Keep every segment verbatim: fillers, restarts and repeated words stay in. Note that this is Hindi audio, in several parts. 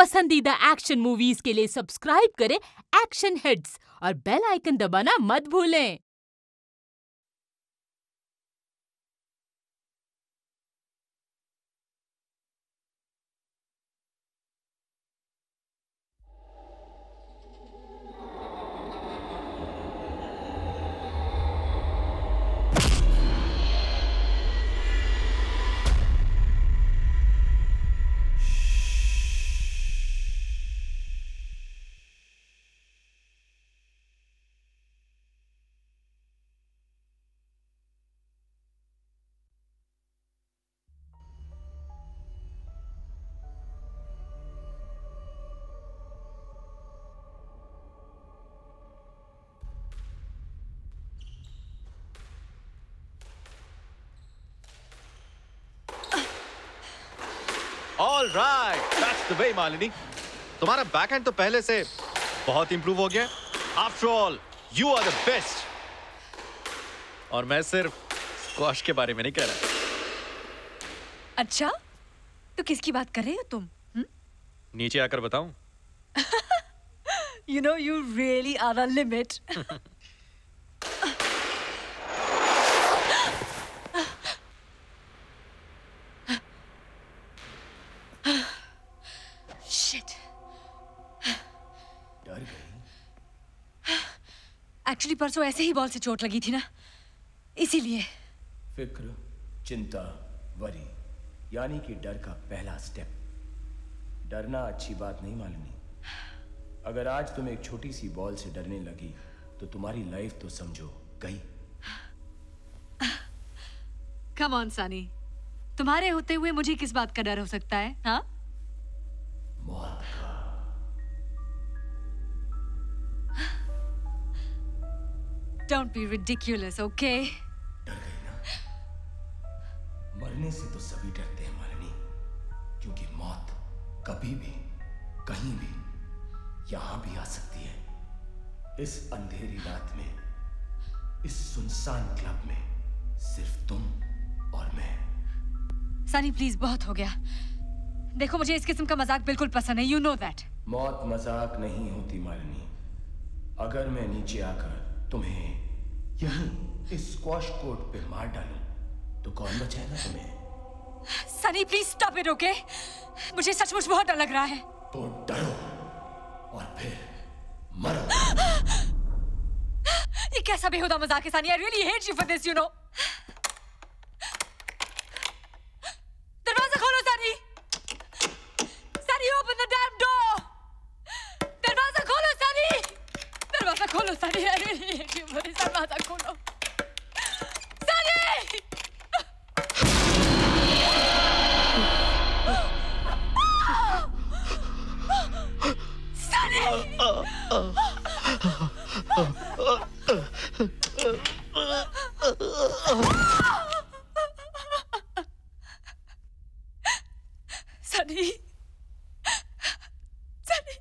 पसंदीदा एक्शन मूवीज के लिए सब्सक्राइब करें एक्शन हिट्स और बेल आइकन दबाना मत भूलें। All right, that's the way, Malini. तुम्हारा बैकहैंड तो पहले से बहुत इंप्रूव हो गया। After all, you are the best। और मैं सिर्फ स्क्वॉश के बारे में नहीं कह रहा। अच्छा, तो किसकी बात कर रहे हो तुम? हुँ? नीचे आकर बताऊं? You know, you really are a limit। Shit। डर गई? एक्चुअली परसों ऐसे ही बॉल से चोट लगी थी ना, इसीलिए। फिक्र, चिंता, वरी, यानी कि डर का पहला स्टेप। डरना अच्छी बात नहीं मालिनी। अगर आज तुम एक छोटी सी बॉल से डरने लगी तो तुम्हारी लाइफ तो समझो गई। Come on, Sunny. तुम्हारे होते हुए मुझे किस बात का डर हो सकता है? हाँ? मौत का। Don't be ridiculous, okay? डर गई ना? मरने से तो सभी डरते हैं मालिनी, क्योंकि मौत कभी भी, कहीं भी, यहां भी आ सकती है। इस अंधेरी रात में, इस सुनसान क्लब में, सिर्फ तुम और मैं। सनी प्लीज, बहुत हो गया। देखो, मुझे इस किस्म का मजाक बिल्कुल पसंद है, you know that। मौत मजाक नहीं होती मालिनी। अगर मैं नीचे आकर तुम्हें यहीं इस स्क्वॉश कोर्ट पे मार डालूं, तो कौन बचाएगा तुम्हें? Sunny please stop it, okay? मुझे सचमुच बहुत डर लग रहा है। तो डरो और फिर मरो। ये कैसा बेहुदा मजाक है Sunny? I really hate you for this, you know। दरवाजा खोलो Sunny. Sunny, open the damn door। दरवाजा खोलो सनी। दरवाजा खोलो Sunny. I really hate you for this। दरवाजा खोलो सनी। सनी, सनी।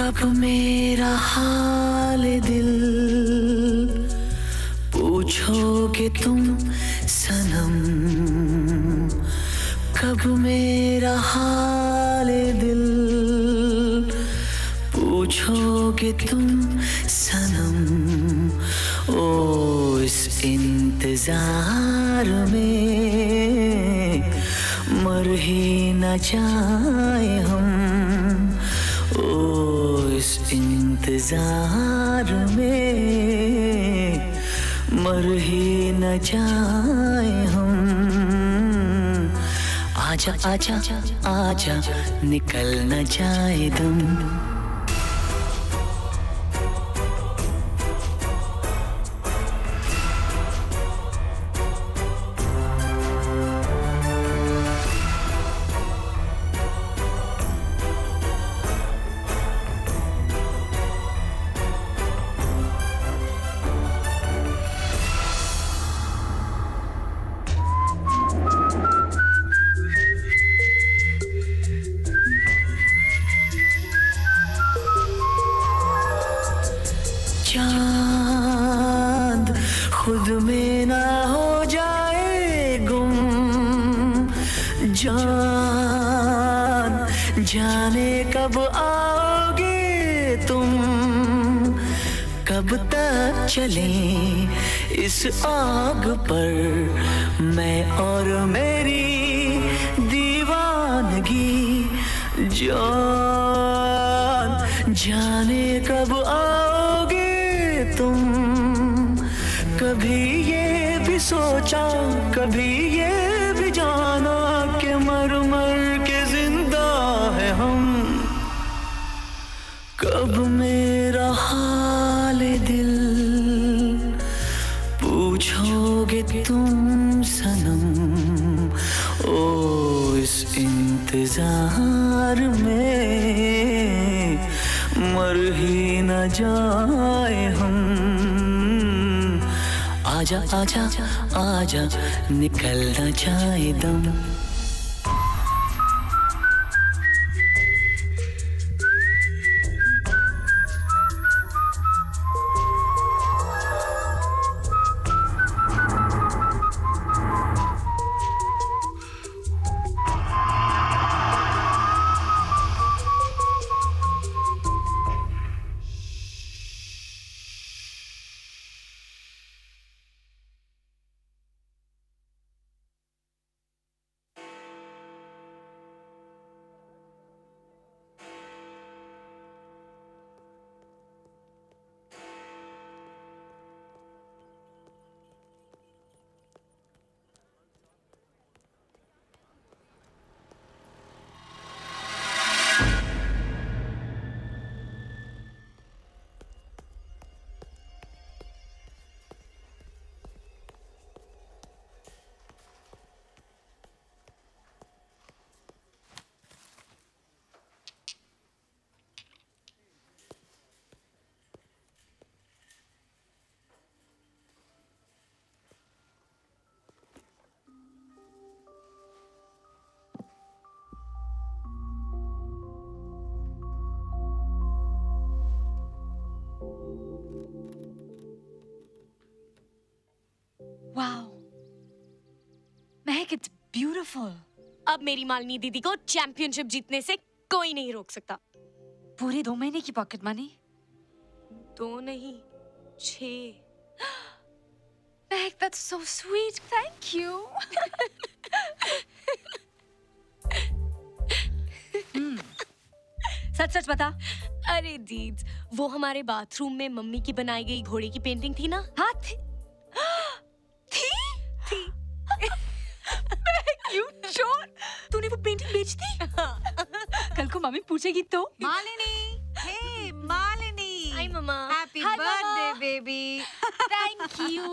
कब मेरा हाल दिल पूछोगे तुम सनम, कब मेरा हाल दिल पूछोगे तुम सनम। ओ इस इंतजार में मर ही न जाए हम, ओ इस इंतजार में मर ही न जाए हम। आजा आजा आजा निकल न जाए दम। चांद खुद में ना हो जाए गुम, जान जाने कब आओगे तुम, कब तक चले इस आग पर मैं और मेरी दीवानगी। जान जाने कब आओगे तुम, कभी ये भी सोचा कभी ये भी जाना कि मर मर के जिंदा है हम। कब मेरा हाल दिल पूछोगे तुम सनम, ओ इस इंतजार में मर ही न जाए हम। आजा आजा आजा निकल न जाए दम। Wow Mahak, it's beautiful. अब मेरी मालिनी दीदी को चैंपियनशिप जीतने से कोई नहीं रोक सकता। पूरे दो महीने की पॉकेट मनी? दो नहीं, छह। महक, that's so sweet. Thank you. hmm. सच सच बता। अरे दीद, वो हमारे बाथरूम में मम्मी की बनाई गई घोड़े की पेंटिंग थी ना? हाँ थी। थी? थी। You sure? तूने वो पेंटिंग बेच दी? कल को मम्मी पूछेगी तो? Malini, hey Malini. Hi mama. Happy birthday baby. Thank you.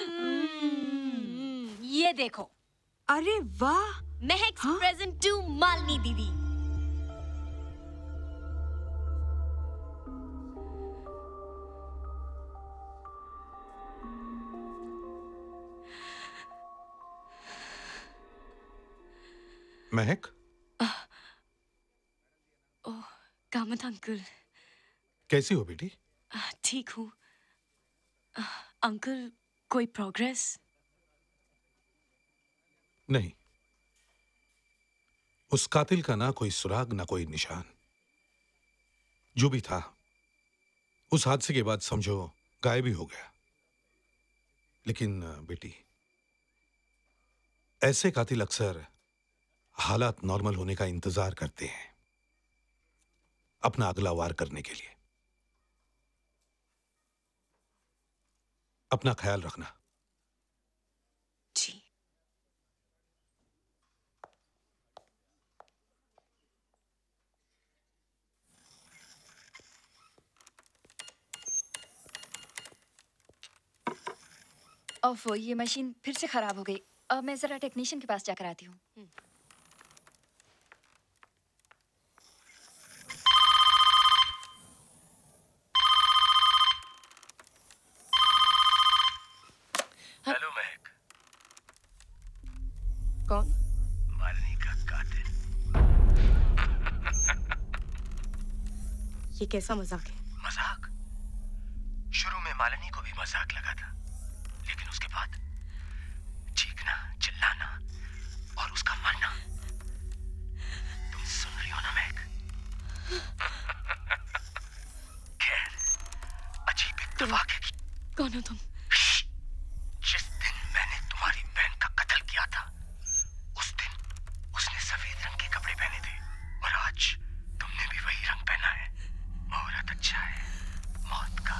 ये देखो। अरे वाह। महक's present to मालिनी दीदी। महक? Oh, Kamath uncle. कैसी हो बेटी? ठीक हूँ। अंकल, कोई प्रोग्रेस? नहीं, उस कातिल का ना कोई सुराग ना कोई निशान। जो भी था उस हादसे के बाद समझो गायब ही हो गया। लेकिन बेटी, ऐसे कातिल अक्सर हालात नॉर्मल होने का इंतजार करते हैं अपना अगला वार करने के लिए। अपना ख्याल रखना। जी। ओफ, ये मशीन फिर से खराब हो गई। अब मैं जरा टेक्नीशियन के पास जाकर आती हूँ। हेलो महक। कौन? मालिनी का कातिल। ये कैसा मजाक है? मजाक? शुरू में मालिनी को भी मजाक लगा था, लेकिन उसके बाद चीखना, चिल्लाना और उसका मरना। तुम सुन रही हो ना महक? खैर, अजीब इत्तेफाक है कि कौन हो तुम? जिस दिन मैंने तुम्हारी बहन का कत्ल किया था, उस दिन उसने सफेद रंग के कपड़े पहने थे और आज तुमने भी वही रंग पहना है। मुहूर्त अच्छा है मौत का।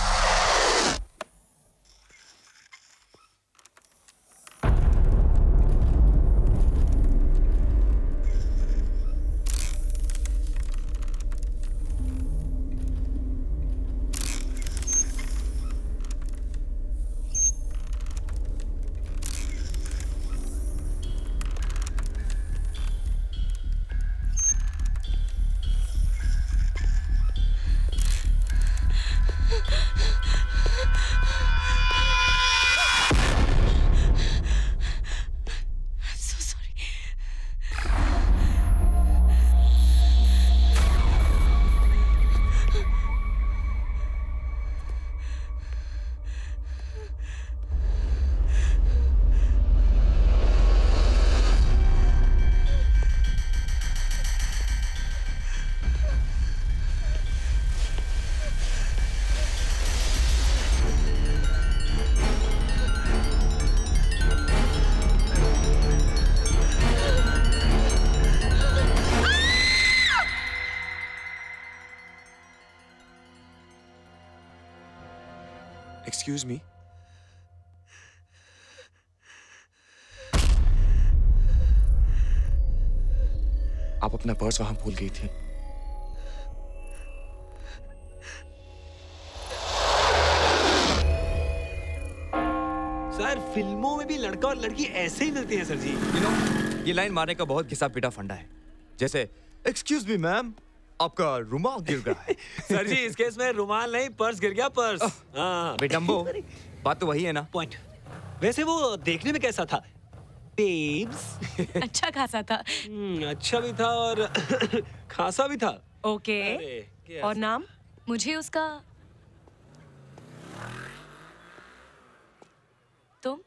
Excuse me? आप अपना पर्स वहां भूल गई थी। सर, फिल्मों में भी लड़का और लड़की ऐसे ही मिलती हैं सर जी। You know, ये लाइन मारने का बहुत घिसा पिटा फंडा है। जैसे एक्सक्यूज मी मैम, आपका रुमाल गिर गया है। सर जी, इस केस में रुमाल नहीं, पर्स गिर गया, पर्स। हाँ। बेटम्बो, बात तो वही है ना? पॉइंट। वैसे वो देखने में कैसा था? बेब्स। अच्छा खासा था। अच्छा भी था और खासा भी था। ओके। और नाम? मुझे उसका। तुम?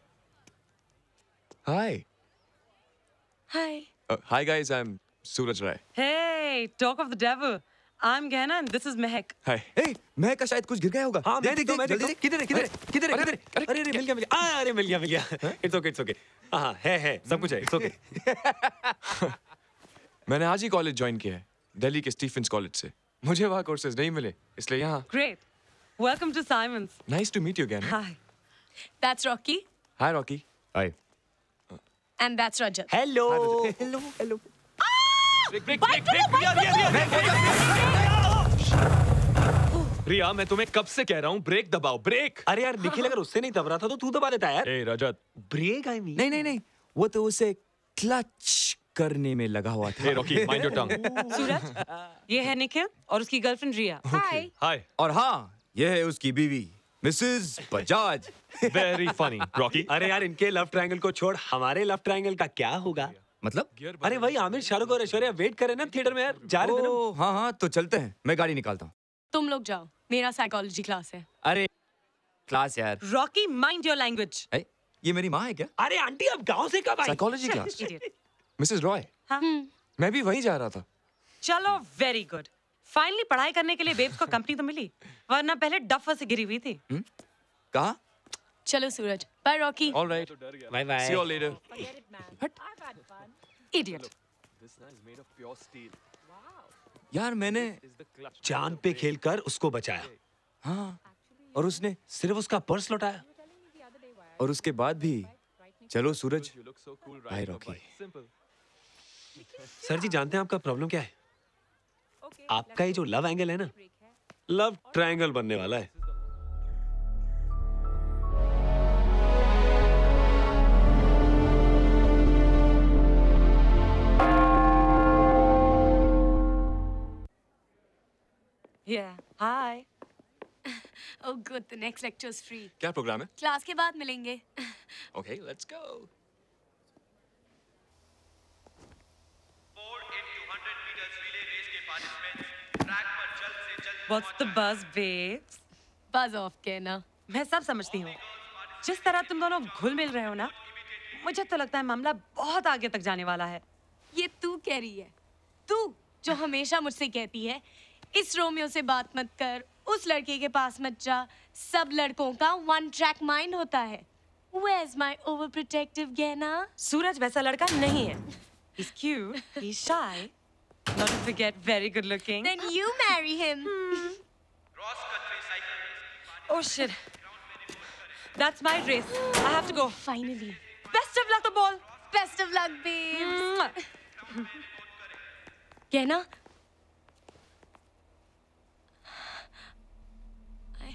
Hi. Hi. Hi guys, I am Suraj Rai. Hey, talk of the devil. I'm Gana and this is Mehak. Hi. Hey, Mehak का शायद कुछ गिर गया होगा। हाँ, देख मैं देख देखता हूँ, मैं जल्दी देखता हूँ। किधर है, किधर है, किधर है, किधर है? अरे, अरे, मिल गया, मिल गया। आ, अरे, मिल गया, मिल गया। It's okay, it's okay. हाँ, है, है, सब कुछ है, it's okay. मैंने आज ही कॉलेज ज्वाइन किया है, दिल्ली के स्टीफेंस कॉलेज से। मुझे वहाँ कोर्सेज नहीं मिले, इसलिए यहाँ। Great. Welcome to Simon's. Nice to meet you again. Hi. That's Rocky. Hi Rocky. Hi. And that's Rajat. Hello. Hello, hello. Break, break, break, break, Ria, Ria, Ria. Ria, मैं तुम्हें कब से कह रहा हूँ ब्रेक दबाओ, ब्रेक। अरे यार, निखिल अगर उससे नहीं दब रहा था तो तू दबा देता यार। ए रजत। Break I mean. नहीं नहीं नहीं, वो तो उसे क्लच करने में लगा हुआ था। Hey Rocky, mind your tongue. सूरज, ये है निखिल और उसकी गर्लफ्रेंड रिया। Hi. Hi. और हाँ, ये है उसकी बीवी Mrs Bajaj. Very funny, Rocky. अरे यार, इनके लव ट्रायंगल को छोड़ हमारे लव ट्रायंगल का क्या होगा? मतलब? अरे वही आमिर, शाहरुख और ऐश्वर्या वेट कर रहे हैं ना थिएटर में यार। जा रहे थे ना। हाँ हाँ, तो चलते हैं, मैं गाड़ी निकालता हूँ। तुम लोग जाओ, मेरा साइकोलॉजी क्लास है। अरे क्लास यार। Rocky, mind your language. ये मेरी माँ है क्या? अरे आंटी, आप गांव से कब आई? Psychology class. मिसेस रॉय। हाँ? मैं भी वहीं जा रहा था। चलो, वेरी गुड। फाइनली पढ़ाई करने के लिए बेब्स को कंपनी तो मिली, वरना पहले डफर से गिरी हुई थी। कहाँ? चलो Suraj, bye Rocky. All right. Bye bye. See you all later. Idiot. यार मैंने चांद पे खेलकर उसको बचाया। हाँ, और उसने सिर्फ उसका पर्स लौटाया। और उसके बाद भी चलो Suraj. Bye Rocky. Sir ji, जानते हैं आपका प्रॉब्लम क्या है? आपका ये जो लव एंगल है ना, लव ट्रायंगल बनने वाला है। Yeah. Hi. Oh good, the next lecture is free. क्या प्रोग्राम है? क्लास के बाद मिलेंगे। Okay, let's go. What's the buzz, babes? Buzz off कहना। मैं सब समझती हूँ। जिस तरह तुम दोनों घुल मिल रहे हो ना, मुझे तो लगता है मामला बहुत आगे तक जाने वाला है। ये तू कह रही है? तू जो हमेशा मुझसे कहती है, इस रोमियो से बात मत कर, उस लड़के के पास मत जा, सब लड़कों का वन ट्रैक माइंड होता है। Where's my overprotective Gena? सूरज वैसा लड़का नहीं है। He's cute, he's shy, not to forget very good looking. Then you marry him. Hmm. Oh shit. That's my race. I have to go. Finally. Best of luck, the ball. Best of luck, babes. Gena? I...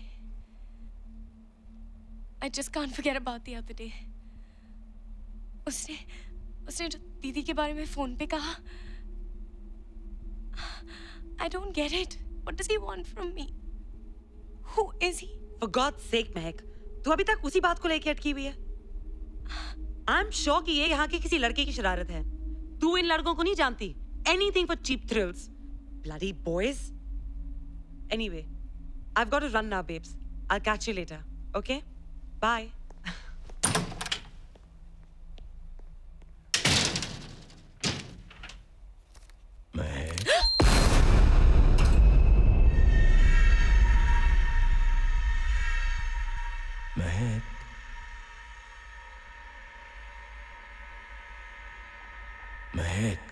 I just can't forget about the other day. उसने उसने जो दीदी के बारे में फोन पे कहा, I don't get it. What does he want from me? Who is he? For God's sake, महक, तू अभी तक उसी बात को लेके अटकी हुई है। I'm sure कि ये यहाँ के किसी लड़के की शरारत है। तू इन लड़कों को नहीं जानती। Anything for cheap thrills. Bloody boys. Anyway, I've got to run now, babes. I'll catch you later. Okay? Bye. Mahak, Mahak,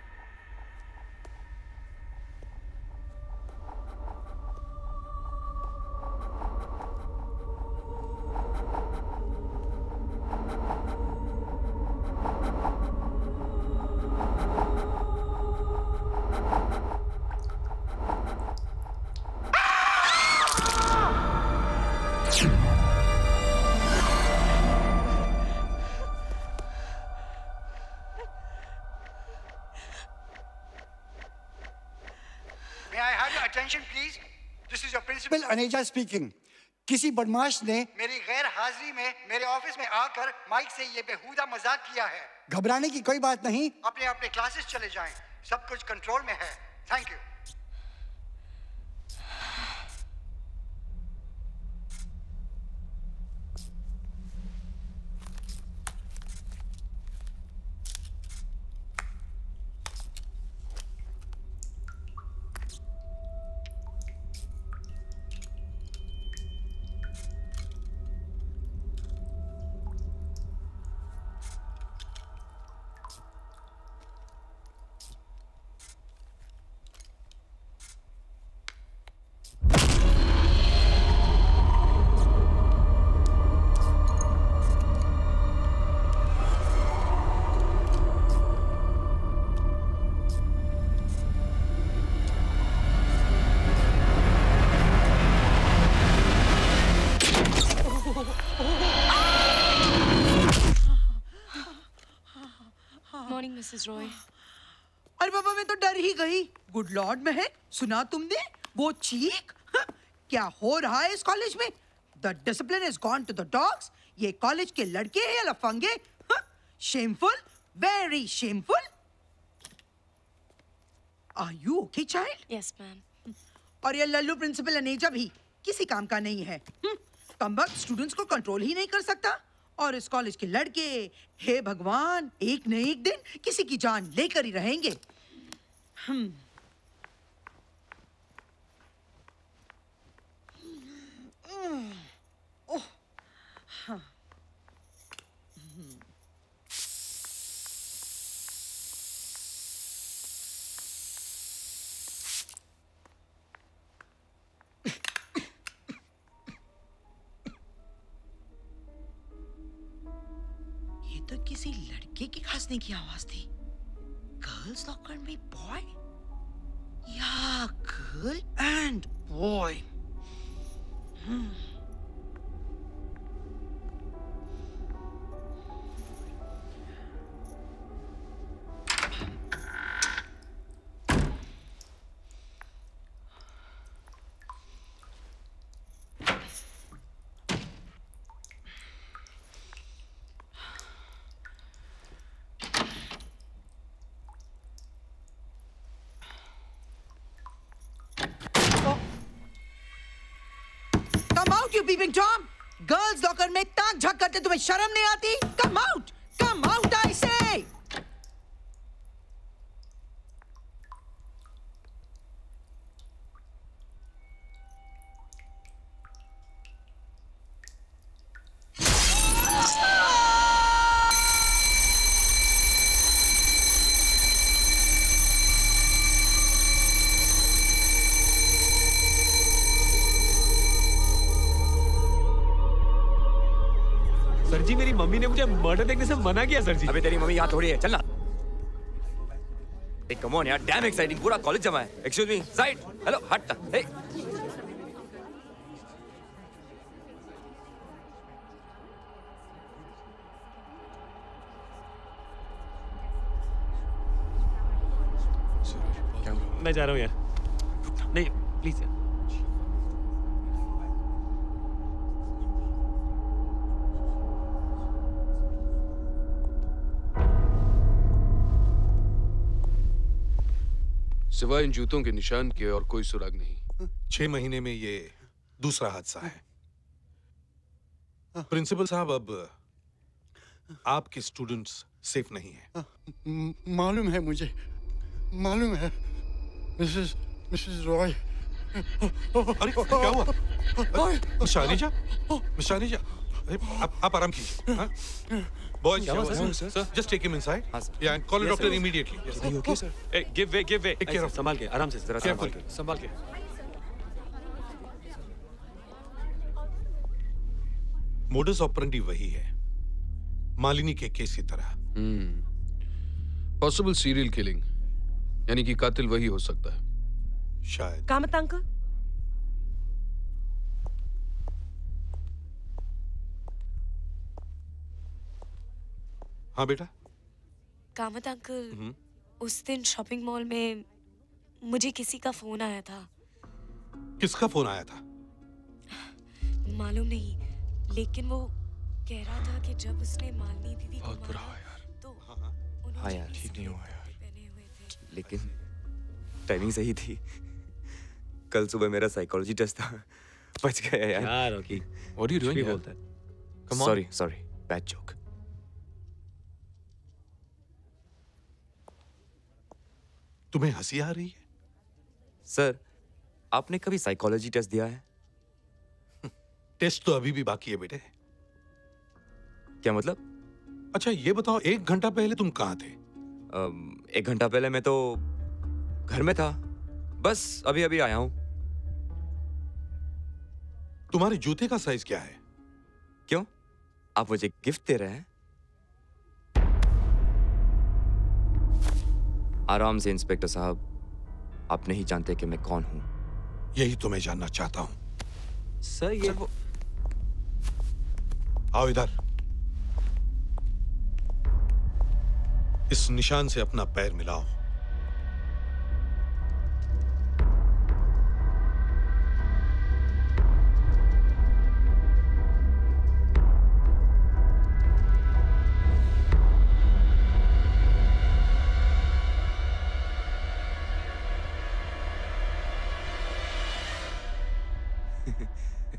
principal Aneja speaking. किसी बदमाश ने मेरी गैर हाजिरी में मेरे ऑफिस में आकर माइक से ये बेहुदा मजाक किया है। घबराने की कोई बात नहीं, अपने अपने क्लासेस चले जाएं, सब कुछ कंट्रोल में है। Thank you. मिसेस रॉय। अरे बाबा, मैं तो डर ही गई। गुड लॉर्ड महक, सुना तुमने वो चीख? हा? क्या हो रहा है इस कॉलेज में? The discipline has gone to the dogs. ये कॉलेज के लड़के हैं या लफंगे? Shameful, very shameful. Are you okay child? Yes ma'am. और ये लल्लू प्रिंसिपल अनेजा भी किसी काम का नहीं है। कमबख्त स्टूडेंट्स को कंट्रोल ही नहीं कर सकता और इस कॉलेज के लड़के, हे भगवान, एक न एक दिन किसी की जान लेकर ही रहेंगे। हम्म ओह हाँ तो किसी लड़के की खांसने की आवाज थी। गर्ल्स लॉकर में बॉय या girl and boy. Peeping Tom, girls locker में ताक झाक करते तुम्हें शर्म नहीं आती? Come out, come out, I say. Sir ji, मेरी मम्मी ने मुझे मर्डर देखने से मना किया सर जी। अबे तेरी मम्मी यहाँ थोड़ी है, चलना। कम ऑन यार, डैम एक्साइटिंग, पूरा कॉलेज जमा है। Excuse me, side. हेलो, हट। हे मैं जा रहा हूँ यार। नहीं प्लीज यार। सिवाय इन जूतों के निशान के और कोई सुराग नहीं। छह महीने में ये दूसरा हादसा है। प्रिंसिपल साहब, अब आपके स्टूडेंट्स सेफ नहीं हैं। मालूम है मुझे, मालूम है मिसेस मिसेस रॉय। अरे क्या हुआ? मिस्टर अनेजा, मिस्टर अनेजा, आप आप आराम कीजिए। Boys, just take him inside. Yeah, and call a doctor immediately. Are you okay, sir? Hey, give way, give way. Take care of. संभाल के, आराम से, जरा संभाल के, संभाल के। मोडस ऑपरेंडी वही है, मालिनी के केस की तरह। हम्म, पॉसिबल सीरियल किलिंग, यानी कि कातिल वही हो सकता है। शायद। कामत अंकल, हाँ बेटा। कामत अंकल, उस दिन शॉपिंग मॉल में मुझे किसी का फोन आया था। किसका फोन आया था? मालूम नहीं, लेकिन वो कह रहा था कि जब उसने मालिनी दीदी बहुत को बुरा मारा, हुआ यार। तो हाँ यार, ठीक नहीं हुआ यार। लेकिन टाइमिंग सही थी। कल सुबह मेरा साइकोलॉजी टेस्ट था, बच गया यार। यार okay. What are you doing here? Come on. Sorry, sorry, bad joke. तुम्हें हंसी आ रही है? सर, आपने कभी साइकोलॉजी टेस्ट दिया है? टेस्ट तो अभी भी बाकी है बेटे। क्या मतलब? अच्छा ये बताओ, एक घंटा पहले तुम कहाँ थे? um, एक घंटा पहले मैं तो घर में था, बस अभी अभी आया हूं। तुम्हारे जूते का साइज क्या है? क्यों? आप मुझे गिफ्ट दे रहे हैं? आराम से इंस्पेक्टर साहब, आप नहीं जानते कि मैं कौन हूं। यही तो मैं जानना चाहता हूं। सर ये वो... आओ इधर। इस निशान से अपना पैर मिलाओ।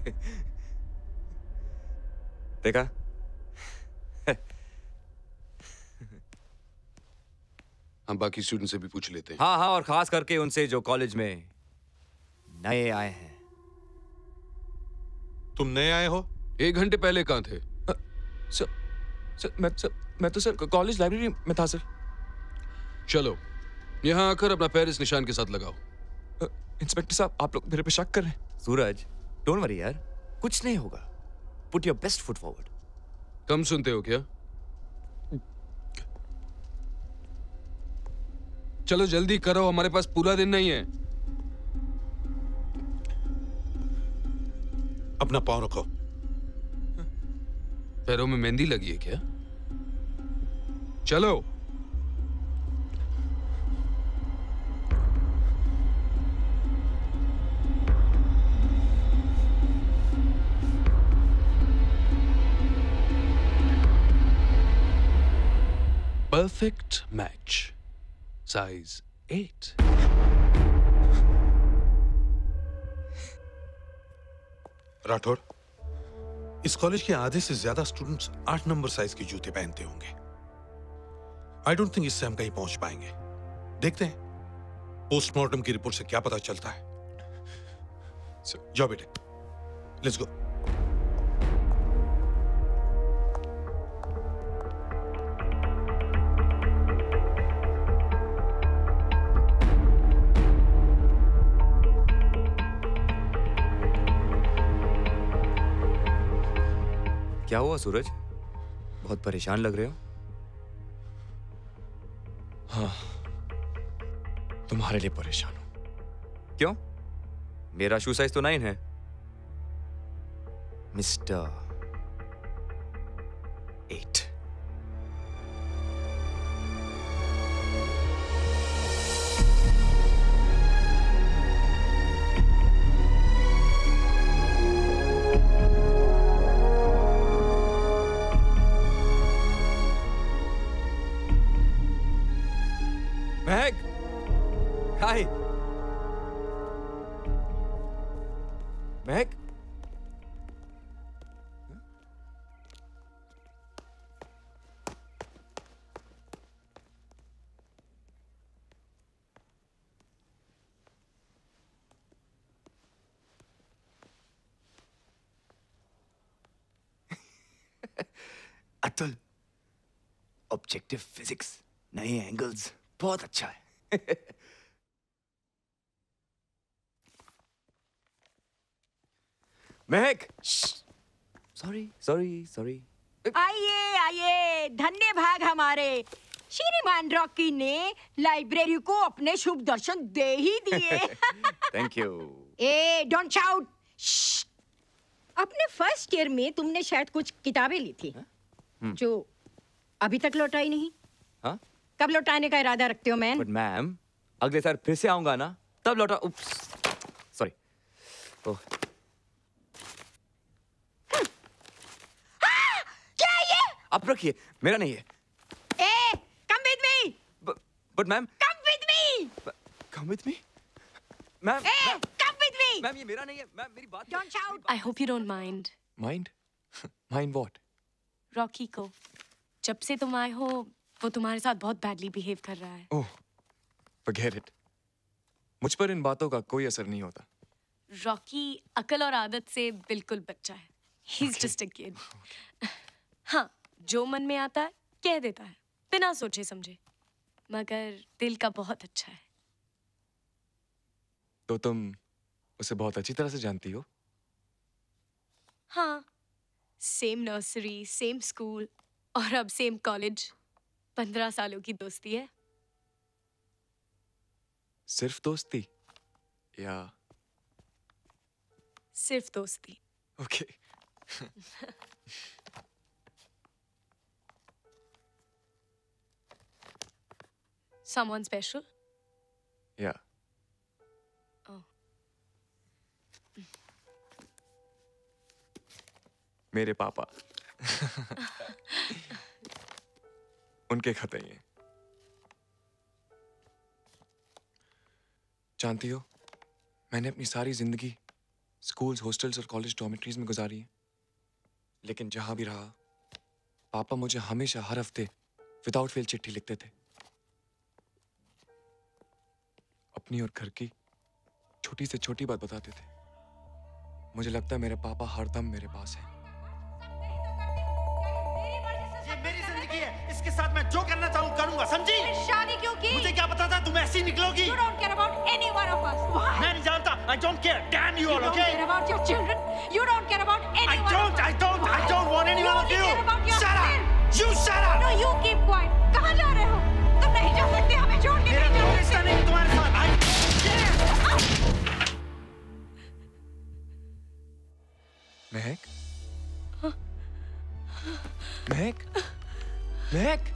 देखा? हम बाकी स्टूडेंट से भी पूछ लेते हैं। हाँ हाँ, और खास करके उनसे जो कॉलेज में नए आए हैं। तुम नए आए हो? एक घंटे पहले कहाँ थे? सर, सर मैं सर मैं तो सर कॉलेज लाइब्रेरी में था सर। चलो यहाँ आकर अपना पैर इस निशान के साथ लगाओ। इंस्पेक्टर साहब, आप लोग मेरे पे शक कर रहे हैं। सूरज, डोंट वरी यार, कुछ नहीं होगा। Put your best foot forward. कम सुनते हो क्या? चलो जल्दी करो, हमारे पास पूरा दिन नहीं है। अपना पाँव रखो। पैरों में मेहंदी लगी है क्या? चलो। Perfect match, size eight. Rathore, इस कॉलेज के आधे से ज्यादा स्टूडेंट्स आठ नंबर साइज के जूते पहनते होंगे। आई डोंट थिंक इससे हम कहीं पहुंच पाएंगे। देखते हैं पोस्टमार्टम की रिपोर्ट से क्या पता चलता है। जाओ बेटे, लेट्स गो। क्या हुआ सूरज? बहुत परेशान लग रहे हो। हाँ, तुम्हारे लिए परेशान हूं। क्यों? मेरा शू साइज तो नाइन है। Mister eight. Mehak, hi. Mehak, Atul, objective physics, नए एंगल्स, बहुत अच्छा है। महक, सॉरी सॉरी सॉरी। आइए आइए, धन्य भाग हमारे श्रीमान रॉकी ने लाइब्रेरी को अपने शुभ दर्शन दे ही दिए। Thank you. ए डोंट शाउट। अपने फर्स्ट ईयर में तुमने शायद कुछ किताबें ली थी जो अभी तक लौटाई नहीं। हाँ? कब लौटाने का इरादा रखते हो मैन? बट मैम, अगले साल फिर से आऊंगा ना, तब लौटा। उप्स, सॉरी। ओह, क्या ये? आप रखिए, मेरा नहीं है। ए, come with me. But ma'am, Come with me. come with me, ma'am. ए, come with me. मैम, ये मेरा नहीं है। मैम, मेरी बात। Don't shout. I hope you don't mind. Mind? Mind what? Rocky को जब से तुम आए हो वो तुम्हारे साथ बहुत बैडली बिहेव कर रहा है। ओह, forget it. मुझ पर इन बातों का कोई असर नहीं होता। रॉकी अकल और आदत से बिल्कुल बच्चा है। He's just a kid. हाँ, जो मन में आता है कह देता है बिना सोचे समझे, मगर दिल का बहुत अच्छा है। तो तुम उसे बहुत अच्छी तरह से जानती हो? हाँ, सेम नर्सरी, सेम स्कूल और अब सेम कॉलेज। पंद्रह सालों की दोस्ती है। सिर्फ दोस्ती या? सिर्फ दोस्ती। ओके। Someone special? या। Oh. मेरे पापा। उनके खत हैं ये। जानती हो, मैंने अपनी सारी जिंदगी स्कूल्स, हॉस्टल्स और कॉलेज डॉर्मेट्रीज में गुजारी है, लेकिन जहां भी रहा पापा मुझे हमेशा हर हफ्ते विदाउट फेल चिट्ठी लिखते थे, अपनी और घर की छोटी से छोटी बात बताते थे। मुझे लगता है मेरे पापा हरदम मेरे पास हैं। ये मेरी जिंदगी है, इसके साथ मैं जो करना चाहूँ करूँगा, समझी? शादी क्यों की? मुझे क्या पता था तुम ऐसी निकलोगी? You don't care about any one of us. Why? मैं नहीं जानता. I don't care. Damn you all, You okay? don't care about your children. You don't care about any I one don't. of us. I don't. I don't want any You one of only you. care about Shut up. yourself. You shut up. No, you keep quiet. कहाँ जा रहे हो? तुम नहीं जा सकते, हमें छोड़ के नहीं जा सकते. नहीं तुम्हारे साथ. I Mahak, Mehak, Mahak.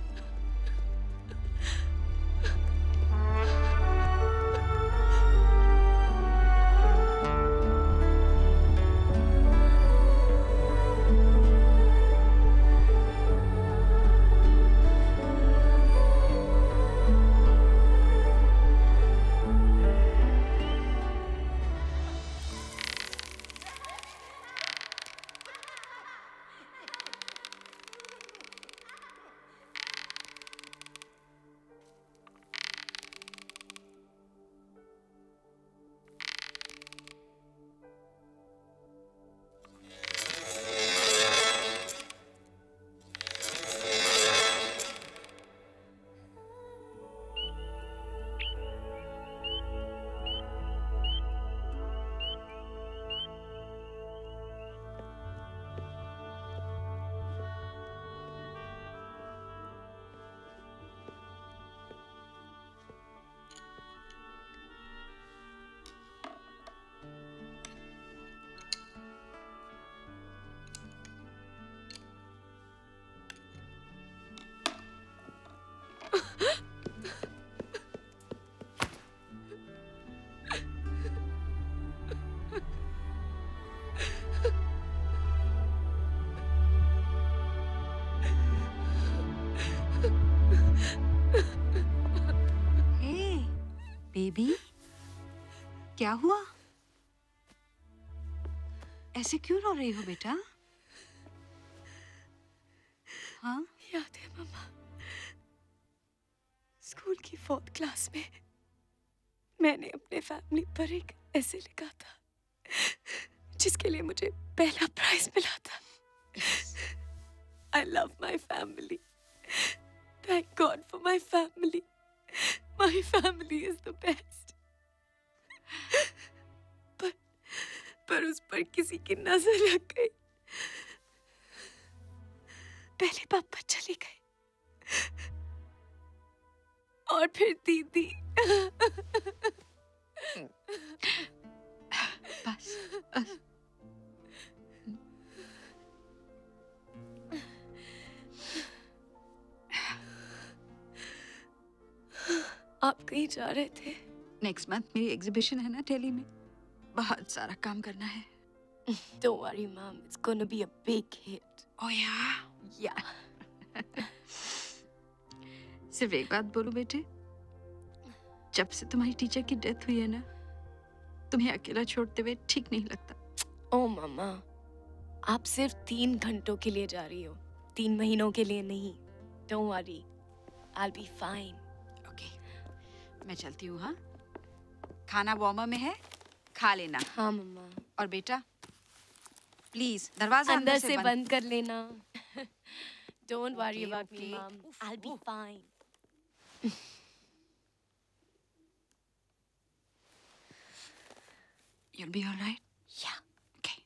Baby, क्या हुआ? ऐसे क्यों रो रही हो बेटा? हाँ? याद है मम्मा, स्कूल की फोर्थ क्लास में मैंने अपने फैमिली पर एक ऐसे लिखा था जिसके लिए मुझे पहला प्राइज मिला था। I love my family. Thank God for my family. My family is the best. पर पर उस पर किसी की नजर लग गई। पहले पापा चले गए और फिर दीदी। बस, बस। आप कहीं जा रहे थे? नेक्स्ट मंथ मेरी एग्जीबिशन है ना दिल्ली में, बहुत सारा काम करना है। Don't worry, Mom. It's gonna be a big hit. Oh yeah? Yeah. सिर्फ एक बात बोलूं बेटे, जब से तुम्हारी टीचर की डेथ हुई है ना, तुम्हें अकेला छोड़ते हुए ठीक नहीं लगता। ओ मामा, आप सिर्फ तीन घंटों के लिए जा रही हो, तीन महीनों के लिए नहीं। Don't worry, I'll be fine. मैं चलती हूँ। हाँ, खाना वार्मर में है, खा लेना। हाँ मम्मा। और बेटा प्लीज दरवाजा अंदर से बंद कर लेना। Don't worry about me, Mom. I'll be fine. You'll be all right? Yeah. Okay.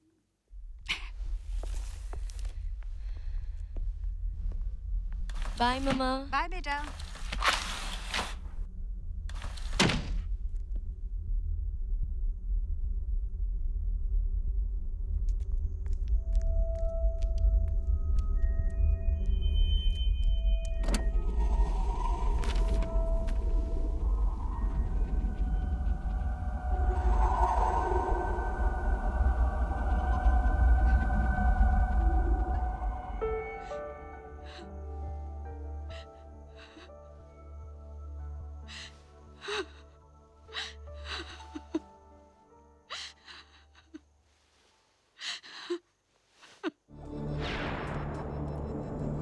Bye, Mama. Bye, बेटा।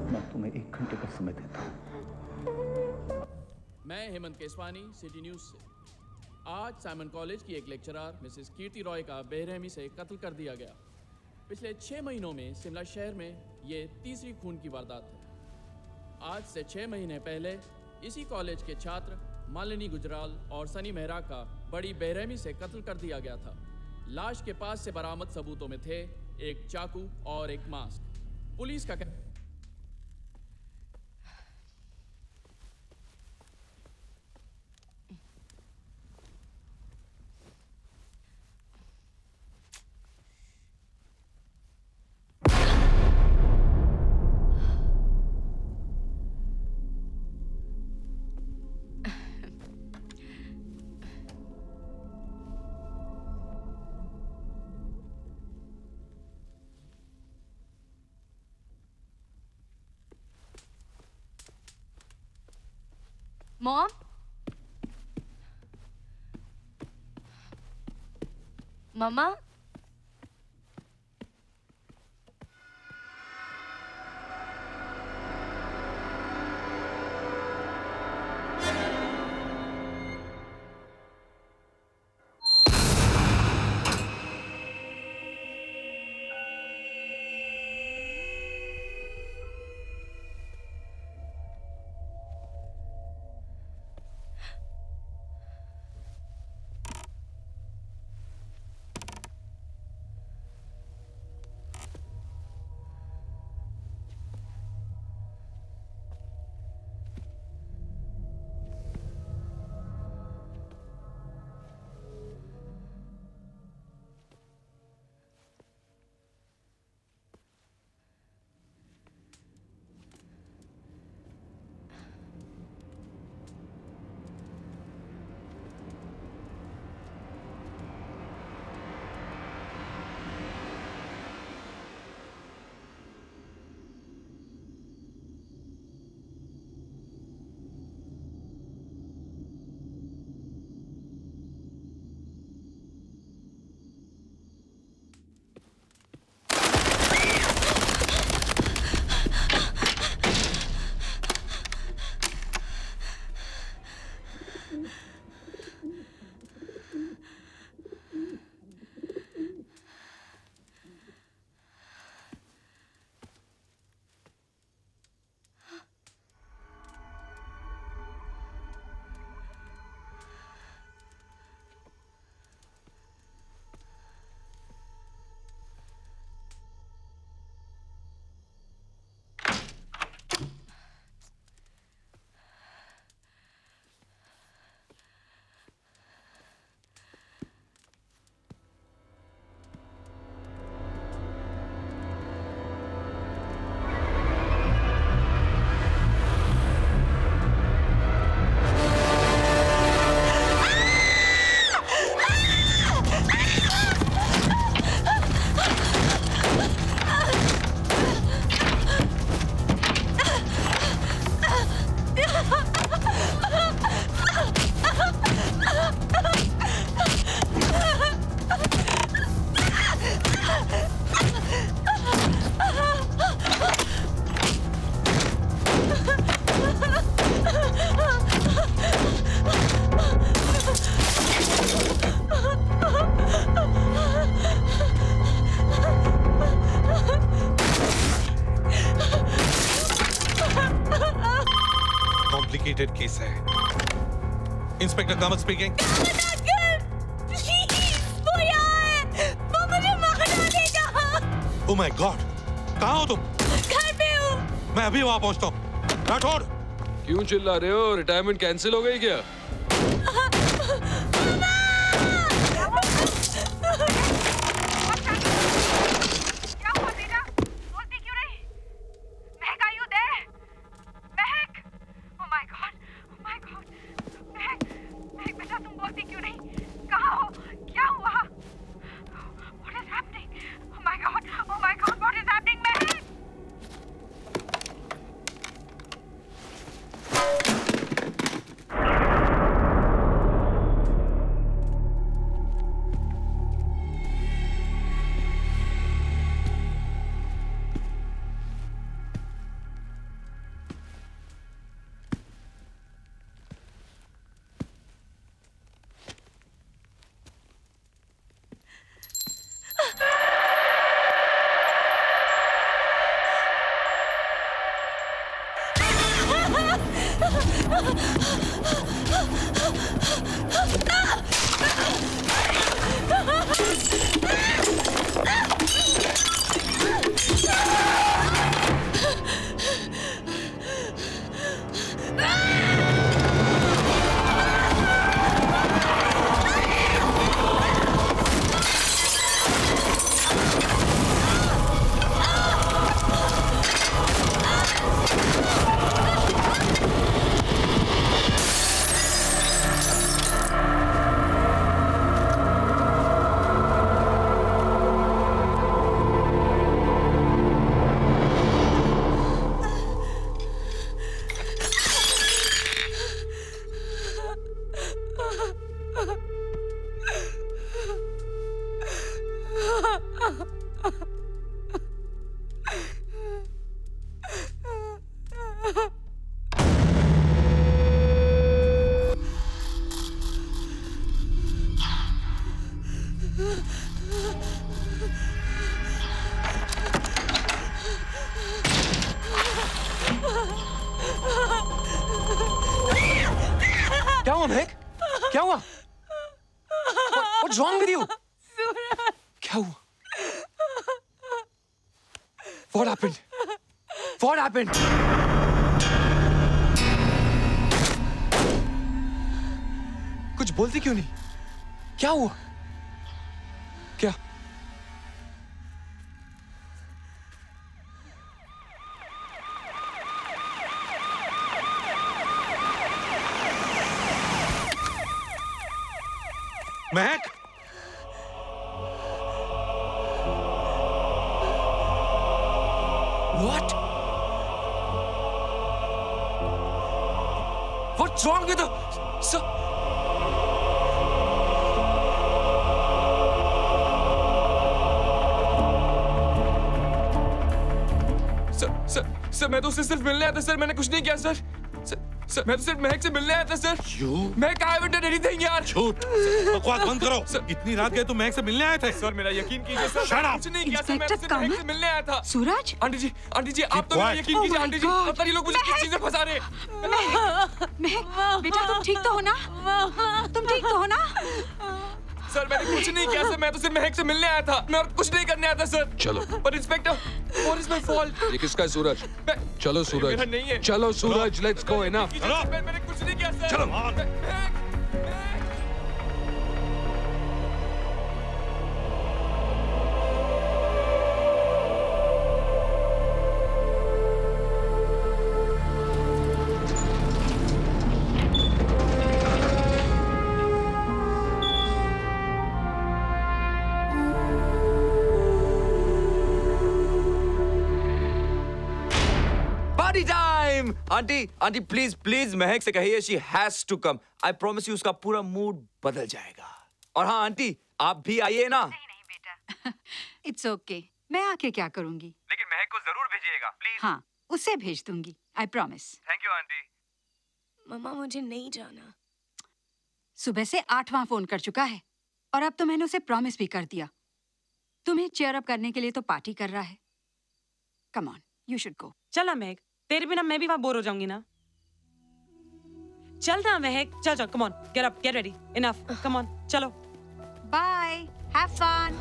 मैं तुम्हें एक घंटे का समय देता हूँ। मैं हेमंत केसवानी, सिटी न्यूज से। आज साइमन कॉलेज की एक लेक्चरर मिसेस कीर्ति रॉय का बेरहमी से कत्ल कर दिया गया। पिछले छह महीनों में शिमला शहर में ये तीसरी खून की वारदात है। आज से छह महीने पहले इसी कॉलेज के छात्र मालिनी गुजराल और सनी मेहरा का बड़ी बेरहमी से कत्ल कर दिया गया था। लाश के पास से बरामद सबूतों में थे एक चाकू और एक मास्क। पुलिस का कह... मॉम, मम्मा, कॉम्प्लिकेटेड केस है। Inspector Kamat speaking. वो यहाँ है, वो मुझे मार डालेगा। ओह माय गॉड, कहाँ हो तुम? घर पे हूँ। मैं अभी वहाँ पहुँचता हूँ। राठौड़, क्यों चिल्ला रहे हो? रिटायरमेंट कैंसिल हो गई क्या? क्या हुआ महक? क्या हुआ? What, what's wrong with you? क्या हुआ? What happened? What happened? कुछ बोलती क्यों नहीं? क्या हुआ? क्या? महक! What? What's wrong with the... Sir... sir, sir, sir, मैं तो उससे सिर्फ मिलने आया था सर, मैंने कुछ नहीं किया सर। सर, सर, मैं तो सिर्फ महक से मिलने आया था sir. Mahak, I haven't done anything यार। झूठ। बकवास बंद करो। सर, इतनी रात गए तो महक से मिलने आए थे। सर, मेरा यकीन कीजिए सर। Shut up। कुछ नहीं किया सर, मैं तो सिर्फ महक से मिलने आया था। सूरज? आंटी जी, आंटी जी, आप तो मेरा यकीन कीजिए आंटी जी। पता नहीं लोग मुझे किस चीज़ में फंसा रहे हैं। महक, बेटा तुम ठीक तो हो ना? तुम ठीक तो हो ना? सर, मैंने कुछ नहीं किया सर, मैं तो सिर्फ महक से मिलने आया था। मैं और कुछ नहीं करने आया था सर। चलो। पर inspector, what is my fault? ये किसका है सूरज? चलो सूरज। मेरा नहीं है। चलो सूरज, लेट्स गो इनफ। मैंने कुछ नहीं किया सर। चलो। Time. Aunty, aunty please please Mehak से कहिए she has to come. I promise you उसका पूरा मूड बदल जाएगा। और हाँ आंटी, आप भी आइए ना। नहीं नहीं बेटा, इट्स ओके, मैं आके क्या करूंगी। लेकिन महक को जरूर भेजिएगा प्लीज। हाँ, उसे भेज दूंगी, I promise. Thank you aunty. Mama मुझे नहीं जाना। सुबह से आठवां फोन कर चुका है और अब तो मैंने उसे प्रॉमिस भी कर दिया। तुम्हें चेयर अप करने के लिए तो पार्टी कर रहा है। Come on, you should go. चल महक, तेरे बिना मैं भी वहां बोर हो जाऊंगी ना। चल ना महक, चल चल, come on, get up, get ready, enough, come on, चलो। Bye, have fun.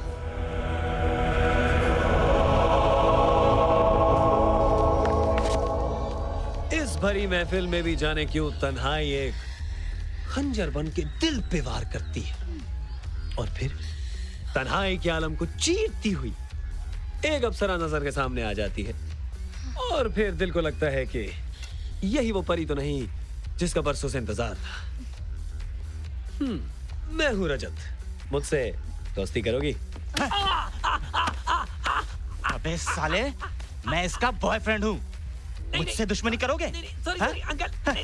इस भरी महफिल में भी जाने क्यों तन्हाई एक खंजर बन के दिल पे वार करती है और फिर तन्हाई के आलम को चीरती हुई एक अप्सरा नजर के सामने आ जाती है और फिर दिल को लगता है कि यही वो परी तो नहीं जिसका बरसों से इंतजार था। हम्म, मैं हूँ रजत, मुझसे दोस्ती करोगी? अबे साले, मैं इसका बॉयफ्रेंड हूँ, मुझसे दुश्मनी करोगे? Sorry sorry uncle,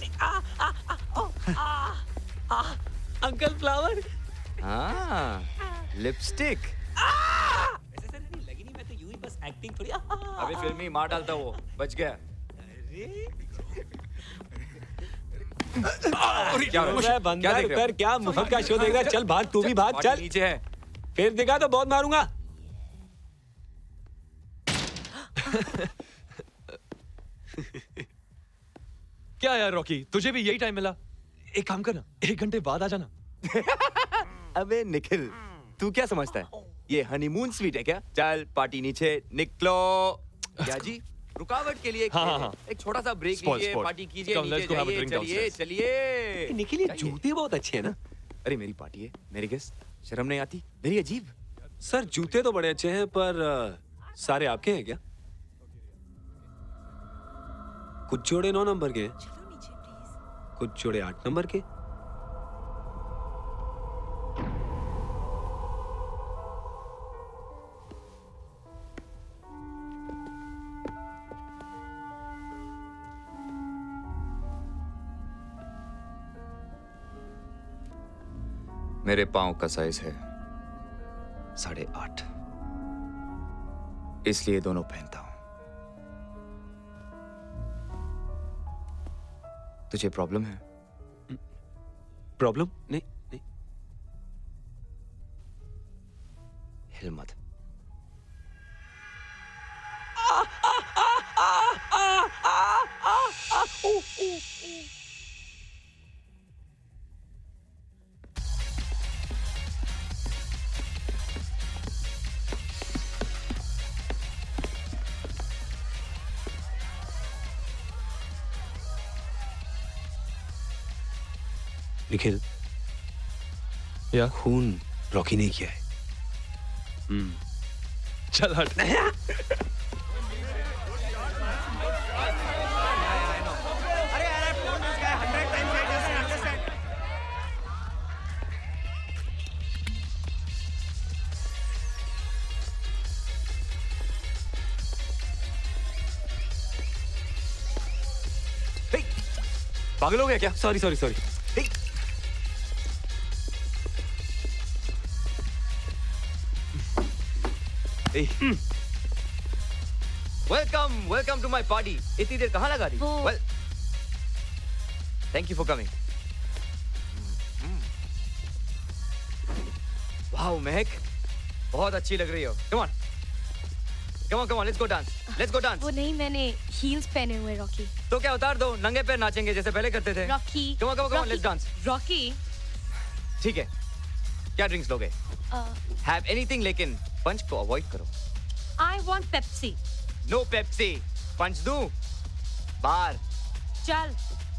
uncle flower. हाँ, लिपस्टिक। लगी नहीं, मैं तो यूं ही बस एक्टिंग थोड़ी। अबे फिल्मी मार डालता वो, बच गया। क्या बंदा कर, क्या मुफ्त का शो देगा? चल भाग, तू भी भाग, चल। नीचे है। फिर दिखा तो बहुत मारूंगा। क्या यार रॉकी, तुझे भी यही टाइम मिला? एक काम करना, एक घंटे बाद आ जाना। अबे निखिल, तू क्या समझता है? ये हनीमून स्वीट है क्या? चल पार्टी नीचे निकलो। क्या जी? रुकावट के लिए हाँ, हाँ, हाँ। एक छोटा सा ब्रेक Sport, लीजिए, sport. पार्टी कीजिए, Come, let's नीचे go have a जाइए, drink चलिए downstairs. चलिए। निखिल, ये जूते बहुत अच्छे हैं ना? अरे मेरी पार्टी है, मेरे गेस्ट, शर्म नहीं आती? मेरी अजीब। सर जूते तो बड़े अच्छे हैं, पर uh, सारे आपके हैं क्या? कुछ जोड़े नौ नंबर के हैं, कुछ जोड़े आठ नंबर के। मेरे पाँव का साइज है साढ़े आठ, इसलिए दोनों पहनता हूं। तुझे प्रॉब्लम है? प्रॉब्लम? नहीं नहीं। हिल मत। निखिल, या खून रॉकी ने किया है। हम्म, चल हट। पागल हो गया क्या? Sorry sorry sorry. Welcome welcome to my party. इतनी देर कहाँ लगा दी? Well thank you for coming. Wow Mehak, बहुत अच्छी लग रही हो। Come on come on come on, let's go dance, let's go dance. वो नहीं, मैंने हील्स पहने हुए रॉकी। तो क्या उतार दो, नंगे पैर नाचेंगे जैसे पहले करते थे। Rocky come on come on come on, let's dance. Rocky ठीक है, क्या ड्रिंक्स लोगे? हैव एनीथिंग, लेकिन पंच को अवॉइड करो। I want Pepsi. No Pepsi. Punch दूं? बाहर चल।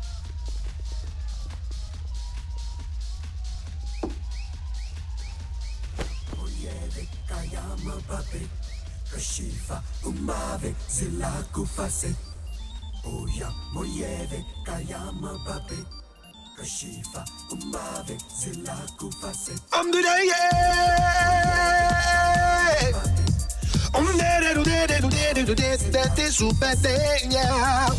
Kashifa umave zila kufase Oya moyeve kayama babe Kashifa umave zila kufase I'm the day I'm there do there do there do there that is super thing yeah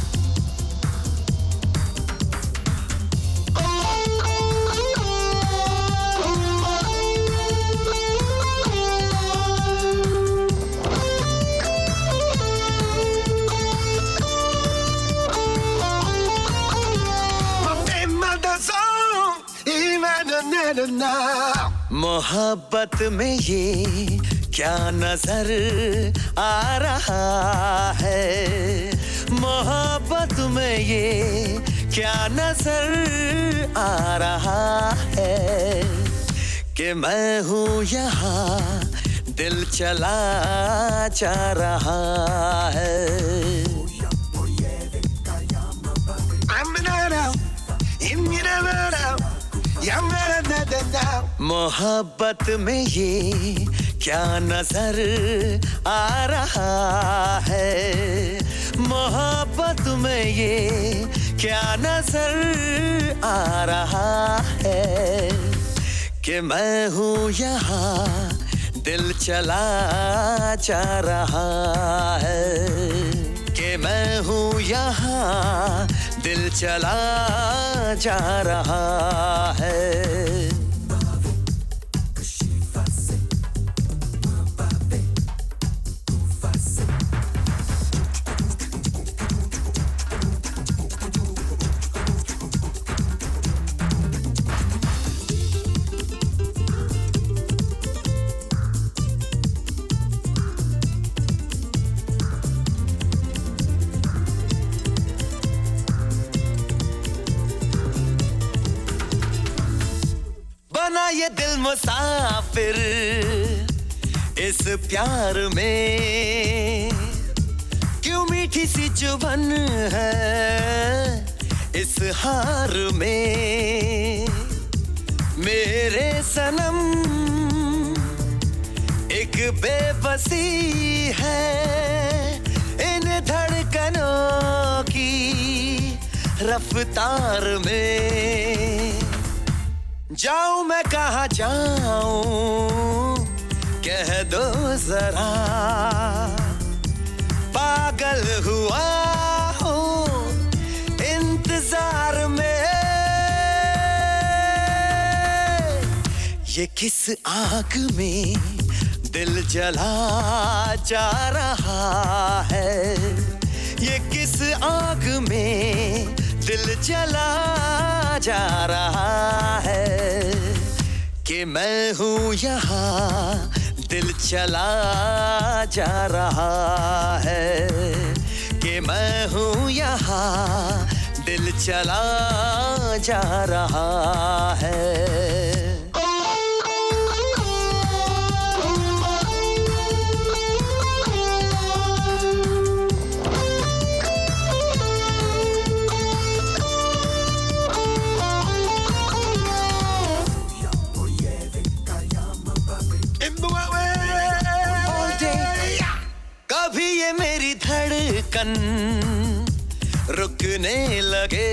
मोहब्बत में ये क्या नजर आ रहा है, मोहब्बत में ये क्या नजर आ रहा है कि मैं हूँ यहाँ दिल चला जा रहा है। मोहब्बत में ये क्या नजर आ रहा है, मोहब्बत में ये क्या नजर आ रहा है कि मैं हूँ यहाँ दिल चला जा रहा है, कि मैं हूँ यहाँ दिल चला जा रहा है। दिल मुसाफिर इस प्यार में, क्यों मीठी सी चुभन है इस हार में। मेरे सनम एक बेबसी है इन धड़कनों की रफ्तार में। जाऊं मैं कहाँ जाऊं कह दो जरा, पागल हुआ हूँ इंतजार में। ये किस आग में दिल जला जा रहा है, ये किस आग में दिल जला जा रहा है। कि मैं हूँ यहाँ दिल चला जा रहा है, कि मैं हूँ यहाँ दिल चला जा रहा है। कभी ये मेरी धड़कन रुकने लगे,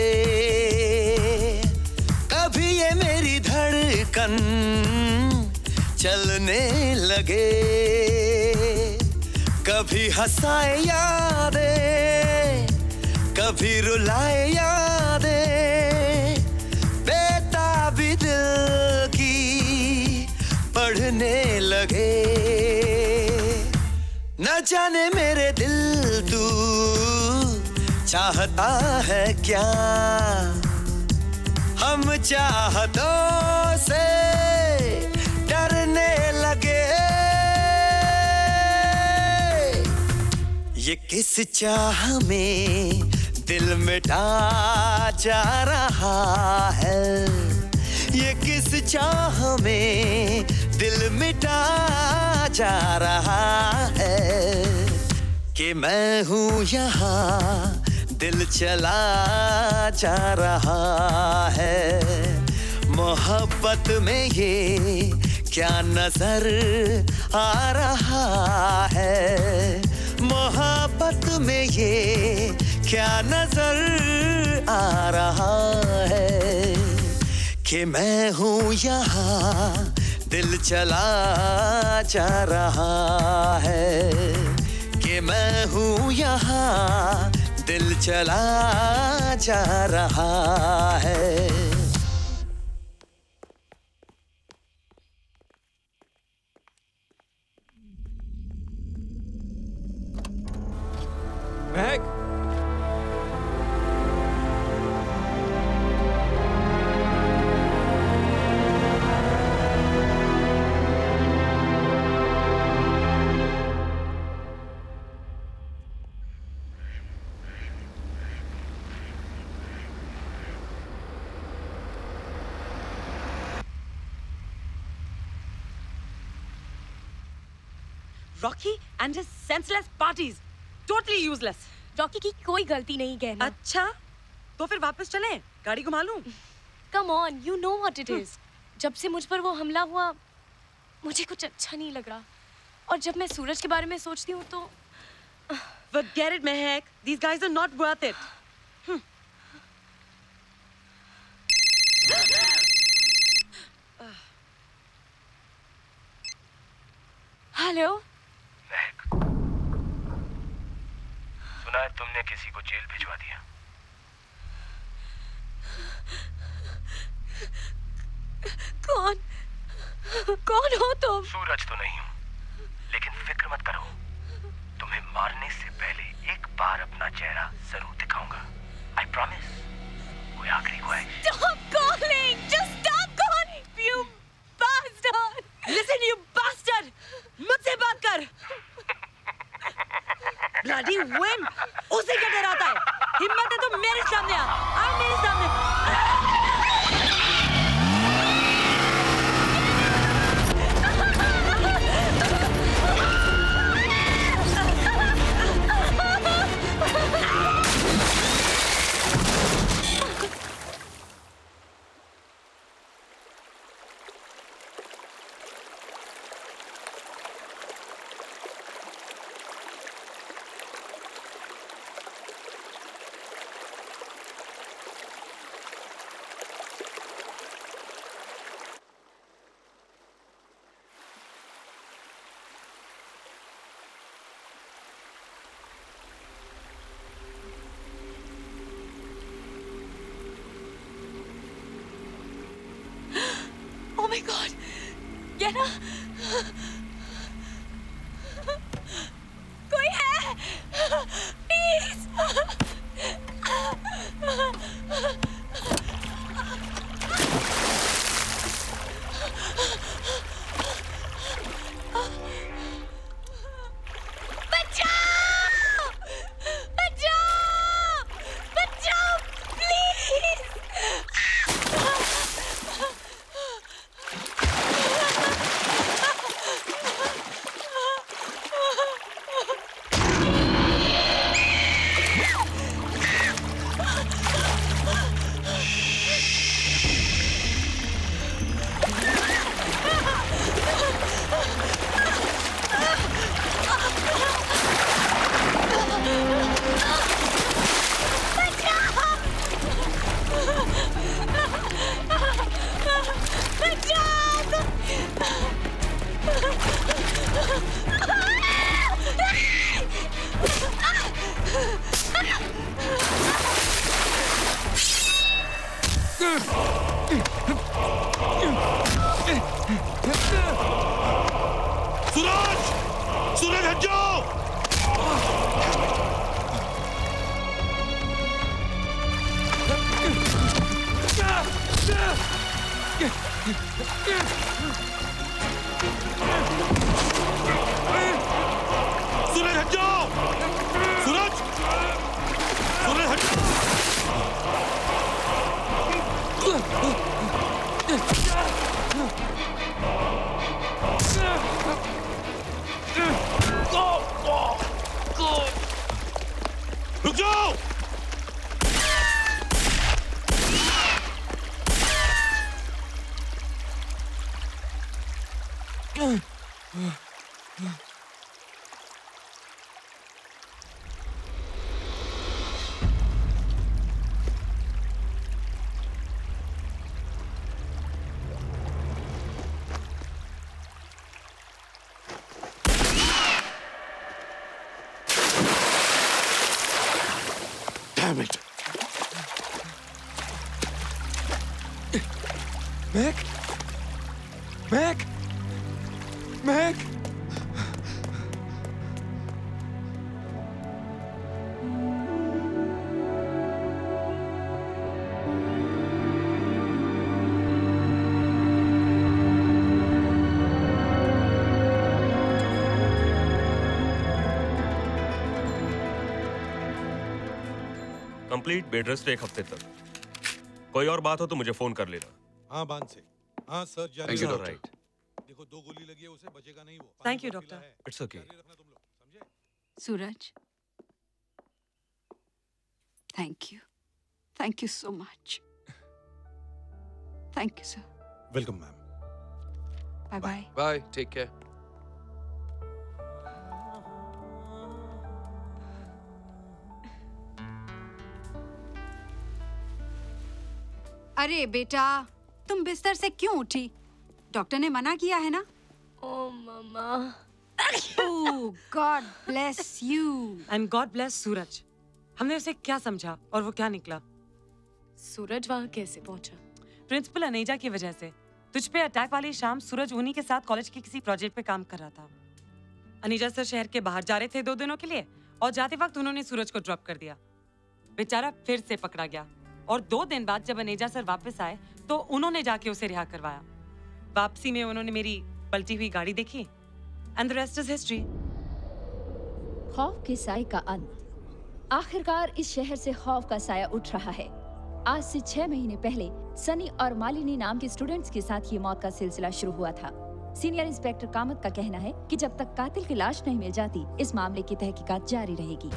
कभी ये मेरी धड़कन चलने लगे। कभी हंसाए यादें, कभी रुलाए यादें, बेताबी दिल की पढ़ने लगे। न जाने मेरे दिल तू चाहता है क्या, हम चाहतों से डरने लगे। ये किस चाह में दिल मिटा जा रहा है, ये किस चाह में दिल मिटा जा रहा है। कि मैं हूँ यहाँ दिल चला जा रहा है। मोहब्बत में ये क्या नजर आ रहा है, मोहब्बत में ये क्या नजर आ रहा है। कि मैं हूँ यहाँ दिल चला जा रहा है, कि मैं हूँ यहाँ दिल चला जा रहा है। महक, Rocky and his senseless parties, totally useless. Rocky की कोई गलती नहीं कहना। अच्छा, तो फिर वापस चलें? गाड़ी घुमा लूं? Come on, you know what it is. जब से मुझ पर वो हमला हुआ, मुझे कुछ अच्छा नहीं लग रहा। और जब मैं सूरज के बारे में सोचती हूँ तो Forget it, Mehak. These guys are not worth it. Hmm. Hello. सुना है तुमने किसी को जेल भिजवा दिया। कौन? कौन हो तुम? सूरज तो नहीं हूँ, लेकिन फिक्र मत करो, तुम्हें मारने से पहले एक बार अपना चेहरा जरूर दिखाऊंगा। I promise. कोई आखिरी ख्वाहिश? Stop calling! Just stop calling, you bastard! Listen, you bastard! मुझसे बात कर। Bloody wimp! उसे क्या डराता है? हिम्मत है तो मेरे सामने आ, आ मेरे सामने। गया ना? कोई है? प्लीज। बचाओ! बचाओ! बचाओ! प्लीज! सूरज! सूरज हट जाओ! सूरज हट जाओ! सूरज! सूरज हट जाओ! रुक जाओ! Damn it! Meg? Meg? Meg? Complete bed rest एक हफ्ते तक। कोई और बात हो तो मुझे फोन कर लेना। हाँ बांध से। हाँ सर जाने Thank you, दो। doctor. देखो दो गोली लगी है उसे बचेगा नहीं वो। Thank you doctor. It's okay. Suraj, thank you, thank you so much. Thank you sir. Welcome ma'am. Bye bye. Bye, take care. अरे बेटा, तुम बिस्तर से क्यों उठी? डॉक्टर ने मना किया है ना? Oh mama. Oh God bless you. And God bless Suraj. हमने उसे क्या समझा और वो क्या निकला? सूरज वहाँ कैसे पहुंचा? प्रिंसिपल अनेजा की वजह से। तुझ पे अटैक वाली शाम सूरज उन्हीं के साथ कॉलेज के किसी प्रोजेक्ट पे काम कर रहा था। अनेजा सर शहर के बाहर जा रहे थे दो दिनों के लिए और जाते वक्त उन्होंने सूरज को ड्रॉप कर दिया। बेचारा फिर से पकड़ा गया और दो दिन बाद जब अनेजा सर वापस आए तो उन्होंने जाके उसे रिहा करवाया। वापसी में उन्होंने मेरी पलटी हुई गाड़ी देखी and the rest is history. खौफ के साए का अंत। आखिरकार इस शहर से खौफ का साया उठ रहा है। आज से छह महीने पहले सनी और मालिनी नाम के स्टूडेंट्स के साथ ये मौत का सिलसिला शुरू हुआ था। सीनियर इंस्पेक्टर कामत का कहना है कि जब तक कातिल की लाश नहीं मिल जाती, इस मामले की तहकीकात जारी रहेगी।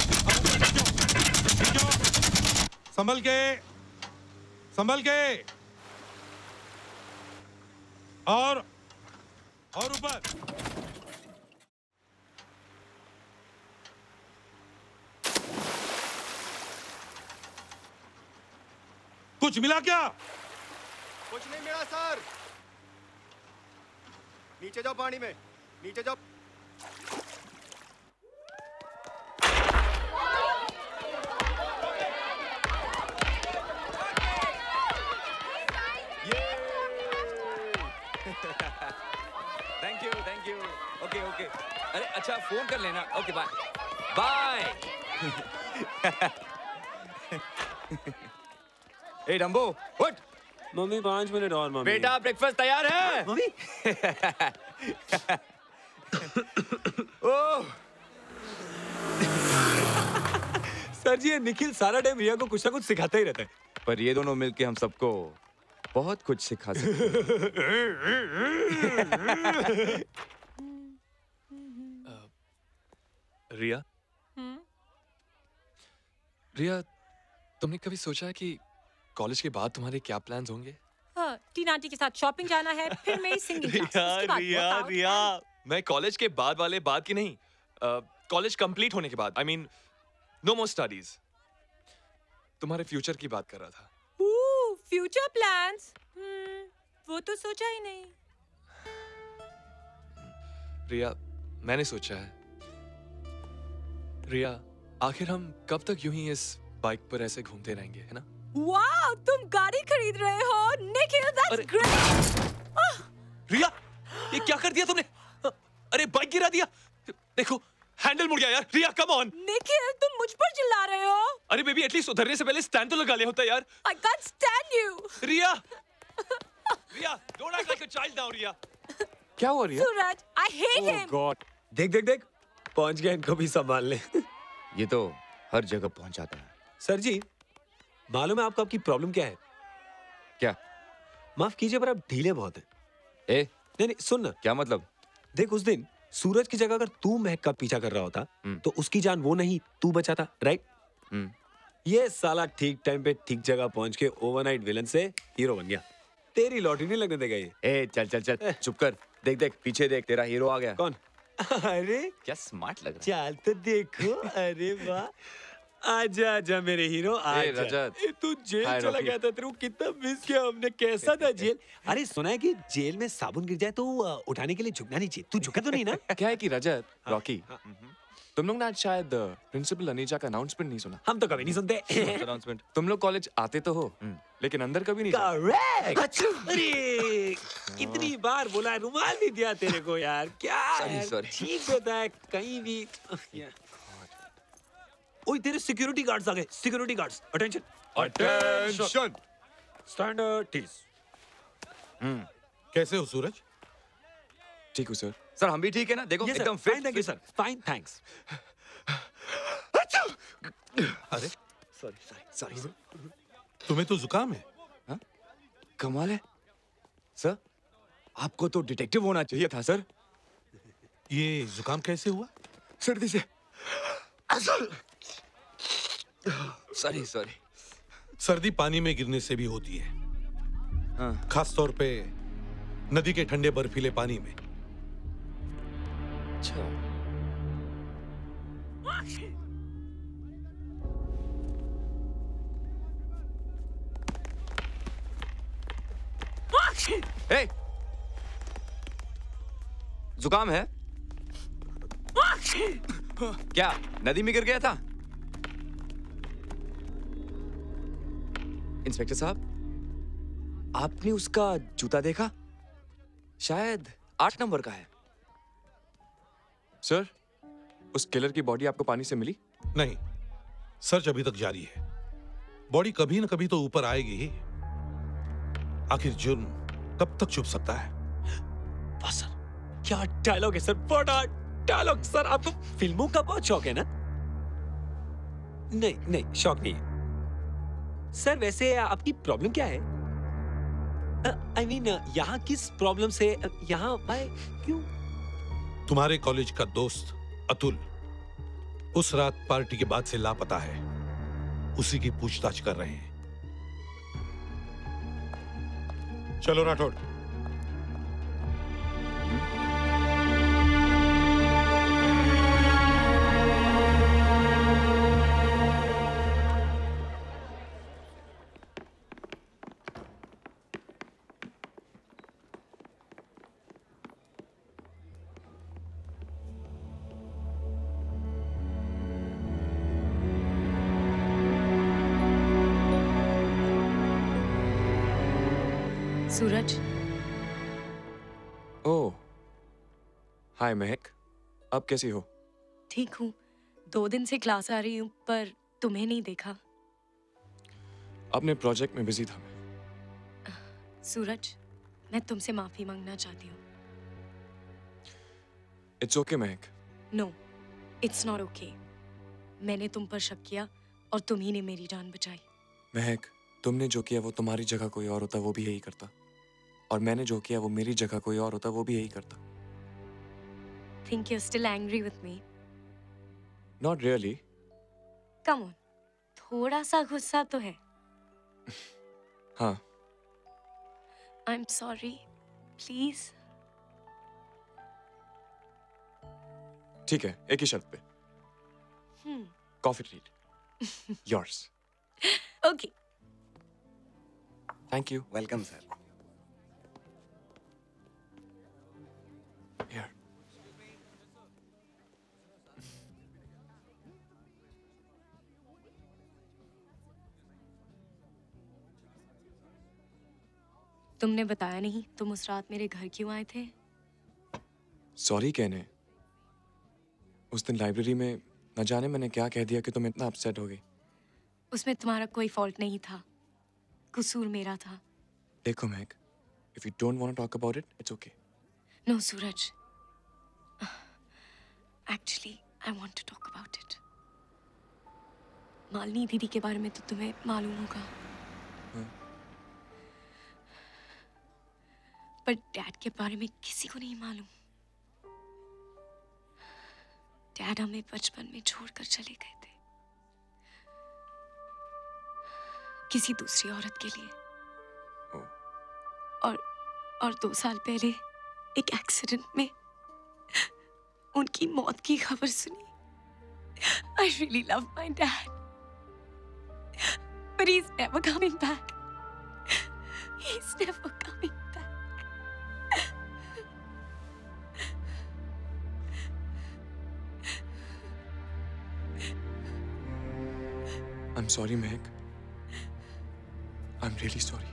संभल के, संभल के, और और ऊपर। कुछ मिला क्या? कुछ नहीं मिला सर। नीचे जाओ पानी में, नीचे जाओ। फोन कर लेना। Okay bye bye. ए डम्बो उठ। मम्मी पाँच मिनट और मम्मी। बेटा ब्रेकफास्ट तैयार है। मम्मी। ओह सर जी ये निखिल सारा टाइम रिया को कुछ ना कुछ सिखाता ही रहता है। पर ये दोनों मिलके हम सबको बहुत कुछ सिखा सकते हैं। रिया रिया तुमने कभी सोचा है कि कॉलेज के बाद तुम्हारे क्या प्लान्स होंगे? हाँ, टीना आंटी के साथ शॉपिंग जाना है, फिर मेरी सिंगिंग क्लास, रिया उसके बाद रिया workout रिया and- मैं कॉलेज के बाद वाले बात की नहीं, कॉलेज कंप्लीट होने के बाद, I mean no more studies, तुम्हारे फ्यूचर की बात कर रहा था। Ooh, future plans? Hmm, वो तो सोचा ही नहीं। रिया मैंने सोचा है, रिया आखिर हम कब तक यूं ही इस बाइक पर ऐसे घूमते रहेंगे, है ना? वाओ, तुम गाड़ी खरीद रहे हो, निखिल, that's great। रिया ये क्या कर दिया तुमने? अरे बाइक गिरा दिया। देखो हैंडल मुड़ गया यार। रिया कम ऑन। निखिल तुम मुझ पर चिल्ला रहे हो? अरे बेबी एटलीस्ट उतरने से पहले स्टैंड तो लगा लिया होता यार। I can't stand you। Ria Ria don't act like a child now. Ria क्या हुआ Ria? Suraj, I hate him। God देख देख देख पहुंच गए, इनको भी संभाल ले। ये तो हर जगह पहुंच जाता है। सर जी मालूम है आपको आपकी प्रॉब्लम क्या है? क्या? माफ कीजिए पर आप ढीले बहुत हैं। ए नहीं नहीं सुन ना। क्या मतलब? देख उस दिन सूरज की जगह अगर तू महक का पीछा कर रहा होता तो उसकी जान वो नहीं तू बचाता, राइट? ये साला ठीक टाइम पे ठीक जगह पहुंच के ओवरनाइट विलन से हीरो बन गया। तेरी लॉटरी नहीं लगने देगा ये। ए चल चल चल चुप कर। देख देख पीछे देख, तेरा हीरो आ गया। कौन? अरे क्या स्मार्ट लग रहा है। चल तो देखो। अरे वाह, आजा आजा मेरे हीरो आजा। ए, रजत। ए, तू जेल हाय, चला रॉकी। गया था, तेरे को कितना मिस किया हमने। कैसा था जेल? अरे सुना है कि जेल में साबुन गिर जाए तो अ, उठाने के लिए झुकना नहीं चाहिए। तू झुका तो नहीं ना? क्या है कि रजत, रॉकी, तुम लोग ने आज शायद प्रिंसिपल अनीजा का अनाउंसमेंट नहीं सुना। हम तो कभी नहीं सुनते अनाउंसमेंट। तुम लोग कॉलेज आते तो हो लेकिन अंदर कभी नहीं जाते। करेक्ट। अरे कितनी बार बोला है, रुमाल नहीं दिया तेरे को यार। क्या Sorry, है? sorry. ठीक होता है कहीं भी। ओए तेरे सिक्योरिटी गार्ड्स आ गए। Security guards attention attention. Standard tees. Hmm कैसे हो सूरज? ठीक हूँ सर। सर हम भी ठीक है ना? देखो Yes, sir. एकदम Fine, thank you, sir. Fine, thanks. अरे सॉरी सॉरी सॉरी। तुम्हें तो जुकाम है। हाँ? कमाल है सर, आपको तो डिटेक्टिव होना चाहिए था सर। ये जुकाम कैसे हुआ? सर्दी से। Sorry sorry. सर्दी पानी में गिरने से भी होती है। हाँ। खास तौर पे नदी के ठंडे बर्फीले पानी में। अच्छा। ए, जुकाम है क्या? नदी में गिर गया था? इंस्पेक्टर साहब आपने उसका जूता देखा? शायद आठ नंबर का है। सर उस किलर की बॉडी आपको पानी से मिली? नहीं, सर्च अभी तक जारी है। बॉडी कभी न कभी तो ऊपर आएगी ही। आखिर जुर्म कब तक छुप सकता है? वाह सर, क्या डायलॉग है सर। बड़ा डायलॉग सर। आपको फिल्मों का बहुत शौक है ना? नहीं नहीं शौक नहीं है सर। वैसे आपकी प्रॉब्लम क्या है? आई मीन यहाँ किस प्रॉब्लम से यहाँ आए? क्यों? तुम्हारे कॉलेज का दोस्त अतुल उस रात पार्टी के बाद से लापता है। उसी की पूछताछ कर रहे हैं। चलो राठौड़। सूरज। ओह हाय महक, अब कैसी हो? ठीक हूँ। दो दिन से क्लास आ रही हूँ पर तुम्हें नहीं देखा। अपने प्रोजेक्ट में बिजी था मैं। सूरज, मैं तुमसे माफी मांगना चाहती हूँ। It's okay Mehak. No, it's not okay. मैंने तुम पर शक किया और तुम ही ने मेरी जान बचाई। महक, तुमने जो किया वो तुम्हारी जगह कोई और होता वो भी यही करता, और मैंने जो किया वो मेरी जगह कोई और होता वो भी यही करता। Think you're still angry with me? Not really. Come on, थोड़ा सा गुस्सा तो है। हाँ। I'm sorry, please. ठीक है, एक ही शर्त पे। Hmm. Coffee treat. Yours. Okay. Thank you. Welcome, sir. Here. तुमने बताया नहीं तुम उस रात मेरे घर क्यों आए थे? सॉरी कहने। उस दिन लाइब्रेरी में न जाने मैंने क्या कह दिया कि तुम इतना अपसेट हो गई। उसमें तुम्हारा कोई फॉल्ट नहीं था, कसूर मेरा था। देखो महक, if you don't want to talk about it, it's okay. No, Suraj. Actually, I want to talk about it. Malini दीदी के बारे में तो तुम्हें मालूम होगा। हाँ। पर डैड के बारे में किसी को नहीं मालूम। डैड हमें बचपन में छोड़कर चले गए थे, किसी दूसरी औरत के लिए। और और दो साल पहले एक एक्सीडेंट में उनकी मौत की खबर सुनी। I really love my dad, but he's never coming back. He's never coming back. I'm sorry, Meg. I'm really sorry.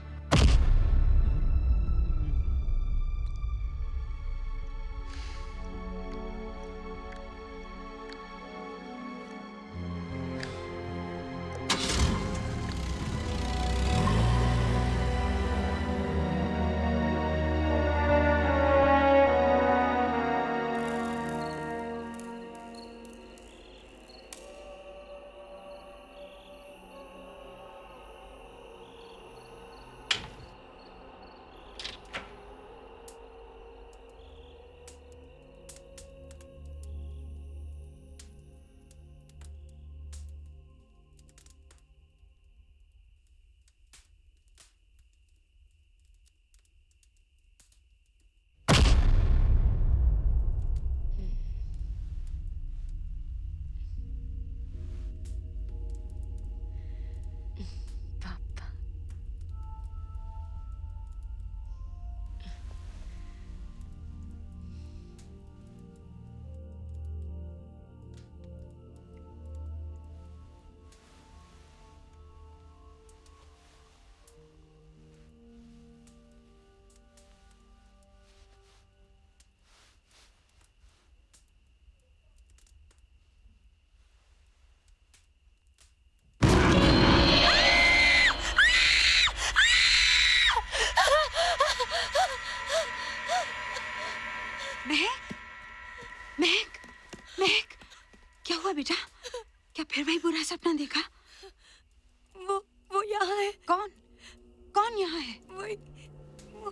बेटा, क्या फिर वही बुरा सपना देखा? वो वो यहाँ है। कौन कौन यहाँ है? वही वो...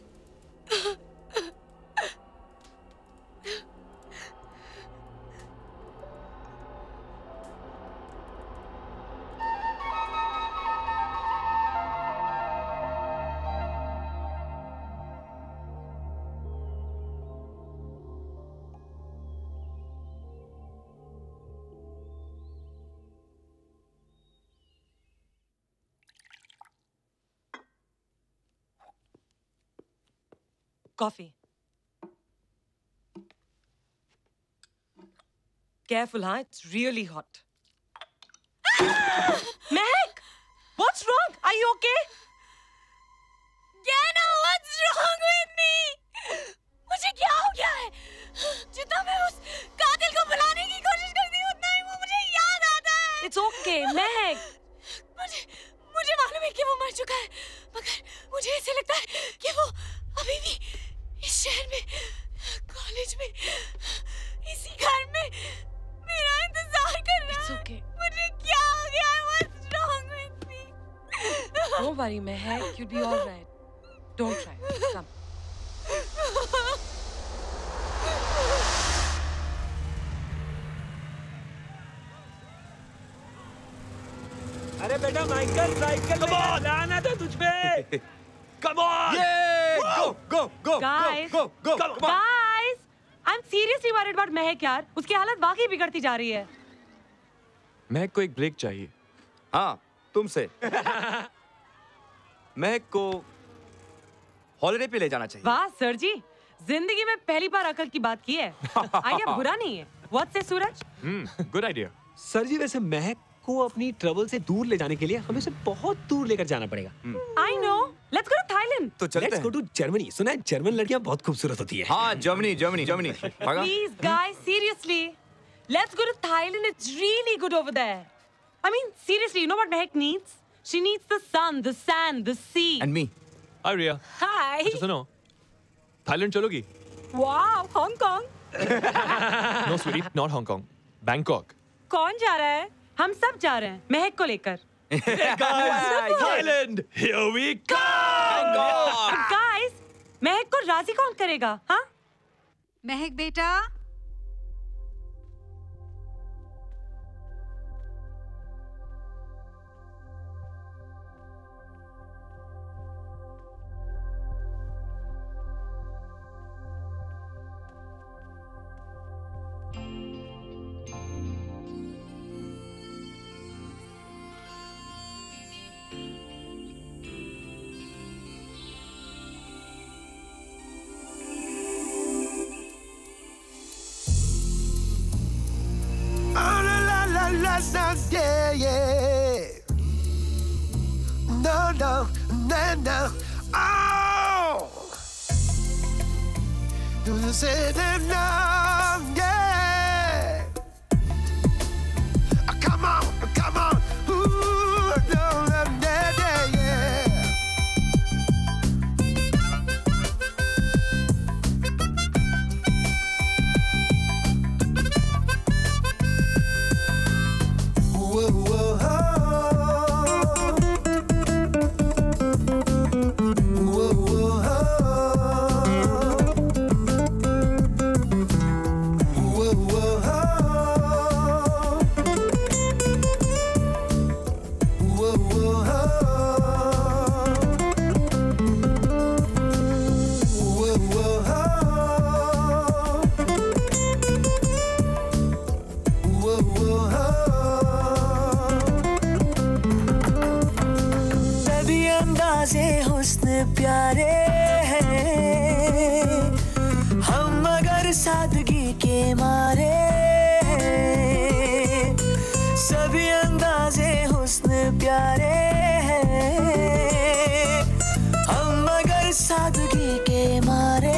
Coffee. Careful, huh? It's really hot. Meg! What's wrong? Are you okay? Jana, what's wrong with me? मुझे क्या हो गया है? जितना मैं उस कातिल को बुलाने की कोशिश करती हूँ के महक? मुझे मुझे मालूम है कि वो मर चुका है, मगर मुझे ऐसे लगता है कि वो अभी भी इस शहर में, कॉलेज में, इसी घर में मेरा इंतजार कर रहा है। okay. मुझे क्या हो गया है? What's wrong with me? Don't worry, Mehak. You'll be all right. Don't try. Come. अरे बेटा माइकल, साइकिल लाना था तुझ पे। Come on! Go, go, go, Guys, go, go, go, come on. Guys, I'm seriously worried about महक यार। उसकी हालत वाकई बिगड़ती जा रही है। महक को एक ब्रेक चाहिए। हाँ, तुमसे। महक को हॉलिडे पे ले जाना चाहिए। वाह सर जी, जिंदगी में पहली बार अकल की बात की है। आइडिया बुरा नहीं है। What say Suraj? Hmm, good idea. Sir ji वैसे महक को अपनी ट्रबल से दूर ले जाने के लिए हमें उसे बहुत दूर लेकर जाना पड़ेगा। I know. Let's go to Thailand. तो चलते Let's हैं। go to Germany. सुना है जर्मन लड़कियां बहुत खूबसूरत होती है। हाँ, Germany, Germany, Germany. Please, guys, seriously. Let's go to Thailand. It's really good over there. I mean, seriously, you know what Mehak needs? She needs the sun, the sand, the sea. And me. Hi, Ria. Hi. अच्छा सुनो, थाईलैंड चलोगी? Wow, Hong Kong. No, sweetie, not Hong Kong. Bangkok. कौन जा रहा है? हम सब जा रहे हैं महक को लेकर। Thailand, here we go. Guys, महक को राजी कौन करेगा? हाँ? महक बेटा, Yeah, yeah. No, no, no, no. Oh! Do you say that no? Yeah. Come on, come on. Ooh, no, no, yeah, yeah. Whoa, whoa, oh. Whoa, whoa, oh. Whoa, whoa, oh. Whoa, whoa, oh. Whoa, whoa, oh. Whoa, whoa, oh. सभी अंदाज़े हुस्न प्यारे हैं हम मगर सादगी के मारे हैं। सभी अंदाज़े हुस्न प्यारे हैं हम मगर सादगी के मारे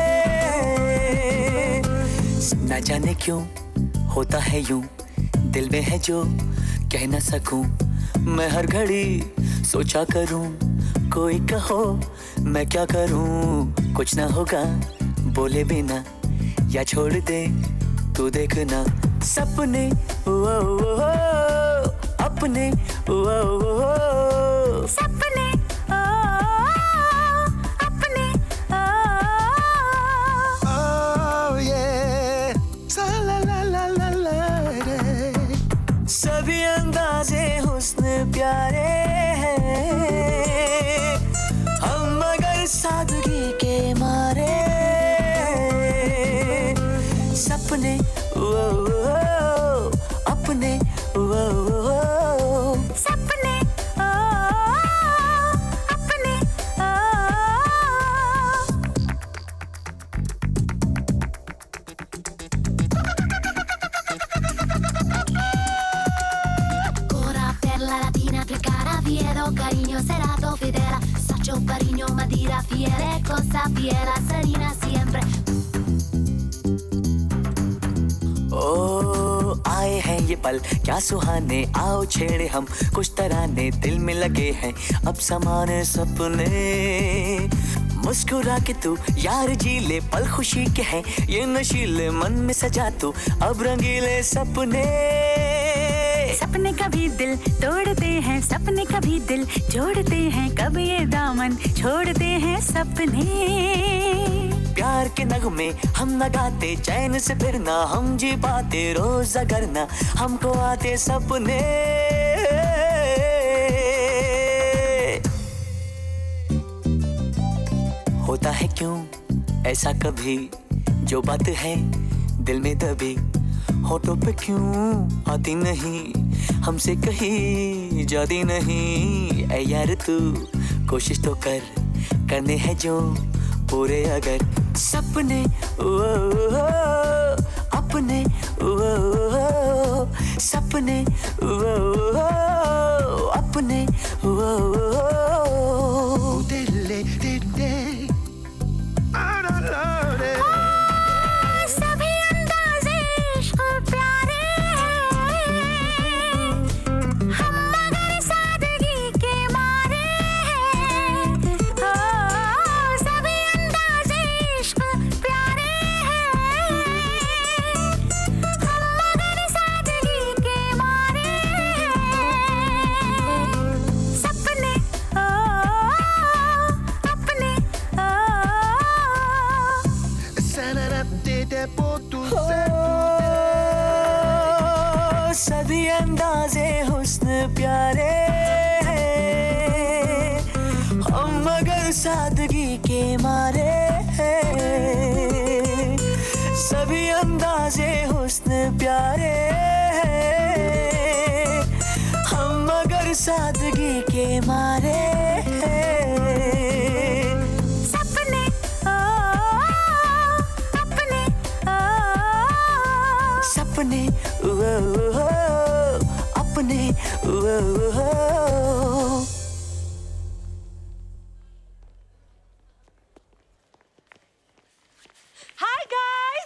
हैं। ना जाने क्यों होता है यूं, दिल में है जो कह ना सकूं। मैं हर घड़ी सोचा करूं, कोई कहो मैं क्या करूं। कुछ ना होगा बोले बिना, या छोड़ दे तू देखना। सपने ओ, ओ, ओ, अपने ओ, ओ, ओ, सपने ओ, अपने ओ, Oh, yeah. Sa la la la la la la. सभी अंदाज़े हुस्न प्यारे हैं हम मगर सादगी के मारे। सपने ओ, ओ, ओ, अपने ओ, ओ, ओ, सपने ओ, अपने ओ, Ora per la latina che cara Piero Carigno serato federa Sacho Parigno Madira fiere cosa fiera Serena siempre ओ आए हैं ये पल क्या सुहाने, आओ छेड़े हम कुछ तराने, दिल में लगे हैं अब समाने सपने। मुस्कुरा के तू यार जी ले, पल खुशी के हैं ये नशीले, मन में सजा तू अब रंगीले सपने। सपने कभी दिल तोड़ते हैं, सपने कभी दिल जोड़ते हैं, कभी ये दामन छोड़ते हैं सपने। प्यार के नगमे हम न गाते, चैन से फिर ना हम जी पाते, रोज अगर ना हमको आते सपने। होता है क्यों ऐसा कभी, जो बात है दिल में दबी, होठों पे क्यों आती नहीं, हमसे कहीं जाती नहीं। ऐ यार तू कोशिश तो कर, करने हैं जो पूरे अगर सपने ओ, ओ, ओ, अपने ओ, ओ, ओ, सपने ओ, ओ, ओ, अपने ओ, ओ, ओ, दिल दे दे सभी अंदाज़े इश्क प्यारे हैं, हम मगर सादगी के मारे हैं। ओ, सभी अंदाज़े इश्क प्यारे हैं, हम मगर सादगी के मारे हैं। सपने ओ, अपने ओ, सभी अंदाज़े हुस्न प्यारे हैं, हम मगर सादगी के मारे हैं। सभी अंदाज़े हुस्न प्यारे हैं, हम मगर सादगी के मारे हैं। सपने ओ, अपने ओ, सपने ओ, ओ, ओ, अपने ओ, ओ, ओ। Hi guys.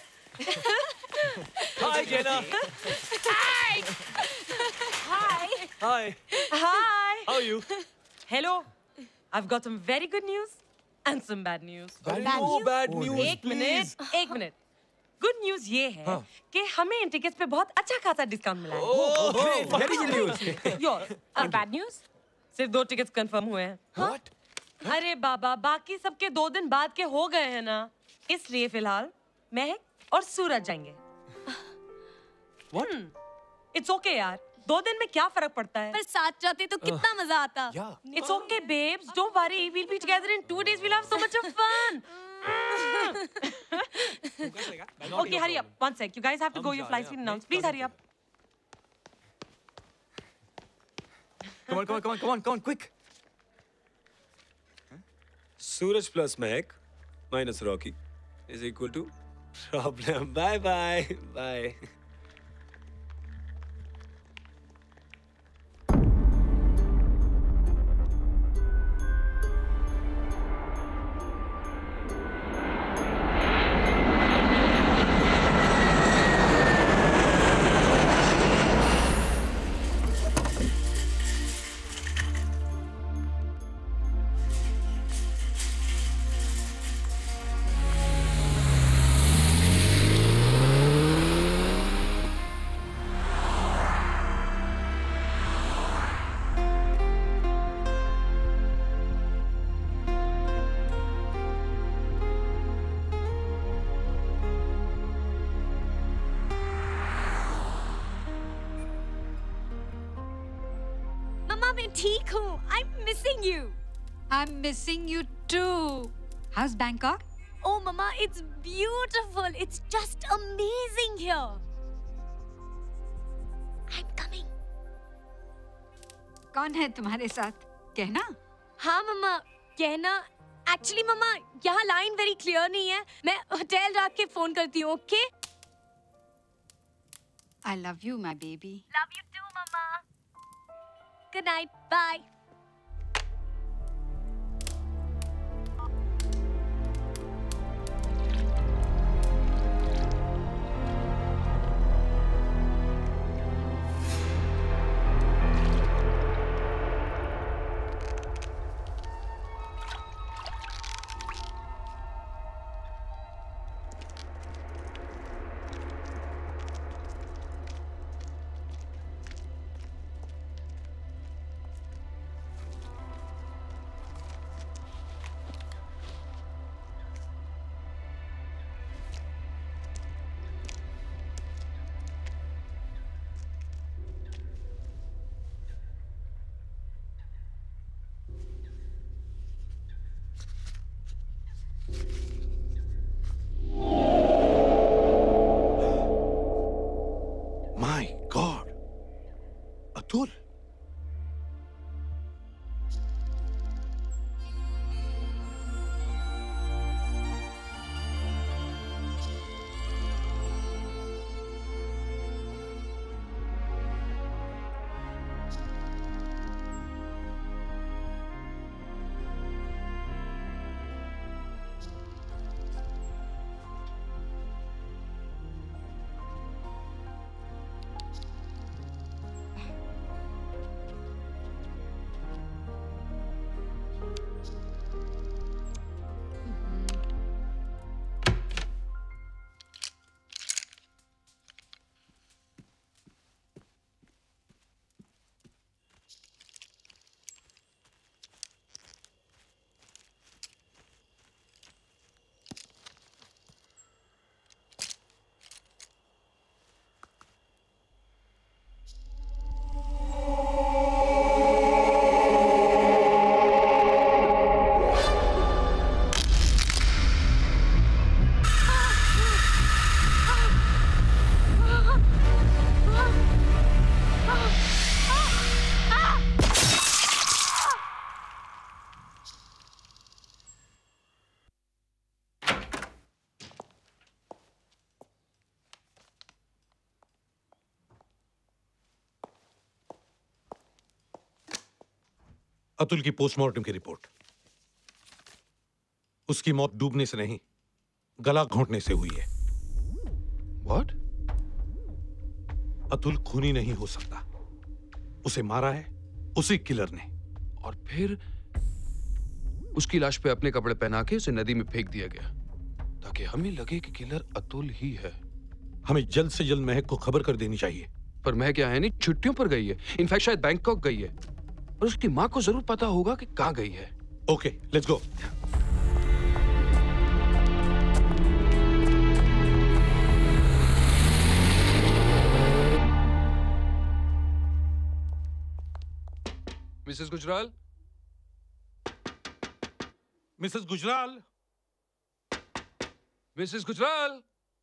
Hi Jenna. Hi. Hi. Hi. Hi. How are you? Hello. I've got some very good news and some bad news. Bad Bad news? news? Bad news, एक मिनट, एक मिनट. गुड न्यूज ये है हाँ. कि हमें इन टिकट्स पे बहुत अच्छा खासा डिस्काउंट मिला है। Oh, great. Very good news. Your और बैड न्यूज सिर्फ दो टिकट्स कंफर्म हुए हैं। What? अरे बाबा, बाकी सबके दो दिन बाद के हो गए हैं ना, इसलिए फिलहाल महक और सूरज जाएंगे। What? इट्स ओके यार, दो दिन में क्या फर्क पड़ता है? पर साथ जाते तो कितना मजा आता। It's okay, babes. Don't worry. We'll be together in two days. We'll have so much of fun. Okay, hurry up. One sec. You guys have to go. Your flight's been announced. Please hurry up. Come on, come on, come on, come on, come on, quick. Suraj plus Mehak minus Rocky is equal to problem. Bye bye. Bye. मम्मा मैं ठीक हूँ। I'm missing you. I'm missing you too. How's Bangkok? Oh, Mama, it's beautiful. It's just amazing here. I'm coming. कौन है तुम्हारे साथ? कहना? हाँ मम्मा, कहना। Actually, मम्मा, यहाँ लाइन very clear नहीं है। मैं होटल रख के फोन करती हूँ, okay? I love you, my baby. Love you too, Mama. Good night. Bye. Atul. Atul की पोस्टमार्टम की रिपोर्ट। उसकी मौत डूबने से नहीं, गला घोंटने से हुई है। What? अतुल खूनी नहीं हो सकता। उसे मारा है उसी किलर ने। और फिर उसकी लाश पे अपने कपड़े पहना के उसे नदी में फेंक दिया गया ताकि हमें लगे कि किलर अतुल ही है। हमें जल्द से जल्द महक को खबर कर देनी चाहिए। पर महक यहाँ है नहीं, छुट्टियों पर गई है। इनफैक्ट शायद बैंकॉक गई है। और उसकी माँ को जरूर पता होगा कि कहाँ गई है। Okay, let's go. Mrs Gujral, Mrs Gujral, Mrs Gujral.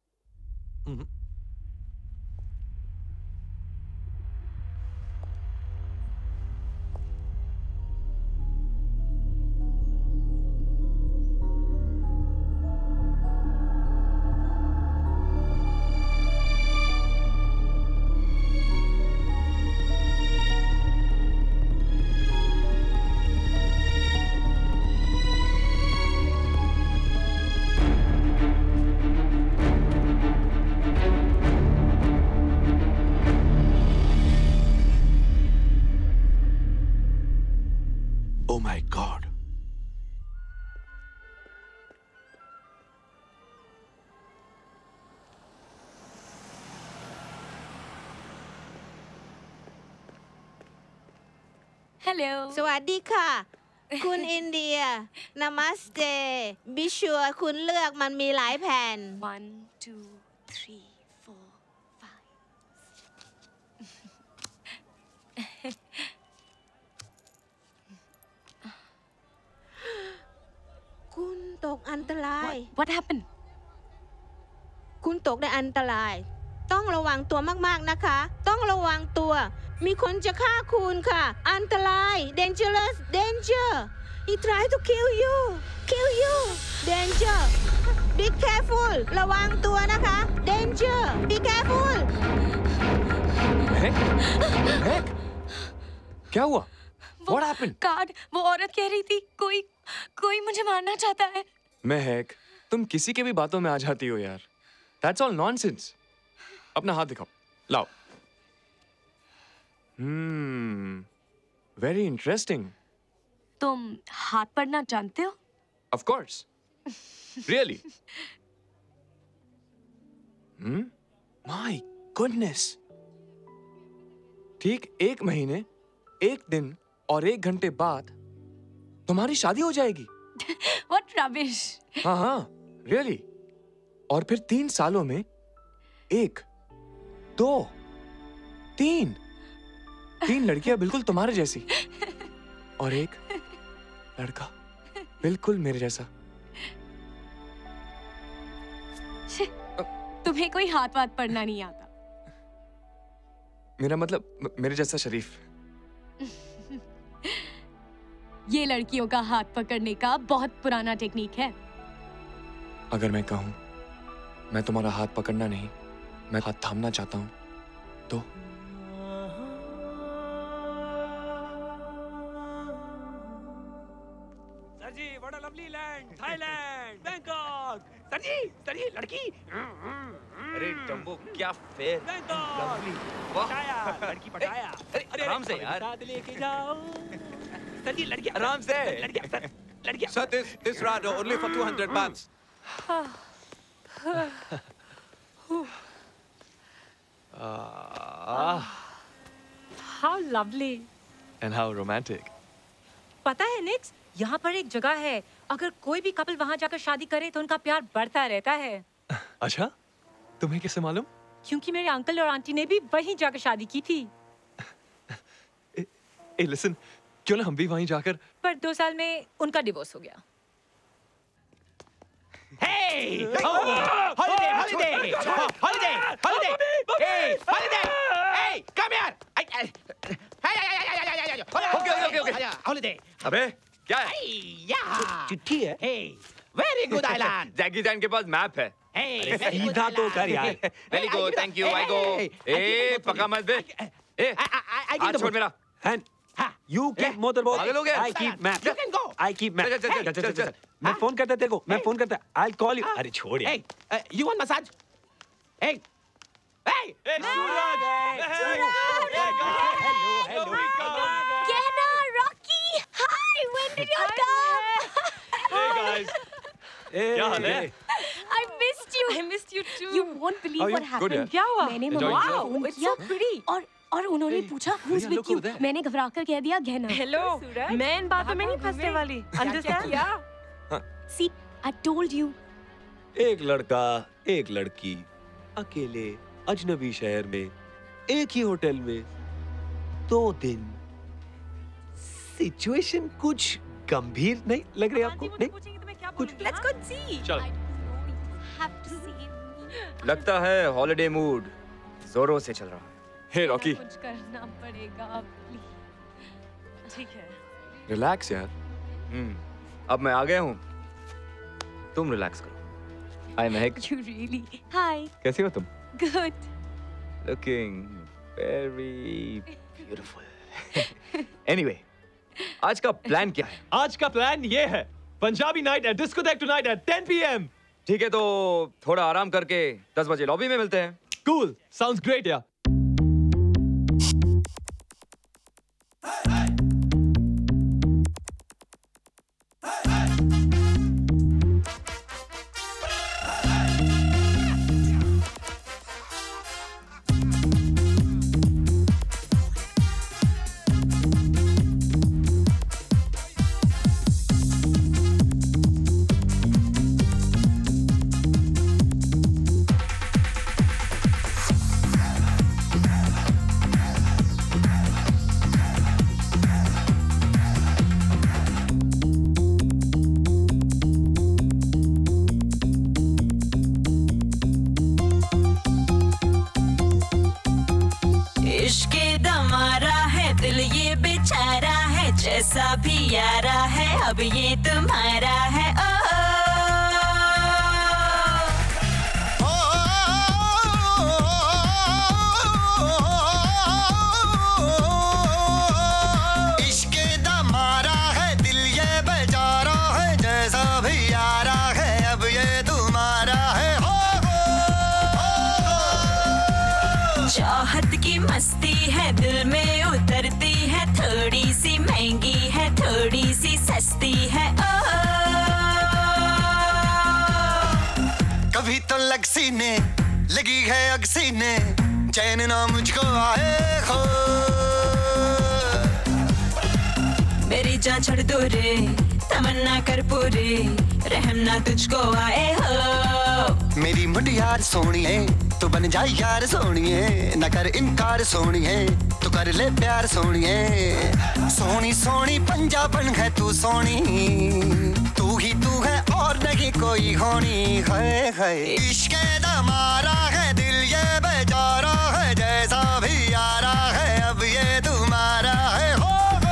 Oh my God. Hello. สวัสดีค่ะ คุณอินเดีย Namaste. Be sure คุณเลือกมันมีหลายแผ่น One, two, three, four, five. คุณตกอันตราย What happened? คุณตกในอันตราย ต้องระวังตัวมากๆนะคะ ต้องระวังตัว มีคนจะฆ่าคุณค่ะ อันตราย dangerous danger he try to kill you kill you danger be careful ระวังตัวนะคะ danger be careful महक, महक, क्या हुआ? What happened? God, वो औरत कह रही थी कोई कोई मुझे मारना चाहता है। महक, तुम किसी के भी बातों में आ जाती हो यार। That's all nonsense. अपना हाथ दिखाओ, लाओ। Hmm, very interesting. तुम हाथ पढ़ना जानते हो? Of course. Really? Hmm? My goodness. ठीक एक महीने, एक दिन और एक घंटे बाद तुम्हारी शादी हो जाएगी। What rubbish. हाँ हाँ, really. और फिर तीन सालों में एक, दो, तीन, तीन लड़कियां बिल्कुल तुम्हारे जैसी और एक लड़का बिल्कुल मेरे जैसा। तुम्हें कोई हाथ वाथ पढ़ना नहीं आता। मेरा मतलब मेरे जैसा शरीफ। ये लड़कियों का हाथ पकड़ने का बहुत पुराना टेक्निक है। अगर मैं कहूं मैं तुम्हारा हाथ पकड़ना नहीं, मैं हाथ थामना चाहता हूं तो? Sir ji, what a lovely land, Thailand, Bangkok. Sir ji, sir ji, लड़की। अरे डम्बो, क्या फेयर, लवली, पटाया, लड़की पटाया। अरे आराम से यार। साथ लेके जाओ। सर जी, लड़की आराम से। लड़की, सर, लड़की। Sir, this this ride only for two hundred bahts. Ah, How lovely. and how romantic. पता है निक्स, यहाँ पर एक जगह है, अगर कोई भी कपल वहाँ जाकर शादी करे तो उनका प्यार बढ़ता रहता है। अच्छा, तुम्हें कैसे मालूम? क्योंकि मेरे अंकल और आंटी ने भी वहीं जाकर शादी की थी। ए लिसन, क्यों ना हम भी वहीं जाकर? पर दो साल में उनका डिवोर्स हो गया। Hey! Oh! Holiday! Holiday! Holiday! Holiday! Hey! Holiday! Hey! Come here! I, I, hey! Hey! Hey! Hey! Okay, okay, okay. Holiday! अबे क्या है? Hey! Yeah! चिट्ठी है? Hey! Very good island! जैकी चैन के पास मैप है। Hey! सीधा तो कर यार। Very good, thank you, I go. ए पका मत बे। ए आज छोड़ मेरा। And you keep motorboat. पागल हो गया? I keep map. You can go. I keep map. चल, चल, चल, चल, चल, चल। मैं फोन करता तेरे को, मैं फोन करता। I'll call you. अरे छोड़ यार। Hey! Uh, you want massage? Hey! Hey! Hey, Suraj! Hello, hello. Gehna, Rocky, hi, when did you come? Hey guys. क्या हाल है? I missed you. I missed you too. You won't believe How are what you? happened. Good, yeah. क्या हुआ? मैंने Enjoying मम्मा yourself? को फोन It's किया so pretty. और और उन्होंने पूछा who's yeah, with look you? over there. मैंने घबरा कर कह दिया गहना। हेलो, मैं इन बातों में नहीं फंसने वाली। Understand? See, I told you. एक लड़का, एक लड़की, अकेले, अजनबी शहर में, एक ही होटल में, दो दिन। सिचुएशन कुछ गंभीर नहीं लग रही आपको? नहीं? कुछ Let's go and see. चल। Have to see. लगता है हॉलिडे मूड जोरों से चल रहा है। हे रॉकी, कुछ करना पड़ेगा प्लीज। ठीक है। रिलैक्स यार। हम्म, अब मैं आ गया हूँ। तुम रिलैक्स करो। हाय महक। You really? Hi. कैसी हो तुम? Good. Looking very beautiful. Anyway, आज का प्लान क्या है? आज का प्लान ये है, Punjabi night at discotheque tonight at ten p m ठीक है, तो थोड़ा आराम करके दस बजे लॉबी में मिलते हैं। Cool, sounds great यार। जैसा भी यारा है अब ये तुम्हारा है ओ, इश्क दा मारा है दिल ये बेचारा है जैसा भी यारा है अब ये तुम्हारा है हो, चाहत की मस्ती है दिल में उतरती है थोड़ी सी महंगी है थोड़ी सी सस्ती है ओ, कभी तो लग सीने लगी है अग सीने चैन ना मुझको आए खो मेरी जान छड़ दो रे तमन्ना कर पूरी रहम ना तुझको आए हो मेरी मुंडियार सोनिए तू बन जा यार सोनिए न कर इनकार सोनिए तू कर ले प्यार सोनिए सोनी सोनी पंजाबन है तू सोनी तू ही तू है और नहीं कोई होनी है है इश्क दा मारा है दिल ये बेचारा है जैसा भी यारा है अब ये तुम्हारा है हो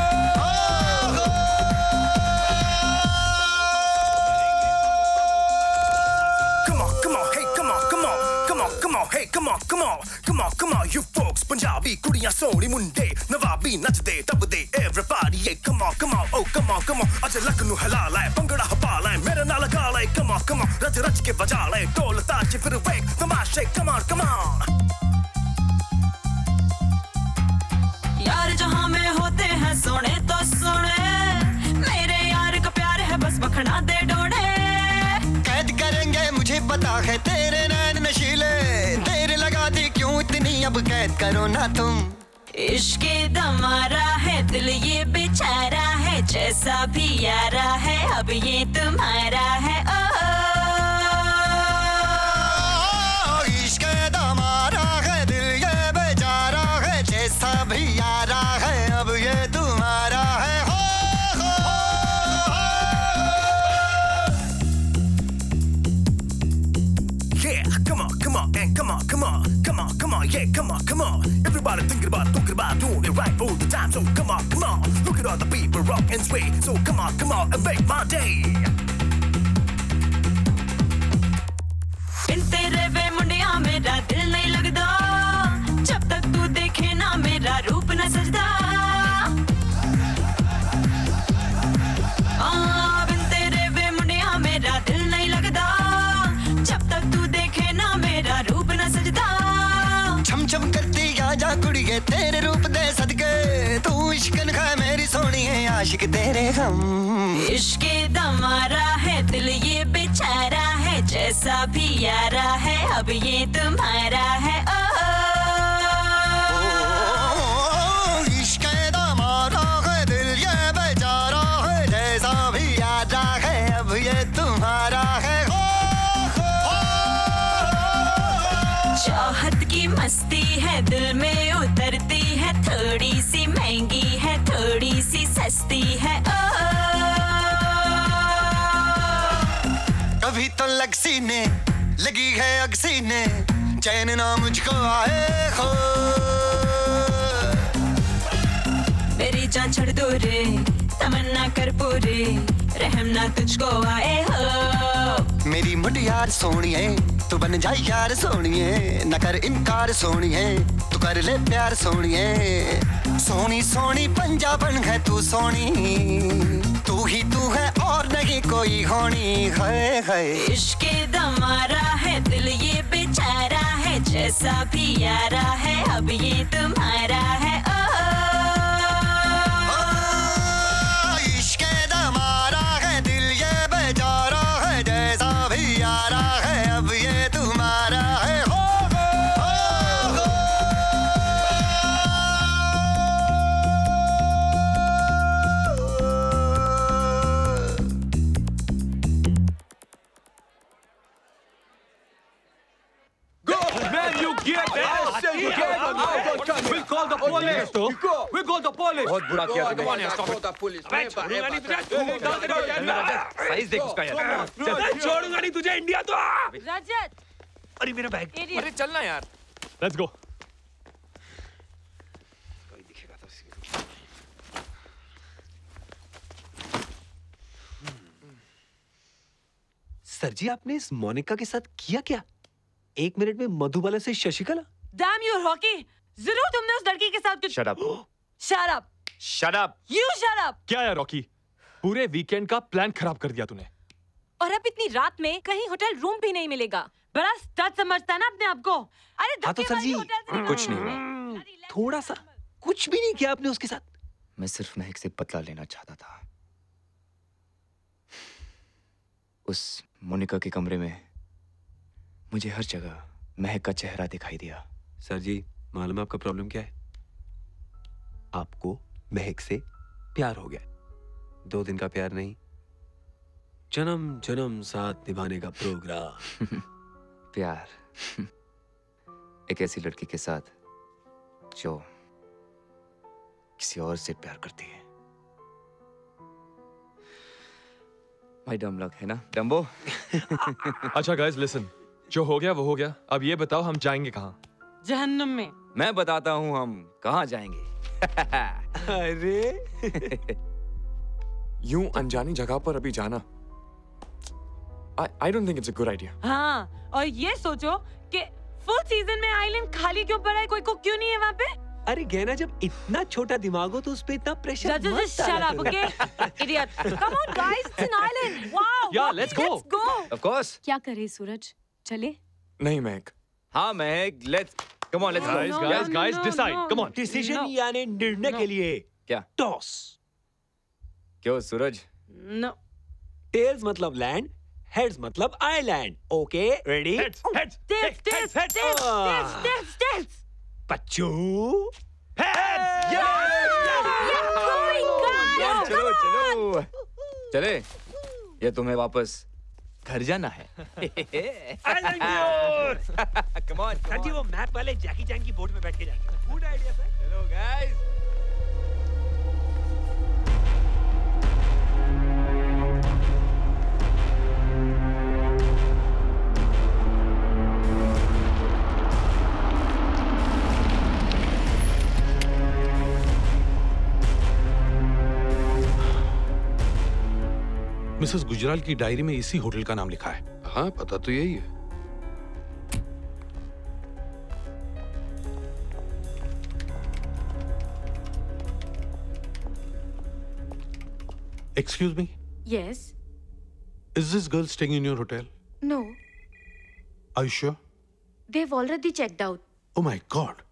Hey, come on, come on, come on, come on, you folks. Punjabi, kudiyan soni munde, nawabi nachde tabde, everybody. Yeah, come on, come on, oh, come on, come on. Aaj lak nu halal hai, bhangra hapal hai, mere naal gal hai. Come on, come on, raj raj ke baja hai, dol taaj fir wake, tamashe. Come on, come on. यार जहाँ में होते हैं सोने तो सोने, मेरे यार का प्यार है बस बखना दे डोने. कैद करेंगे मुझे पता है तेरे नैन नशीले तेरे लगा दी क्यों इतनी अब कैद करो ना तुम इश्क दमारा है दिल ये बेचारा है जैसा भी यारा है अब ये तुम्हारा है ओ इश्क दमारा है दिल ये बेचारा है जैसा भी यारा है अब ये तुम्हारा है Come on, and come on, come on, come on, come on, yeah, come on, come on. Everybody thinking about, thinking about doing it right all the time. So come on, come on. Look at all the people rock and sway. So come on, come on, and make my day. इन तेरे वे मुंडिया मेरा दिल नहीं लगदा जब तक तू देखे ना मेरा रूप न सजदा आ बिन तेरे वे मुंडिया मेरा दिल नहीं लगदा जब तक तू देखे ना मेरा रूप न सजदा छम छम करती आजा कुड़िए तेरे रूप दे सदके तू इश्कन खा मेरी सोनी है आशिक तेरे हम इश्क दमारा है दिल ये बेचारा है जैसा भी यारा है अब ये तुम्हारा है ओ इश्क दमारा है दिल ये बेचारा है जैसा भी यारा है अब ये तुम्हारा है चाहत की मस्ती है दिल में उतरती है थोड़ी सी महंगी है थोड़ी सी सस्ती है ओ कभी तो लग सीने लगी है अग सीने चैन ना मुझको आए हो मेरी जान छोड़ दो रे तमन्ना कर पूरी रहम ना तुझको आए हो मेरी मुटियार सोनिए तू बन जा यार सोनिए न कर इनकार सोनिए तू कर ले प्यार सोनिए सोनी सोनी पंजाबन है तू सोनी तू ही तू है और नहीं कोई होनी है है इश्क दमारा है दिल ये बेचारा है जैसा भी यारा है अब ये तुम्हारा है ओ इश्क दमारा है दिल ये बेचारा है जैसा भी यारा है अब ये तुम्हारा है हो We'll call the police. We'll call the police. बहुत बुरा किया तुमने. Come on, यार, stop it. पुलिस. साइज देख उसका यार. चल छोड़ूंगा नहीं तुझे इंडिया तो. रजत. अरे मेरा बैग. अरे चलना यार. Let's go. सर जी आपने इस मोनिका के साथ किया क्या? एक मिनट में मधुबाला से शशिकला? Damn you, Rocky! जरूर तुमने उस लड़की के साथ कुछ Shut up. Shut up. Shut up. You shut up. क्या है रॉकी? पूरे वीकेंड का प्लान खराब कर दिया तूने. और अब इतनी रात में कहीं होटल रूम भी नहीं मिलेगा. बड़ा स्टड समझता है ना अपने आप को. अरे हाँ तो सर जी कुछ नहीं. थोड़ा सा कुछ भी नहीं किया आपने उसके साथ. मैं सिर्फ महक से बदला लेना चाहता था. उस मोनिका के कमरे में मुझे हर जगह महक का चेहरा दिखाई दिया. सर जी मालूम है आपका प्रॉब्लम क्या है? आपको महक से प्यार हो गया. दो दिन का प्यार नहीं, जन्म जन्म साथ निभाने का प्रोग्राम. प्यार एक ऐसी लड़की के साथ जो किसी और से प्यार करती है। माय डम लक, है ना डम्बो? अच्छा गाइस लिसन, जो हो गया वो हो गया। अब ये बताओ हम जाएंगे कहाँ? जहन्नुम में। मैं बताता हूँ हम कहाँ जाएंगे। अरे यूं अनजानी जगह पर अभी जाना, I, I don't think it's a good idea. हाँ, और ये सोचो कि फुल सीजन में आइलैंड खाली क्यों पड़ा है, कोई को क्यों नहीं है वहाँ पे? अरे गहना, जब इतना छोटा दिमाग हो तो उस पे इतना pressure Just, just shut up, okay? Idiot. Come on, guys, it's an island. Wow. Yeah, let's go. Let's go. Of course. क्या करे सूरज? चले? नहीं महक। हाँ महक, let's come on, let's go. Guys, guys, guys, decide. Come on. Decision यानी निर्णय के लिए क्या? टॉस। क्यों सूरज? No. टेल्स मतलब लैंड, हेड्स मतलब island. Okay, ready? Heads, heads, tails, tails, tails, tails, tails, tails. बच्चू चलो चलो चले, ये तुम्हें वापस घर जाना है। कम ऑन सर जी, वो मैप वाले जैकी चैन की बोट में बैठ के जाएंगे। Good idea sir. चलो गाइस। मिसेस गुजराल की डायरी में इसी होटल का नाम लिखा है। हाँ, पता तो यही है। Excuse me, Yes. is this girl staying in your hotel? No. Are you sure? They've already checked out. Oh my God.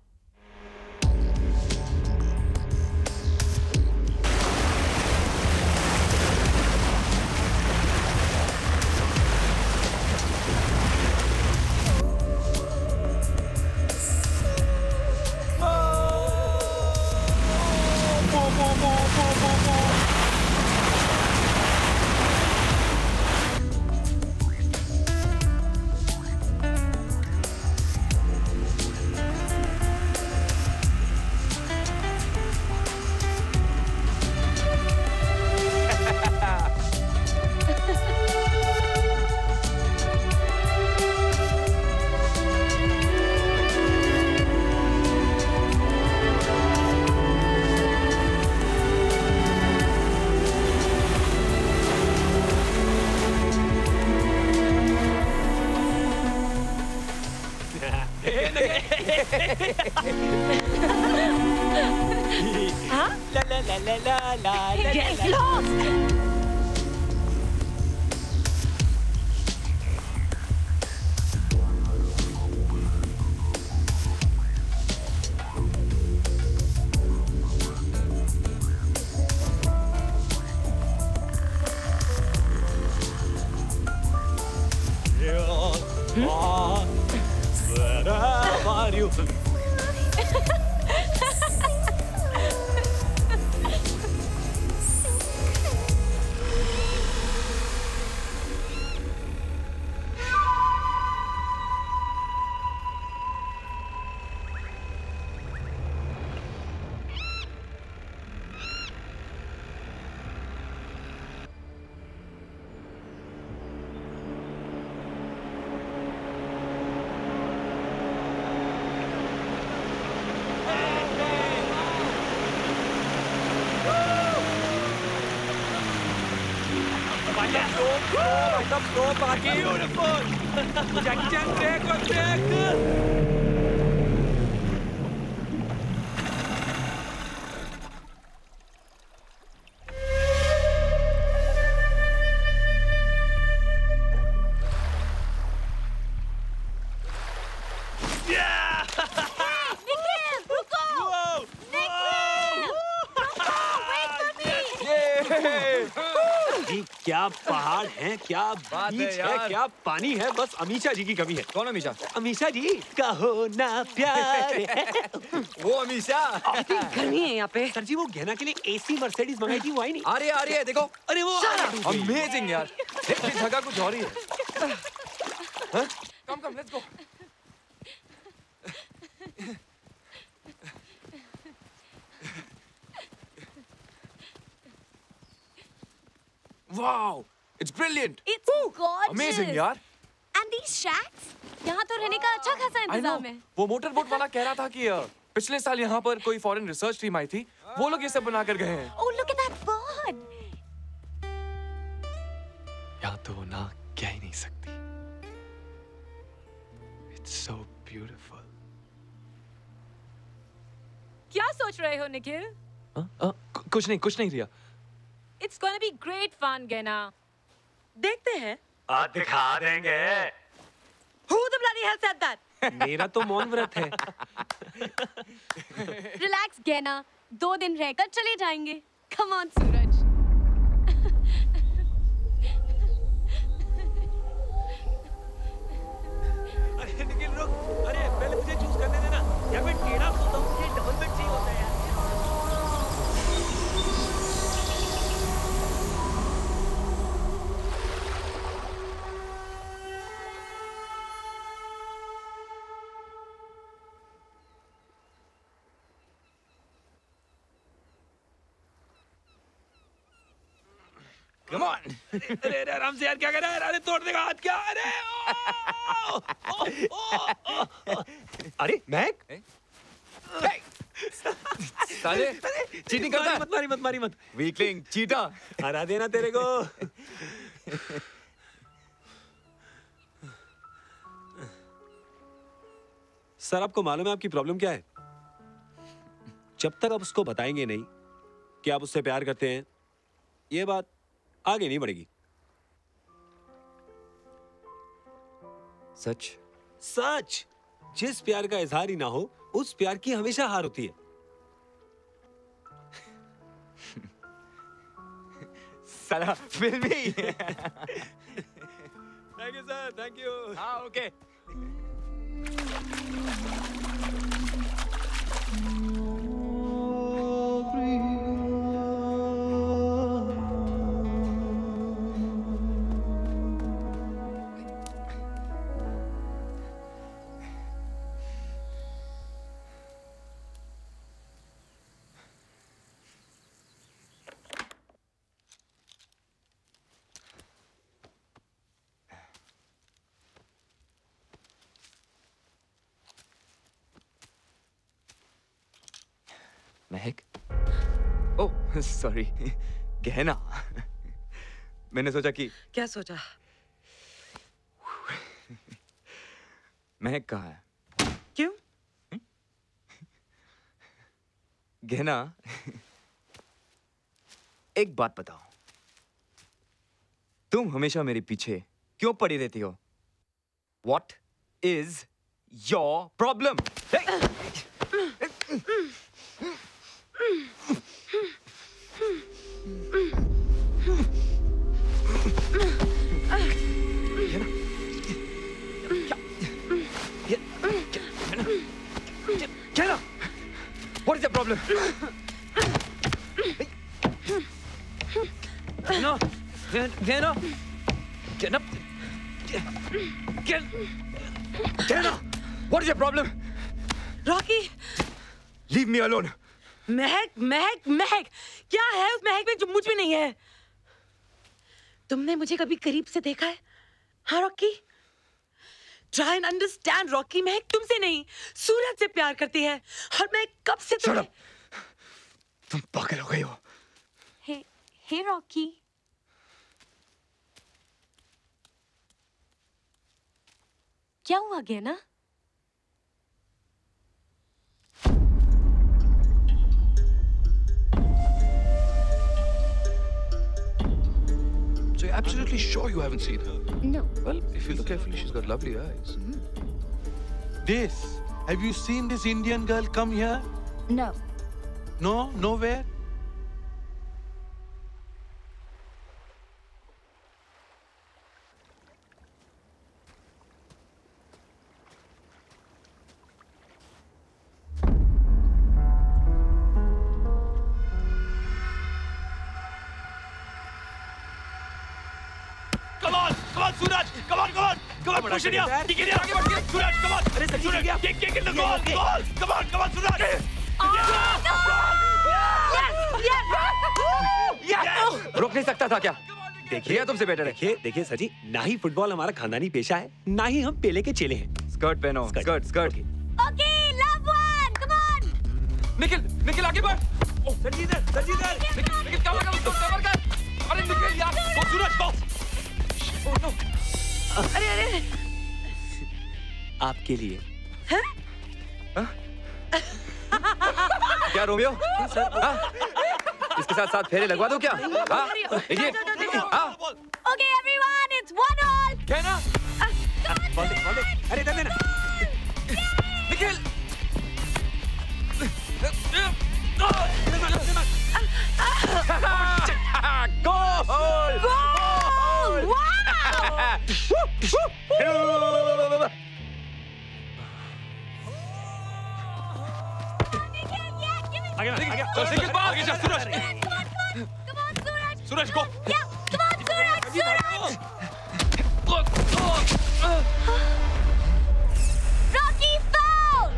हाँ? ला ला ला ला ला ला ला Get La. lost. Beautiful! Jackie Chan, break or break! क्या पहाड़ हैं, क्या बीच है, है, क्या पानी है, बस अमीषा जी की कमी है। कौन अमीषा? अमीषा जी, कहो ना प्यार है। वो अमीषा। गर्मी है यहाँ पे। सर जी, वो गहना के लिए एसी मर्सिडीज मंगाई थी, वो आई नहीं। आ रही है, आ रही है, देखो। अरे वो अमेजिंग यार। इस जगह कुछ और ही है। Come come, let's go. Wow, it's brilliant. It's gorgeous. Amazing, यार. And these shacks? यहाँ तो रहने का अच्छा खासा I know. इंतजाम है। वो मोटर बोट वाला कह रहा था कि अ, पिछले साल यहाँ पर कोई फॉरेन रिसर्च टीम आई थी, वो लोग ये सब बना कर गए हैं। Oh, look at that bird. यहाँ तो वो ना कह ही नहीं सकती। It's so beautiful. क्या सोच रहे हो निखिल? अ, अ, कु- कुछ नहीं, कुछ नहीं रिया। It's gonna be great fun, Gena. देखते हैं। आ दिखा देंगे। Who the bloody hell said that? मेरा तो मौन व्रत है। Relax, Gena. दो दिन रहकर चले जाएंगे। Come on, सूरज। अरे निखिल रुक। अरे पहले मुझे चूज करने देना। यार मैं टेढ़ा सोता हूँ, मुझे डबल बेड चाहिए होता है यार। Come on. अरे अरे आराम से यार, क्या कर रहा है? अरे तोड़ देगा हाथ क्या? अरे ओ, ओ, ओ, ओ, अरे महक? साले चीटिंग करता है। मत मारी मत मारी मत। वीकलिंग, चीटा। हरा देना तेरे को। सर आपको मालूम है आपकी प्रॉब्लम क्या है? जब तक आप उसको बताएंगे नहीं कि आप उससे प्यार करते हैं, ये बात आगे नहीं बढ़ेगी। सच? सच। जिस प्यार का इजहार ही ना हो, उस प्यार की हमेशा हार होती है। साला फिल्मी। Thank you sir, thank you. हाँ ओके। महक? ओह सॉरी, गहना। मैंने सोचा कि क्या सोचा? महक कहाँ है? क्यों? गहना, एक बात बताओ, तुम हमेशा मेरे पीछे क्यों पड़ी रहती हो? What is your problem? Gena, what is your problem? No, Gena, Gena, Gena, what is your problem? Rocky, leave me alone. महक, महक, महक, क्या है उस महक में जो मुझ में नहीं है? तुमने मुझे कभी करीब से देखा है? हाँ Rocky? Try and understand, Rocky. Mehak तुमसे नहीं, सूरज से प्यार करती है, और मैं कब से तुम्हें... तुम पागल हो गई हो। Hey, hey Rocky. क्या हुआ गेना? So you're absolutely sure you haven't seen her? No. Well, if you look carefully, she's got lovely eyes. This, have you seen this Indian girl come here? No. No, nowhere? Come on, come on, Suraj, come on, come on. come on, push it here. Kick it here. Suraj, come on. अरे sir Suraj, kick, kick it, the goal, goal. Come on, come on, Suraj. रोक नहीं सकता था क्या? देखिए तुमसे बेटर है। देखिए देखिए सर जी, ना ही फुटबॉल हमारा खानदानी पेशा है, ना ही हम पेले के चेले हैं। स्कर्ट पहनो, skirt, skirt. Okay, love one, come on. Nikhil, Nikhil आगे बढ़। सर जी इधर, सर जी इधर। निखिल, निखिल कवर कर, उसको कवर कर। अरे निखिल यार, वो सूरज को। Oh no. अरे अरे। आपके लिए। क्या रोमियो? हाँ? इसके साथ साथ फेरे लगवा दो क्या? हाँ? देखिए, हाँ? Okay everyone, it's one all. क्या ना? बॉल दे, बॉल दे। अरे इधर देना। निखिल। गोल! गोल! वाओ! आगे आगे आगे चल निखिल आगे जा सूरज सूरज को या come on Suraj Suraj Rocky foul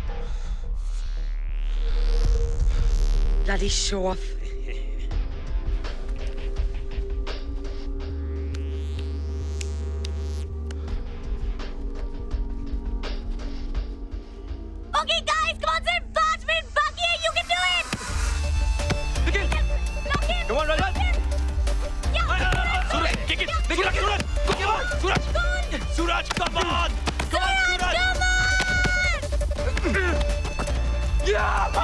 Bloody show off. Okay guys, come on, सिर्फ पाँच मिनट बाकी है, you can do it. Nikhil, come on, run, run. Suraj kick it Nikhil आगे सूरज come on Suraj Suraj come on come on Suraj Yeah!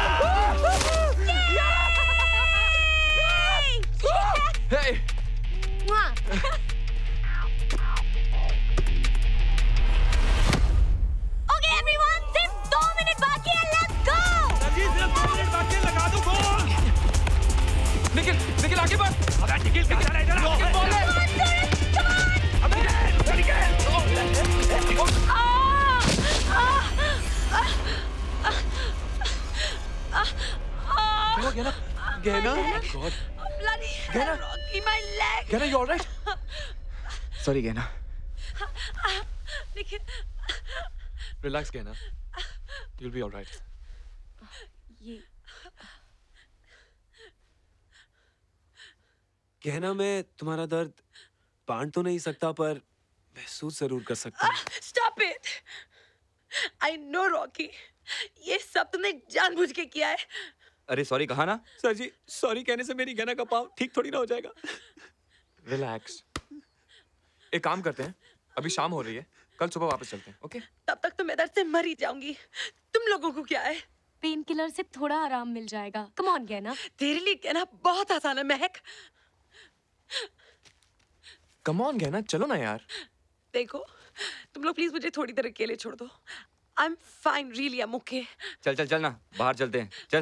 Hey! Okay everyone, सिर्फ दो मिनट बाकी है, let's go. जी सिर्फ दो मिनट बाकी है, लगा दो गोल निखिल, निखिल आगे बढ़। अबे निखिल कहाँ जा रहा है इधर आगे बॉल है अबे निखिल हुआ गहना? गहना? God. Bloody Gehna? Rocky, my leg. गहना, you all right? Sorry गहना। लेकिन Relax गहना। You'll be all right. ये कहना मैं तुम्हारा दर्द बांट तो नहीं सकता पर महसूस जरूर कर सकता हूँ। Stop it. I know Rocky. ये सब तुमने जानबूझ के किया है। अरे सॉरी कहा ना? सर जी सॉरी कहने से मेरी गहना का पाँव ठीक थोड़ी ना हो जाएगा। रिलैक्स। एक काम करते हैं, अभी शाम हो रही है, कल सुबह वापस चलते हैं, ओके? तब तक तो मैं दर्द से मर ही जाऊंगी। तुम लोगों को क्या है? पेन किलर से थोड़ा आराम मिल जाएगा। कम ऑन गहना। तेरे लिए कहना बहुत आसान है महक। कम ऑन गहना, चलो ना यार। देखो तुम लोग प्लीज मुझे थोड़ी देर अकेले छोड़ दो। I am fine really, I am okay. चल चल चल ना, बाहर चलते हैं, चल।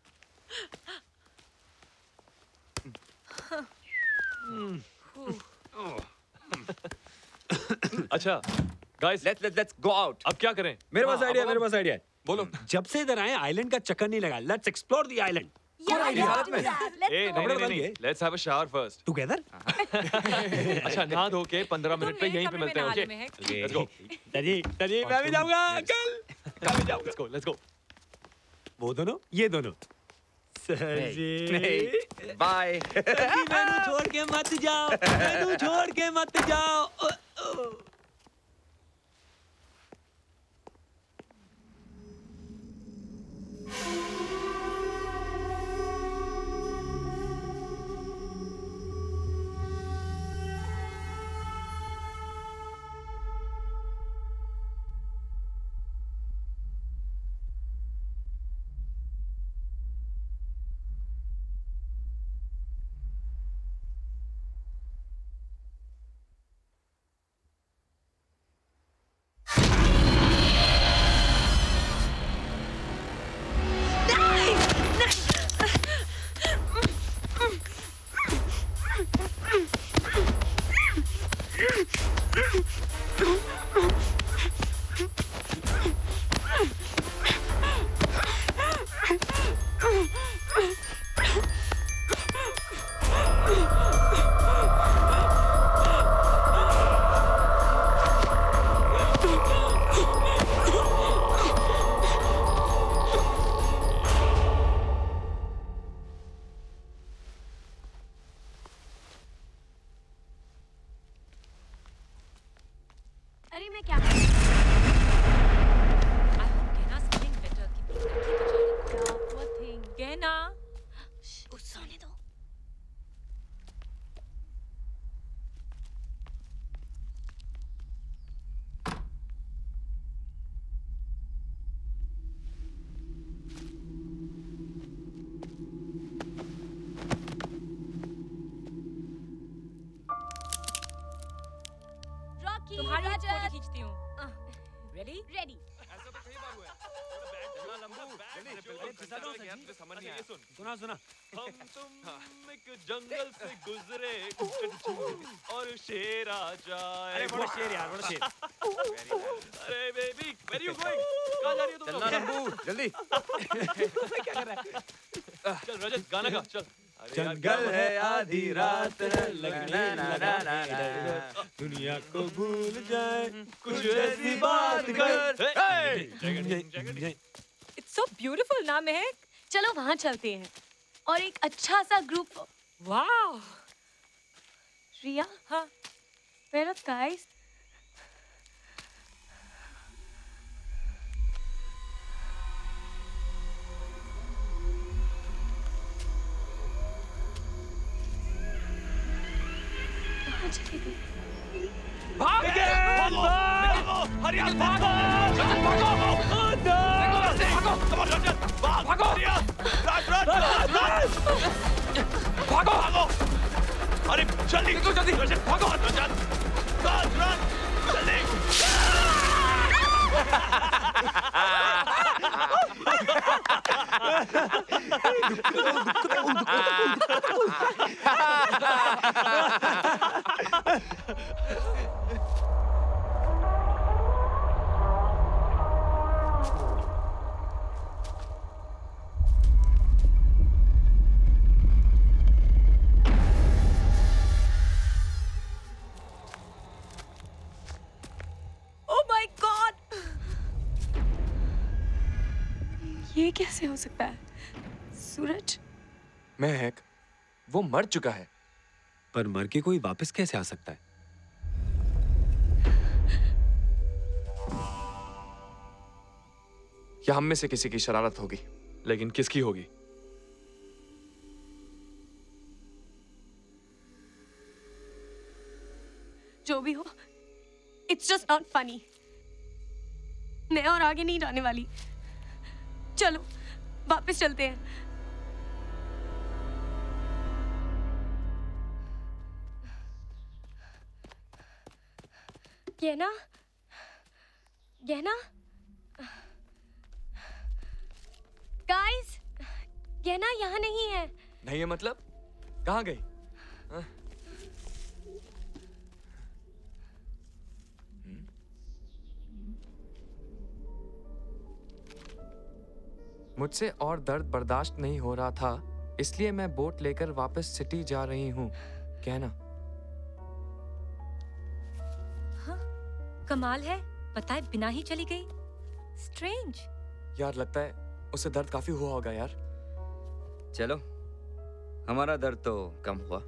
अच्छा guys let's let's let's go out. अब क्या करें? मेरे पास आइडिया मेरे पास आइडिया है। बोलो। जब से इधर आए आइलैंड का चक्कर नहीं लगा। Let's explore the island. ए नहीं नहीं नहीं let's have a shower first together. अच्छा नहा धो के पंद्रह मिनट पे यहीं पे मिलते हैं ओके लेट्स गो दादी दादी मैं भी जाऊंगा कल कल भी जाऊंगा। Let's go let's go. वो दोनों ये दोनों sir ji bye. Sir ji मैनू छोड़ के मत जाओ, मैनू छोड़ के मत जाओ। Ready? Ready. सुना सुना हम तुम एक जंगल से गुजरे और शेर आ जाए। अरे बड़ा शेर यार, बड़ा शेर। अरे बेबी, where you going? कहाँ जा रही हो तुम? चलना लंबू, जल्दी। क्या कर रहा है? चल रजत, गाना गा, चल। जंगल है आधी रात है लगने ना ना ना दुनिया को भूल जाए कुछ ऐसी बात कर। It's so beautiful ना महक। चलो वहाँ चलते हैं और एक अच्छा सा ग्रुप। वाह रिया, हाँ where are the guys? भाग भागो भागो हरियाल भागो रजत भागो भागो रजत भागो हरियाल राज राज राज भागो भागो अरे जल्दी जल्दी रजत भागो रजत राज राज जल्दी ये कैसे हो सकता है? सूरज महक, वो मर चुका है। पर मर के कोई वापस कैसे आ सकता है? या हम में से किसी की शरारत होगी, लेकिन किसकी होगी? जो भी हो, इट्स जस्ट नॉट फनी। मैं और आगे नहीं जाने वाली। चलो वापस चलते हैं। गहना, गहना, गाइस, गहना यहाँ नहीं है। नहीं है मतलब? कहाँ गई? हाँ? मुझसे और दर्द बर्दाश्त नहीं हो रहा था, इसलिए मैं बोट लेकर वापस सिटी जा रही हूँ। कहना। हाँ, कमाल है, पता है बिना ही चली गई। स्ट्रेंज। यार लगता है उसे दर्द काफी हुआ होगा यार। चलो, हमारा दर्द तो कम हुआ।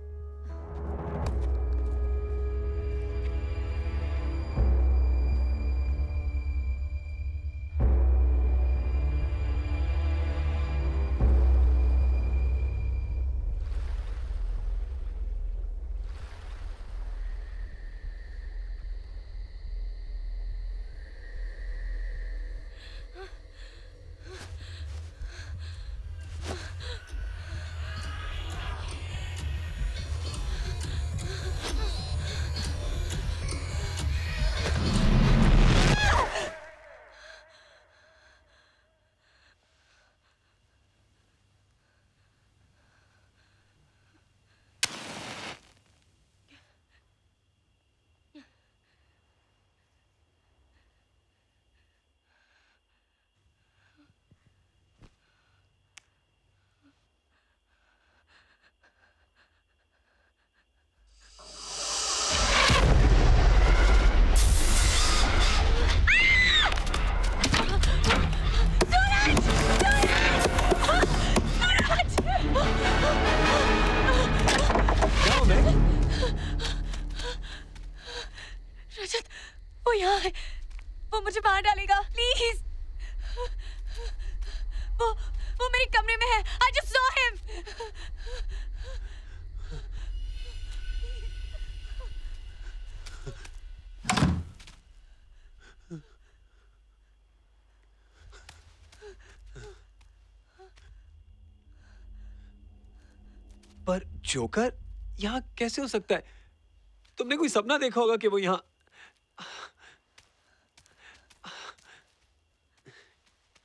पर जोकर यहाँ कैसे हो सकता है? तुमने कोई सपना देखा होगा कि वो यहाँ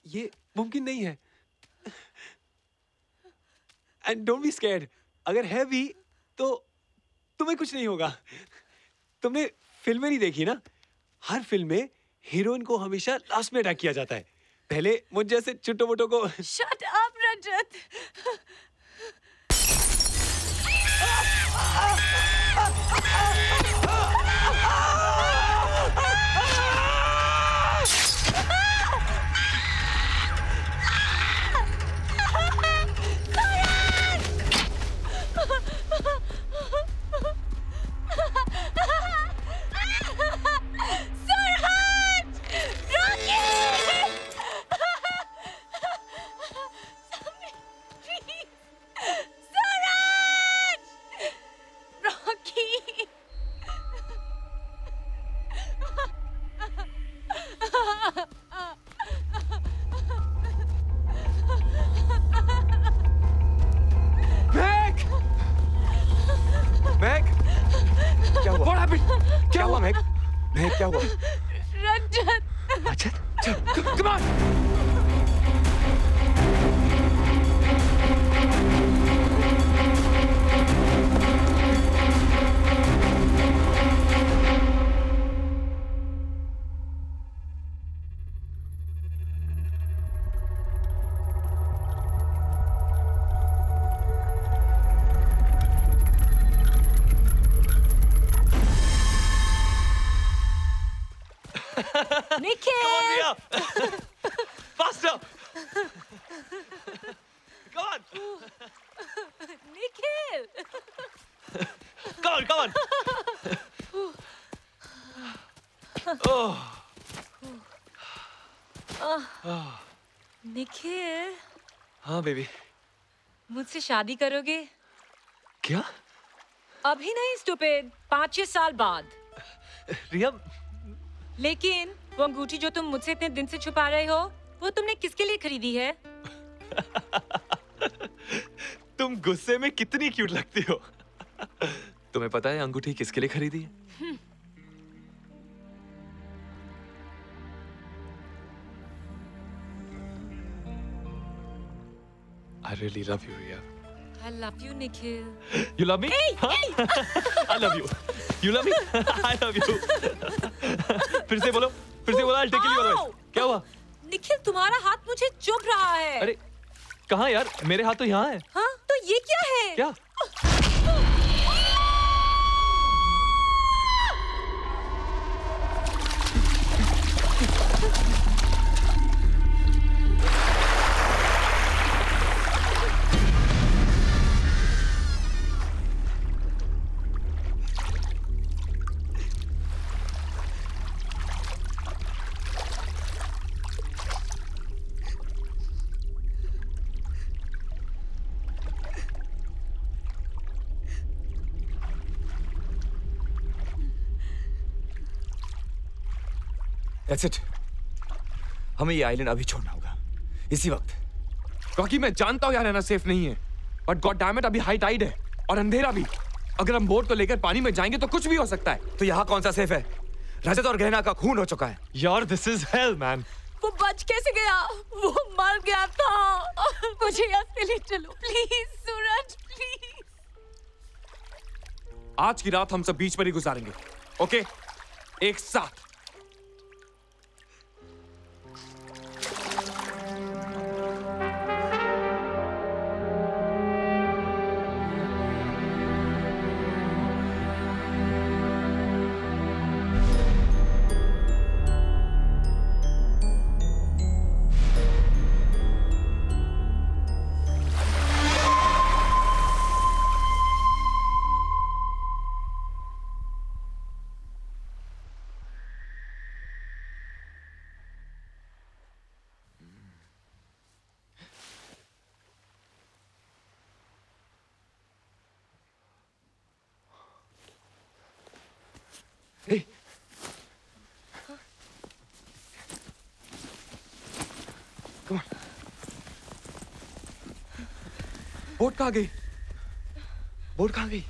ये मुमकिन नहीं है। एंड डोंट बी स्कैर्ड, अगर है भी तो तुम्हें कुछ नहीं होगा। तुमने फिल्में नहीं देखी ना, हर फिल्म में हीरोइन को हमेशा लास्ट में अटैक किया जाता है, पहले मुझ जैसे छोटो मोटो को। Shut up Rajat. क्या हुआ? रजत। रजत, come on! Nikhil! Come on, Ria! Faster! Come on! Nikhil! Come on, come on! Oh. Oh. Nikhil, हाँ बेबी। मुझसे शादी करोगे? क्या? अभी नहीं स्टूपिड, पाँच छह साल बाद। रिया, लेकिन वो अंगूठी जो तुम मुझसे इतने दिन से छुपा रहे हो, वो तुमने किसके लिए खरीदी है? तुम गुस्से में कितनी क्यूट लगती हो। तुम्हें पता है अंगूठी किसके लिए खरीदी है? I really love you, Ria. I love you, Nikhil. You love me? Hey, huh? hey. I love you. You love me? I love you. फिर से बोलो, फिर से बोलो, I'll take you away. क्या हुआ? निखिल, तुम्हारा हाथ मुझे चुभ रहा है। अरे, कहाँ यार? मेरे हाथ तो यहाँ है। हाँ, तो ये क्या है? क्या? That's it. हमें ये आइलैंड अभी छोड़ना होगा, इसी वक्त। क्योंकि मैं जानता हूँ यहाँ रहना सेफ नहीं है, बट गॉड डैम इट, अभी हाई टाइड है और अंधेरा भी। अगर हम बोट को लेकर पानी में जाएंगे तो कुछ भी हो सकता है। तो यहाँ कौन सा सेफ है? रजत और गहना का खून हो चुका है। यार, दिस इज हेल मैन। वो बच कैसे गया? वो मर गया था। मुझे यहाँ से ले चलो प्लीज सूरज, प्लीज। आज की रात हम सब बीच पर ही गुजारेंगे, ओके? एक साथ। Hey. Come on. बोट कहाँ गई? बोट कहाँ गई?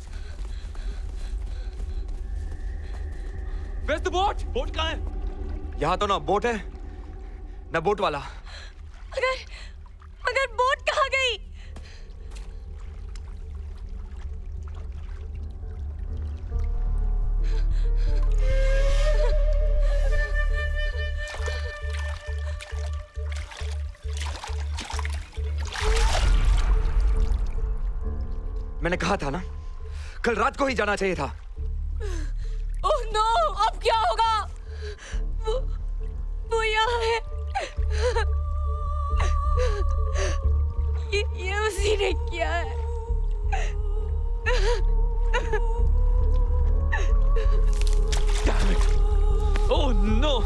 Where's the boat? बोट कहाँ है? यहाँ तो ना बोट है ना बोट वाला। अगर अगर बोट कहाँ गई? मैंने कहा था ना, कल रात को ही जाना चाहिए था। ओह नो, अब क्या होगा? वो वो यहाँ है। ये ये उसी ने किया है। Damn it! Oh no!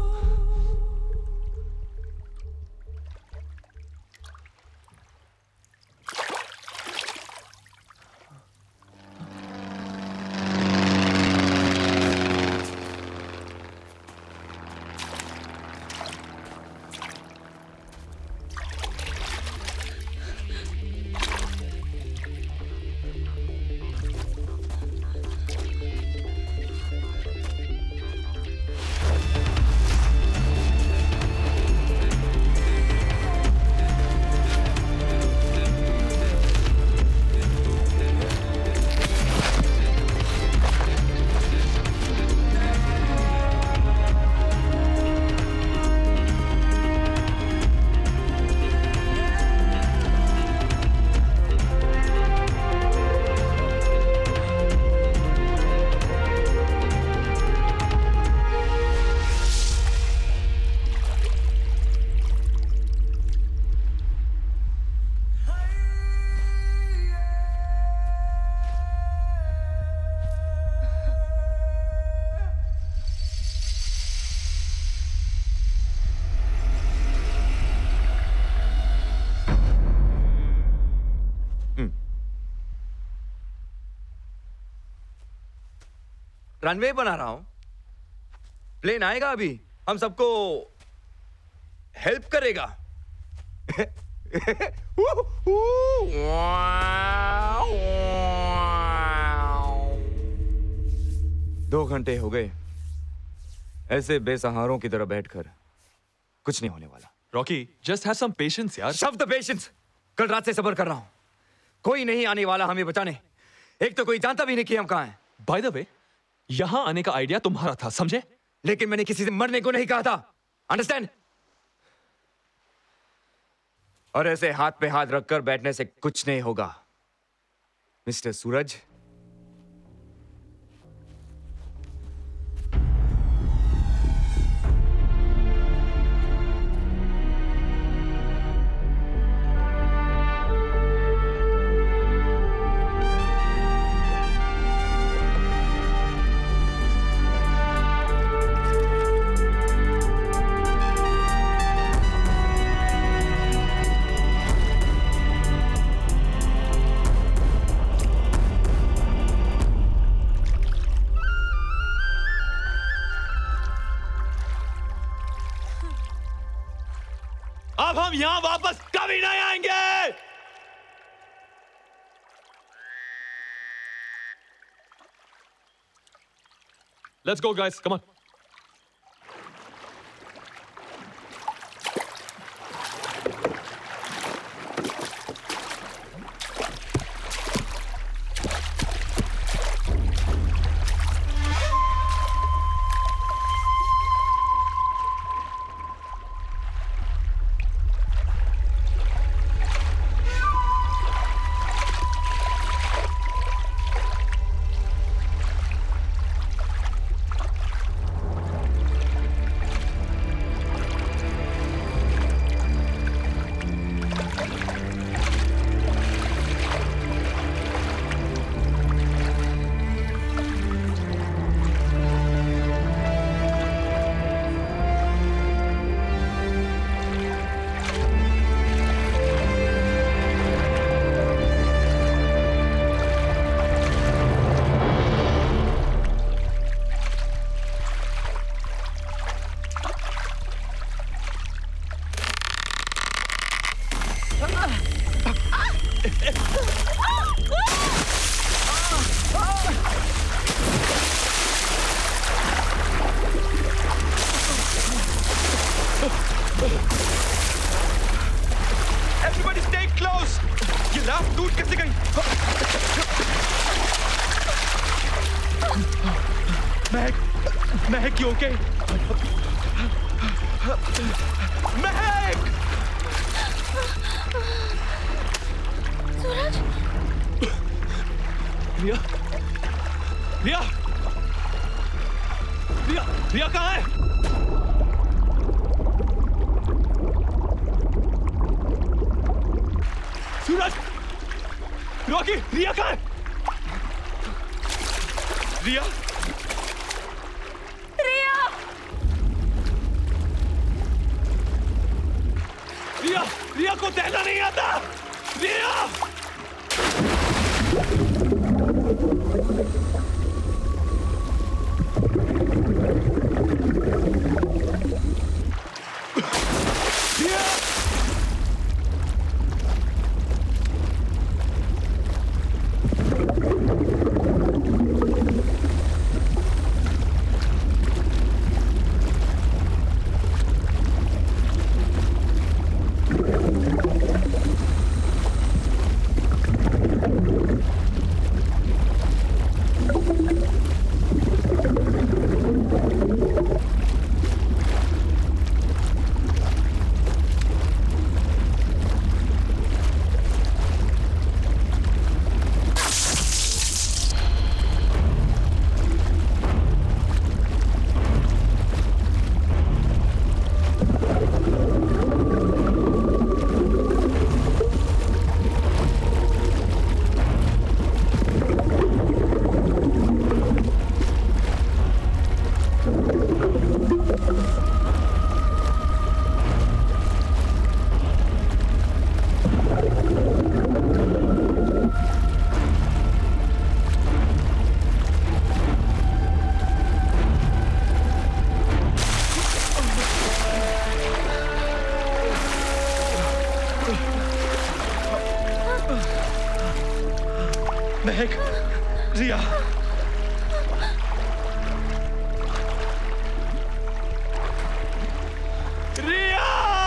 Runway बना रहा हूं। प्लेन आएगा अभी, हम सबको हेल्प करेगा। दो घंटे हो गए ऐसे बेसहारों की तरह बैठकर, कुछ नहीं होने वाला। Rocky, just have some patience यार। शब्द पेशेंस। कल रात से सब्र कर रहा हूं, कोई नहीं आने वाला हमें बचाने। एक तो कोई जानता भी नहीं कि हम कहां हैं। बाय द वे, यहां आने का आइडिया तुम्हारा था, समझे? लेकिन मैंने किसी से मरने को नहीं कहा था, अंडरस्टैंड? और ऐसे हाथ पे हाथ रखकर बैठने से कुछ नहीं होगा मिस्टर सूरज। अब हम यहां वापस कभी नहीं आएंगे। Let's go, guys. Come on. Mehak you okay? Mehak! Suraj? रिया, रिया, रिया, रिया कहाँ है? सूरज, रॉकी, रिया कहाँ है? रिया, रिया, रिया, रिया को तैरना नहीं आता। रिया! महक, रिया, रिया!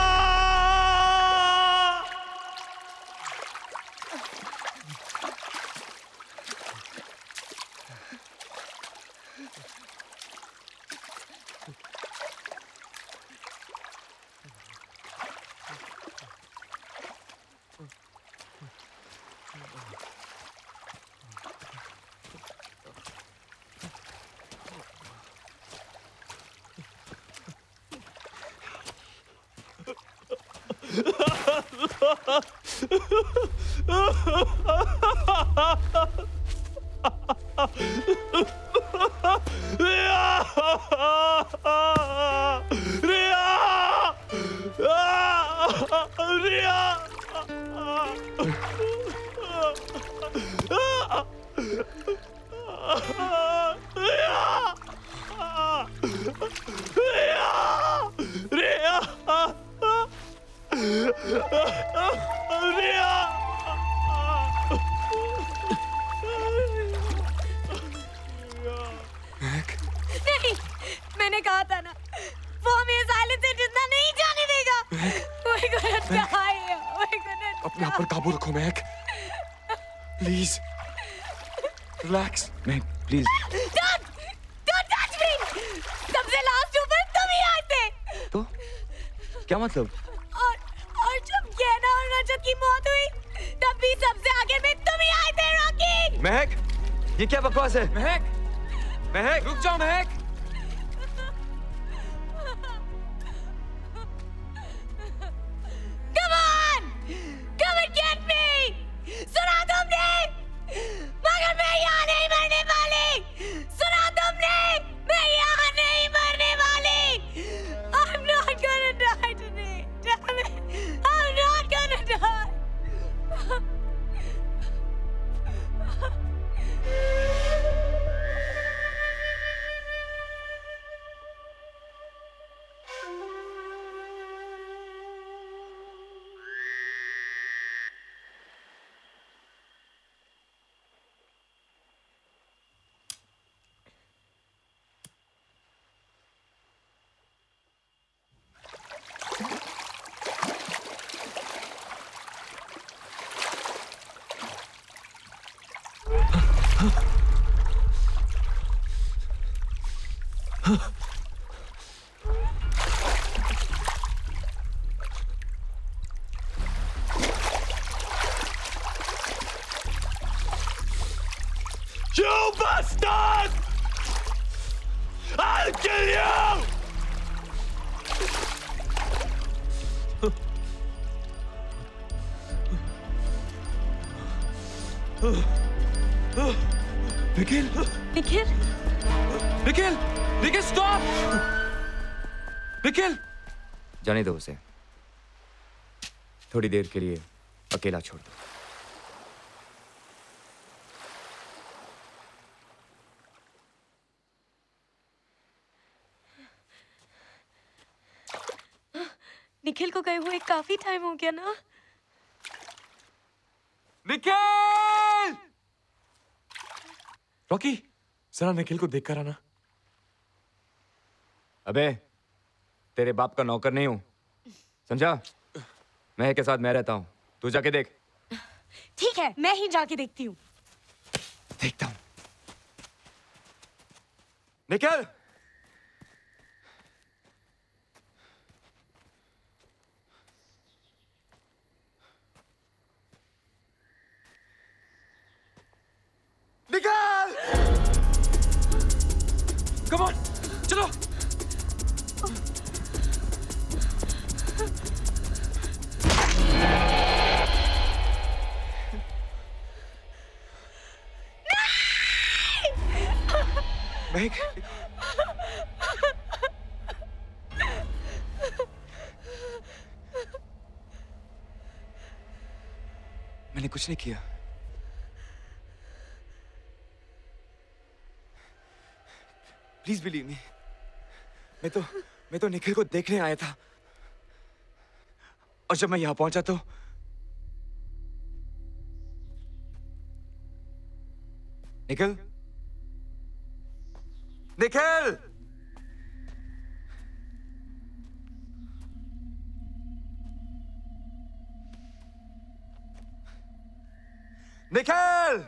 नहीं, मैंने कहा था ना, वो हमें इस आइलैंड से जिंदा नहीं जाने देगा। We're gonna die. We're gonna अपने आप पर काबू रखो Mehak, please relax. Mehak please. Don't, don't touch me. सबसे लास्ट ऊपर तुम ही आए थे। तो क्या मतलब? और और जब गैना और रजत की मौत हुई, तब भी सबसे आगे में तुम ही आए थे, रॉकी। महक, ये क्या बकवास है? महक, महक, रुक जाओ महक। Come on, come and get me. सुना तुमने? मगर मैं यहाँ नहीं मरने वाली। सुना तुमने? मैं यहाँ नहीं मरने वाली। I'm not gonna die today. Damn it, I'm not gonna die. You bastard! I'll kill you! Nikhil Nikhil Nikhil Nikhil stop Nikhil जाने दो उसे, थोड़ी देर के लिए अकेला छोड़ दो। निखिल को गए हुए काफी टाइम हो गया ना। निखिल! रॉकी, जरा निखिल को देख कर आना। अबे, तेरे बाप का नौकर नहीं हूं, समझा? मैं के साथ मैं रहता हूं, तू जाके देख। ठीक है, मैं ही जाके देखती हूँ। देखता हूं। निखिल! निखिल! Come on, चलो। महक, मैंने कुछ नहीं किया। प्लीज बिलीव मी, मैं तो मैं तो निखिल को देखने आया था, और जब मैं यहां पहुंचा तो निखिल निखिल निखिल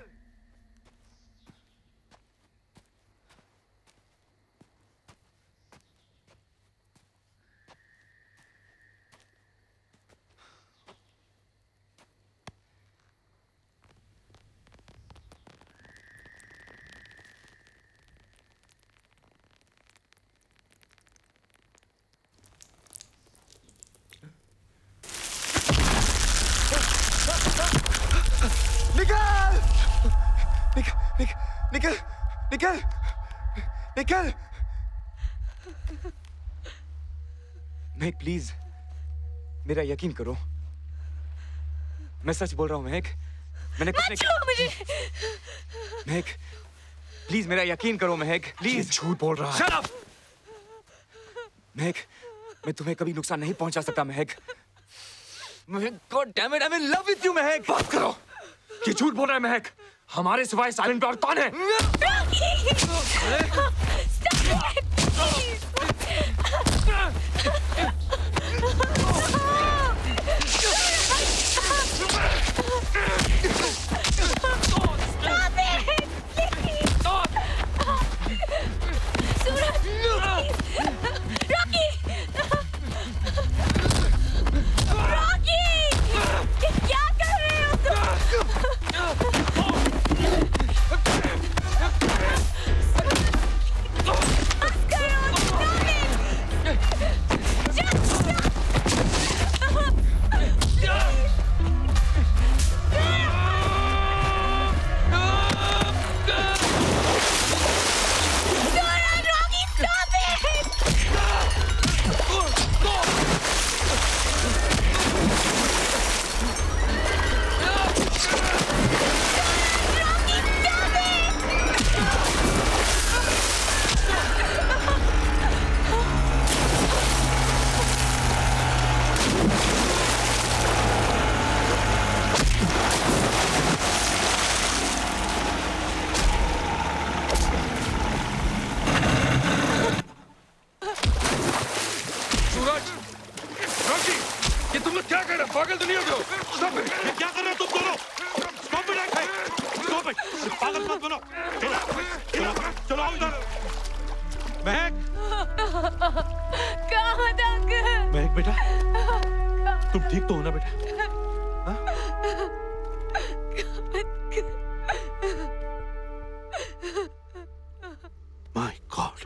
निकल निकल निकल महक, प्लीज मेरा यकीन करो, मैं सच बोल रहा हूँ महक, मैंने कुछ नहीं मुझे। महक प्लीज मेरा यकीन करो महक, प्लीज। झूठ बोल रहा है। Shut up! महक, मैं तुम्हें कभी नुकसान नहीं पहुंचा सकता महक। महक, God damn it, I'm in love with you महक। बात करो, ये झूठ बोल रहा है महक। हमारे सिवाय साइलेंट पे और कौन है? पागल तो नहीं हो गए? Stop it! ये क्या कर रहे हो तुम दोनों? Stop it! Stop it! पागल मत बनो! चलो चलो चलो अंदर। महक कामत अंकल। महक बेटा, तुम ठीक तो हो ना बेटा? हाँ? My God.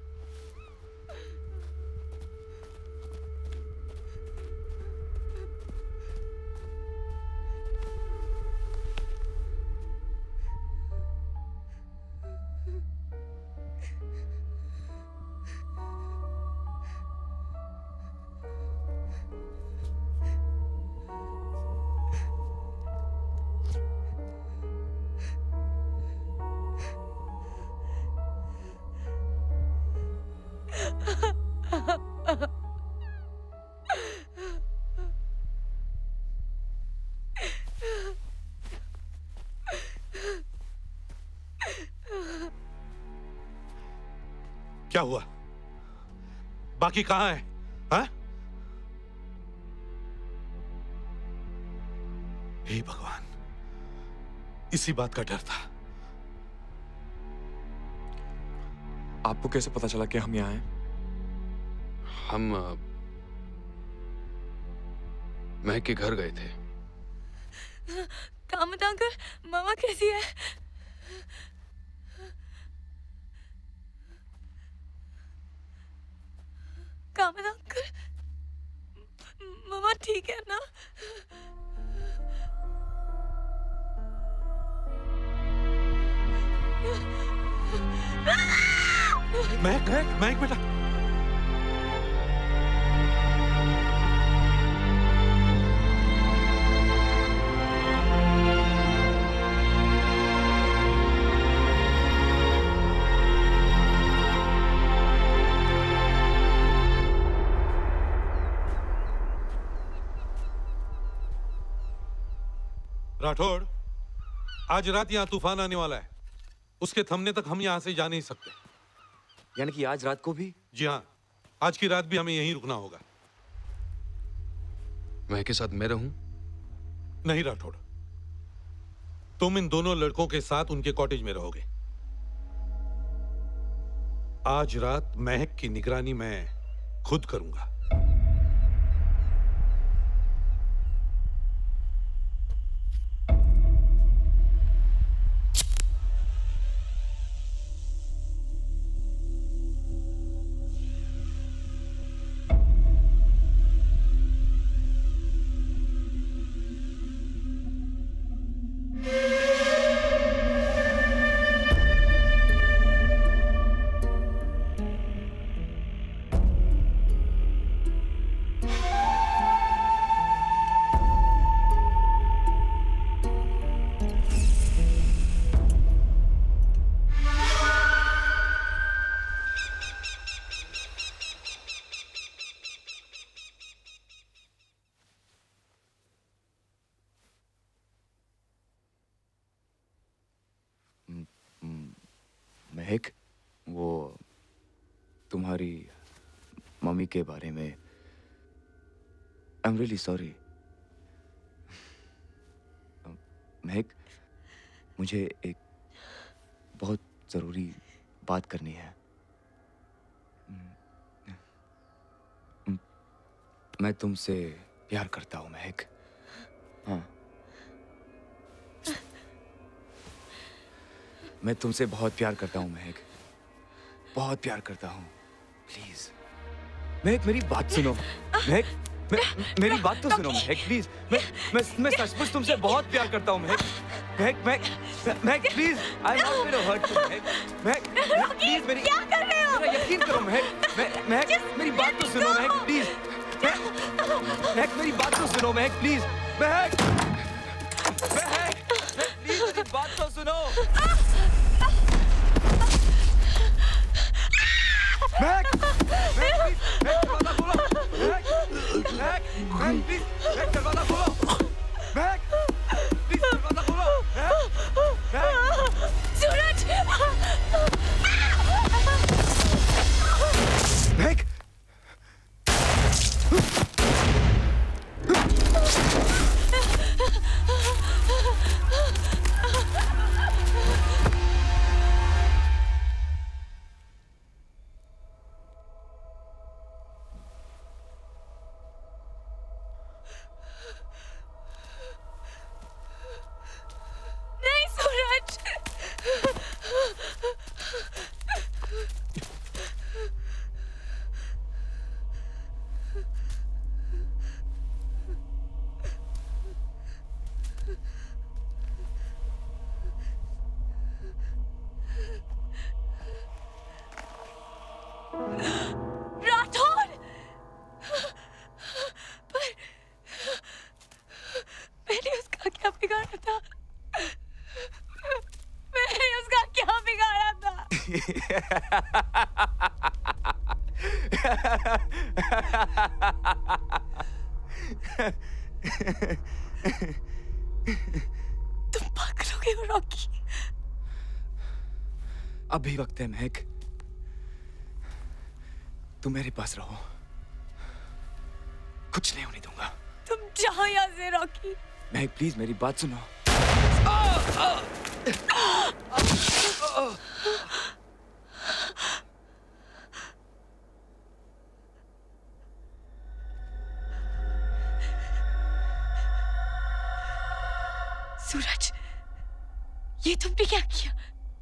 क्या हुआ? बाकी कहाँ है? हाँ? हे भगवान, इसी बात का डर था। आपको कैसे पता चला कि हम यहाँ हैं? हम अ, महक के घर गए थे। कामत अंकल, मामा कैसी है? कामत अंकल, मामा ठीक है ना? महक, महक, महक बेटा। राठौड़, आज रात यहाँ तूफान आने वाला है। उसके थमने तक हम यहाँ से जा नहीं सकते। यानी कि आज रात को भी? जी हाँ, आज की रात भी हमें यहीं रुकना होगा। महक के साथ मैं रहूं? नहीं राठौड़, तुम इन दोनों लड़कों के साथ उनके कॉटेज में रहोगे। आज रात महक की निगरानी मैं खुद करूंगा। महक, वो तुम्हारी मम्मी के बारे में आई एम रियली सॉरी। महक, मुझे एक बहुत जरूरी बात करनी है। मैं तुमसे प्यार करता हूँ महक। हाँ, मैं तुमसे बहुत प्यार करता हूँ महक, बहुत प्यार करता हूँ। प्लीज महक, मेरी बात सुनो। महक, मैं, मेरी बात तो सुनो महक, प्लीज। मैं मैं मैं सचमुच तुमसे बहुत प्यार करता हूँ महक। Mehak, Mehak, Mehak, please, I am not going to hurt you Mehak. Mehak, Mehak, please, मेरी क्या कर रहे हो? मेरा यकीन करो महक। महक, महक, मेरी बात तो सुनो महक, प्लीज। महक, मेरी बात तो सुनो महक, प्लीज। महक, महक, प्लीज, मेरी बात तो सुनो। महक, महक, प्लीज, महक, दरवाजा खोलो। महक, महक, महक, प्लीज, महक, दरवाजा खोलो। महक, प्लीज, दरवाजा खोलो। महक, महक। सूरज! महक! तुम पागल हो गए हो रॉकी। अभी वक्त है महक, तुम मेरे पास रहो, कुछ नहीं होने दूंगा। तुम जाओ यहाँ से रॉकी। महक प्लीज मेरी बात सुनो। सूरज, ये तुमने क्या किया?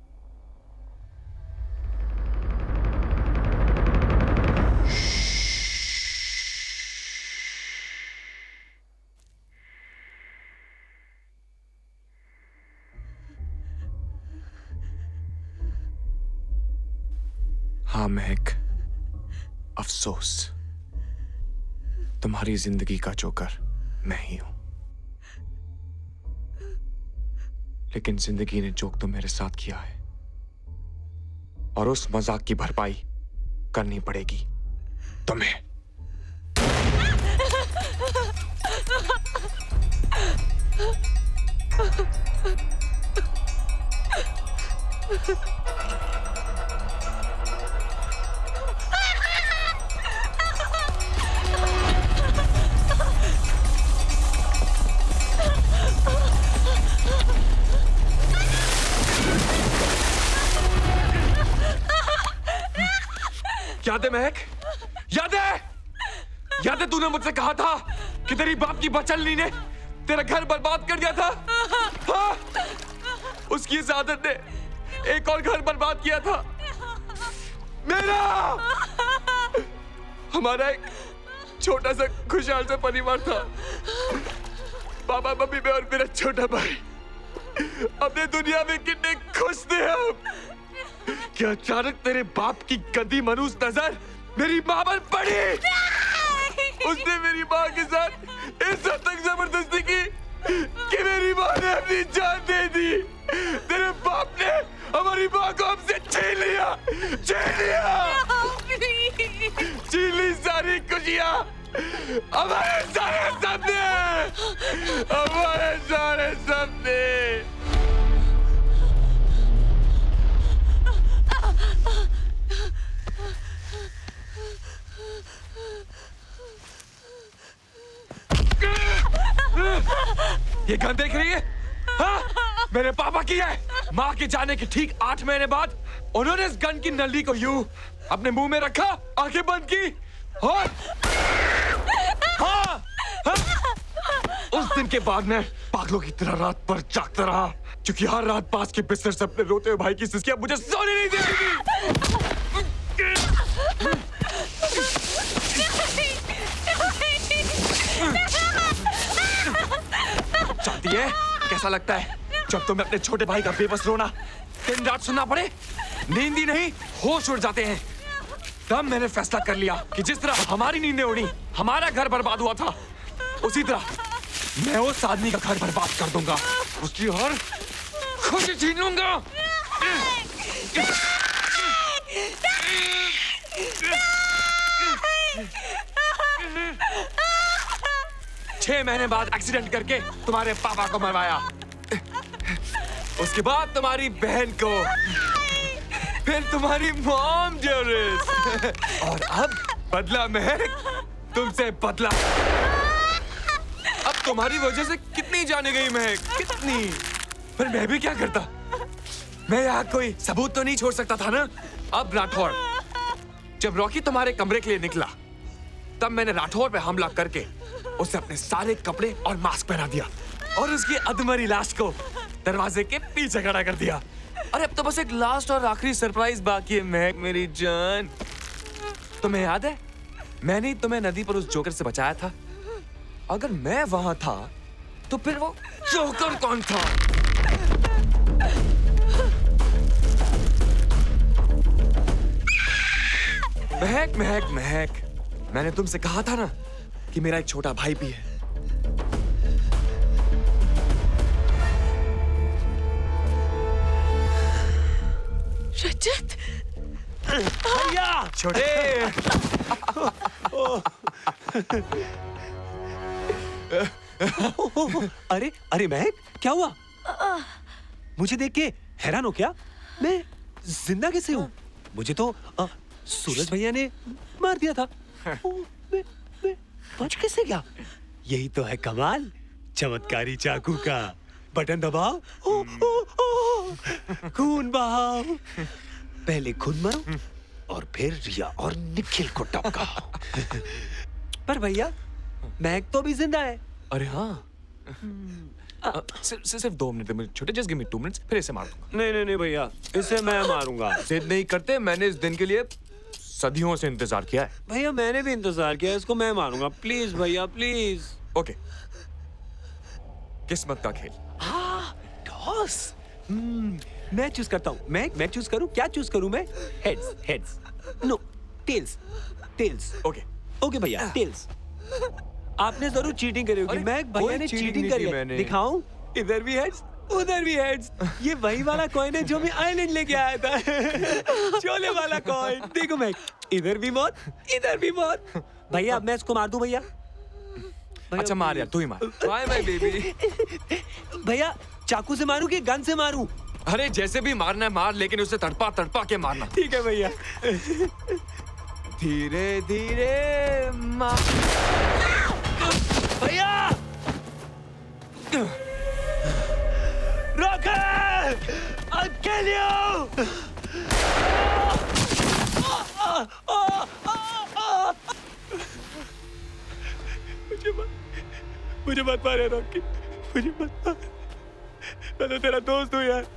हाँ महक, अफसोस, तुम्हारी जिंदगी का जोकर मैं ही हूं। लेकिन जिंदगी ने जो तो मेरे साथ किया है, और उस मजाक की भरपाई करनी पड़ेगी तुम्हें। याद है महक? याद है? याद है तूने मुझसे कहा था कि तेरी बाप की बचलनी ने तेरा घर बर्बाद कर दिया था? हाँ? उसकी इस आदत ने एक और घर बर्बाद किया था, मेरा। हमारा एक छोटा सा खुशहाल सा परिवार था, पापा मम्मी मैं और मेरा छोटा भाई। अपने दुनिया में कितने खुश थे हम। क्या अचानक तेरे बाप की गंदी मनूस नजर मेरी मां पर पड़ी। उसने मेरी मां के साथ इस हद तक जबरदस्ती की कि मेरी मां ने अपनी जान दे दी। तेरे बाप ने हमारी मां को हमसे छीन लिया, छीन लिया, छीन ली सारी खुशियां, हमारे सारे सपने, हमारे सारे सपने। ये गन देख रही है? हाँ? मेरे पापा की है। माँ के जाने के ठीक आठ महीने बाद उन्होंने इस गन की नली को यूं अपने मुंह में रखा, आंखें बंद की और हाँ, हाँ? उस दिन के बाद मैं पागलों की तरह रात भर जागता रहा, क्योंकि हर रात पास के बिस्तर से अपने रोते हुए भाई की सिसकियां मुझे सोने नहीं देती थी। जानती है कैसा लगता है जब तुम्हें अपने छोटे भाई का बेबस रोना दिन रात सुनना पड़े? नींद ही नहीं, होश उड़ जाते हैं। तब मैंने फैसला कर लिया कि जिस तरह हमारी नींदें उड़ी, हमारा घर बर्बाद हुआ था, उसी तरह मैं उस आदमी का घर बर्बाद कर दूंगा, उसकी हर खुशी छीन लूंगा। छह महीने बाद एक्सीडेंट करके तुम्हारे पापा को मरवाया, उसके बाद तुम्हारी बहन को, फिर तुम्हारी मॉम डेयरेस्ट, और अब बदला महक, तुमसे बदला। अब तुम्हारी वजह से कितनी जाने गई महक, कितनी। पर मैं भी क्या करता, मैं यहाँ कोई सबूत तो नहीं छोड़ सकता था ना। अब राठौर, जब रॉकी तुम्हारे कमरे के लिए निकला, तब मैंने राठौर पे हमला करके उसे अपने सारे कपड़े और मास्क पहना दिया और उसकी अधमरी लाश को दरवाजे के पीछे खड़ा कर दिया। अरे अब तो बस एक लास्ट और आखिरी सरप्राइज बाकी है महक मेरी जान। तुम्हें याद है मैंने ही तुम्हें नदी पर उस जोकर से बचाया था? अगर मैं वहां था तो फिर वो जोकर कौन था? महक महक महक, मैंने तुमसे कहा था ना कि मेरा एक छोटा भाई भी है। रज, रजत भैया छोटे अरे अरे महक, क्या हुआ? मुझे देख के हैरान हो क्या? मैं जिंदा कैसे हूँ? मुझे तो आ, सूरज भैया ने मार दिया था। ओ, मैं, मैं बच कैसे गया? यही तो है कमाल चमत्कारी चाकू का। बटन दबाओ, ओ, ओ, ओ, खून बहाओ। पहले खुद मरो और फिर रिया और निखिल को टपकाओ। पर भैया महक तो भी जिंदा है। अरे हाँ, सिर्फ सिर्फ दो मिनट मुझे छोटे, just give me two minutes, फिर इसे मार दूंगा। नहीं नहीं नहीं भैया, इसे मैं मारूंगा। जिद नहीं करते, मैंने इस दिन के लिए सदियों से इंतजार किया है। भैया मैंने भी इंतजार किया, इसको मैं मारूंगा। प्लीज भैया प्लीज। ओके, किस्मत का खेल। हाँ, टॉस। हम्म, मैं चूज करता हूँ। मैं मैं चूज करूँ? क्या चूज करूँ मैं? Heads, heads. No, tails, tails. Okay okay भैया, टेल्स। आपने जरूर चीटिंग करी होगी। मैं भैया ने चीटिंग करी है। दिखाऊं? इधर भी हेड्स, उधर भी हेड्स। ये वही वाला कॉइन है जो मैं आइलैंड लेके आया था। चोले वाला कॉइन। देखो मैं, इधर भी मौत, इधर भी मौत। भैया अब मैं इसको मार दूं भैया? अच्छा मार यार, तू ही मार। Bye my baby. भैया चाकू से मारूं कि गन से मारूं? अरे जैसे भी मारना है मार, लेकिन उसे तड़पा तड़पा के मारना। ठीक है भैया। धीरे धीरे मार। भैया रोको! I'll kill you! मुझे मत, मुझे मत मारे रॉकी, मुझे मत मार। मैं तो तेरा दोस्त हूँ यार।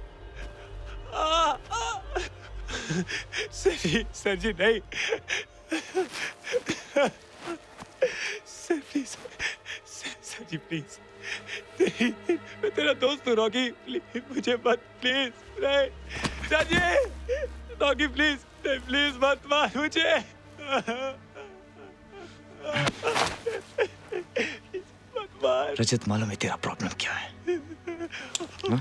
सर जी, सर जी नहीं। Sir please, sir ji please. नहीं, मैं तेरा दोस्त हूँ रॉकी, प्लीज मुझे मत, प्लीज नहीं। सर जी, रॉकी प्लीज, नहीं प्लीज मत मार मुझे। मत मार। रजत, मालूम है तेरा प्रॉब्लम क्या है? ना?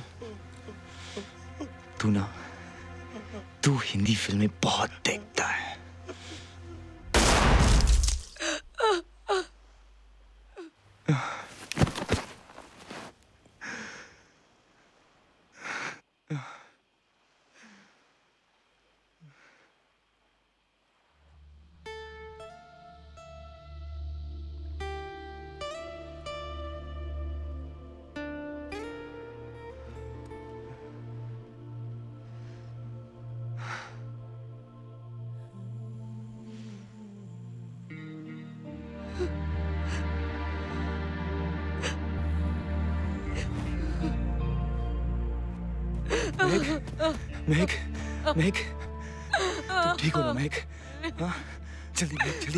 तू ना, तू हिंदी फिल्में बहुत देखता है। महक, महक, तुम ठीक हो ना महक? हाँ, जल्दी महक, जल्दी।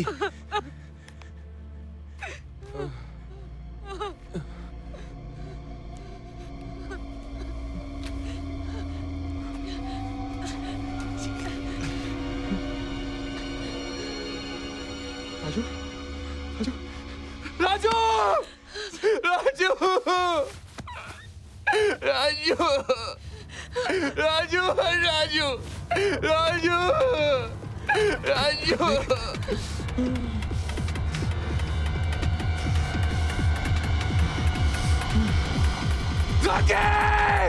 राजू, राजू, राजू, राजू, राजू, राजू, राजू, राजू, राजू। रॉकेट!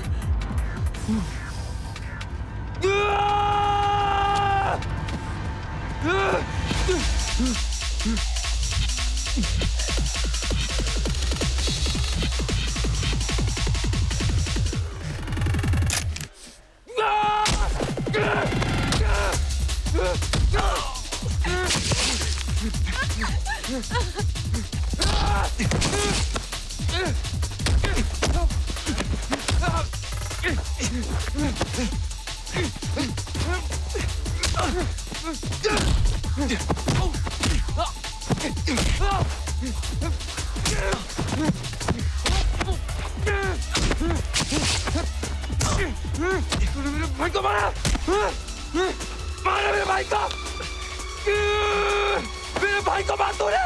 भाई को मारा! मारा मेरे भाई को! मेरे भाई को मार तूने!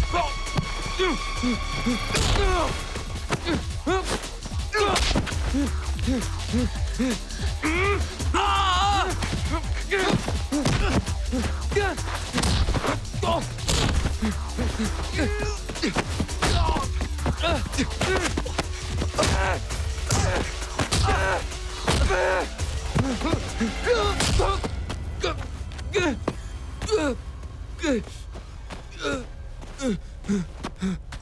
Good.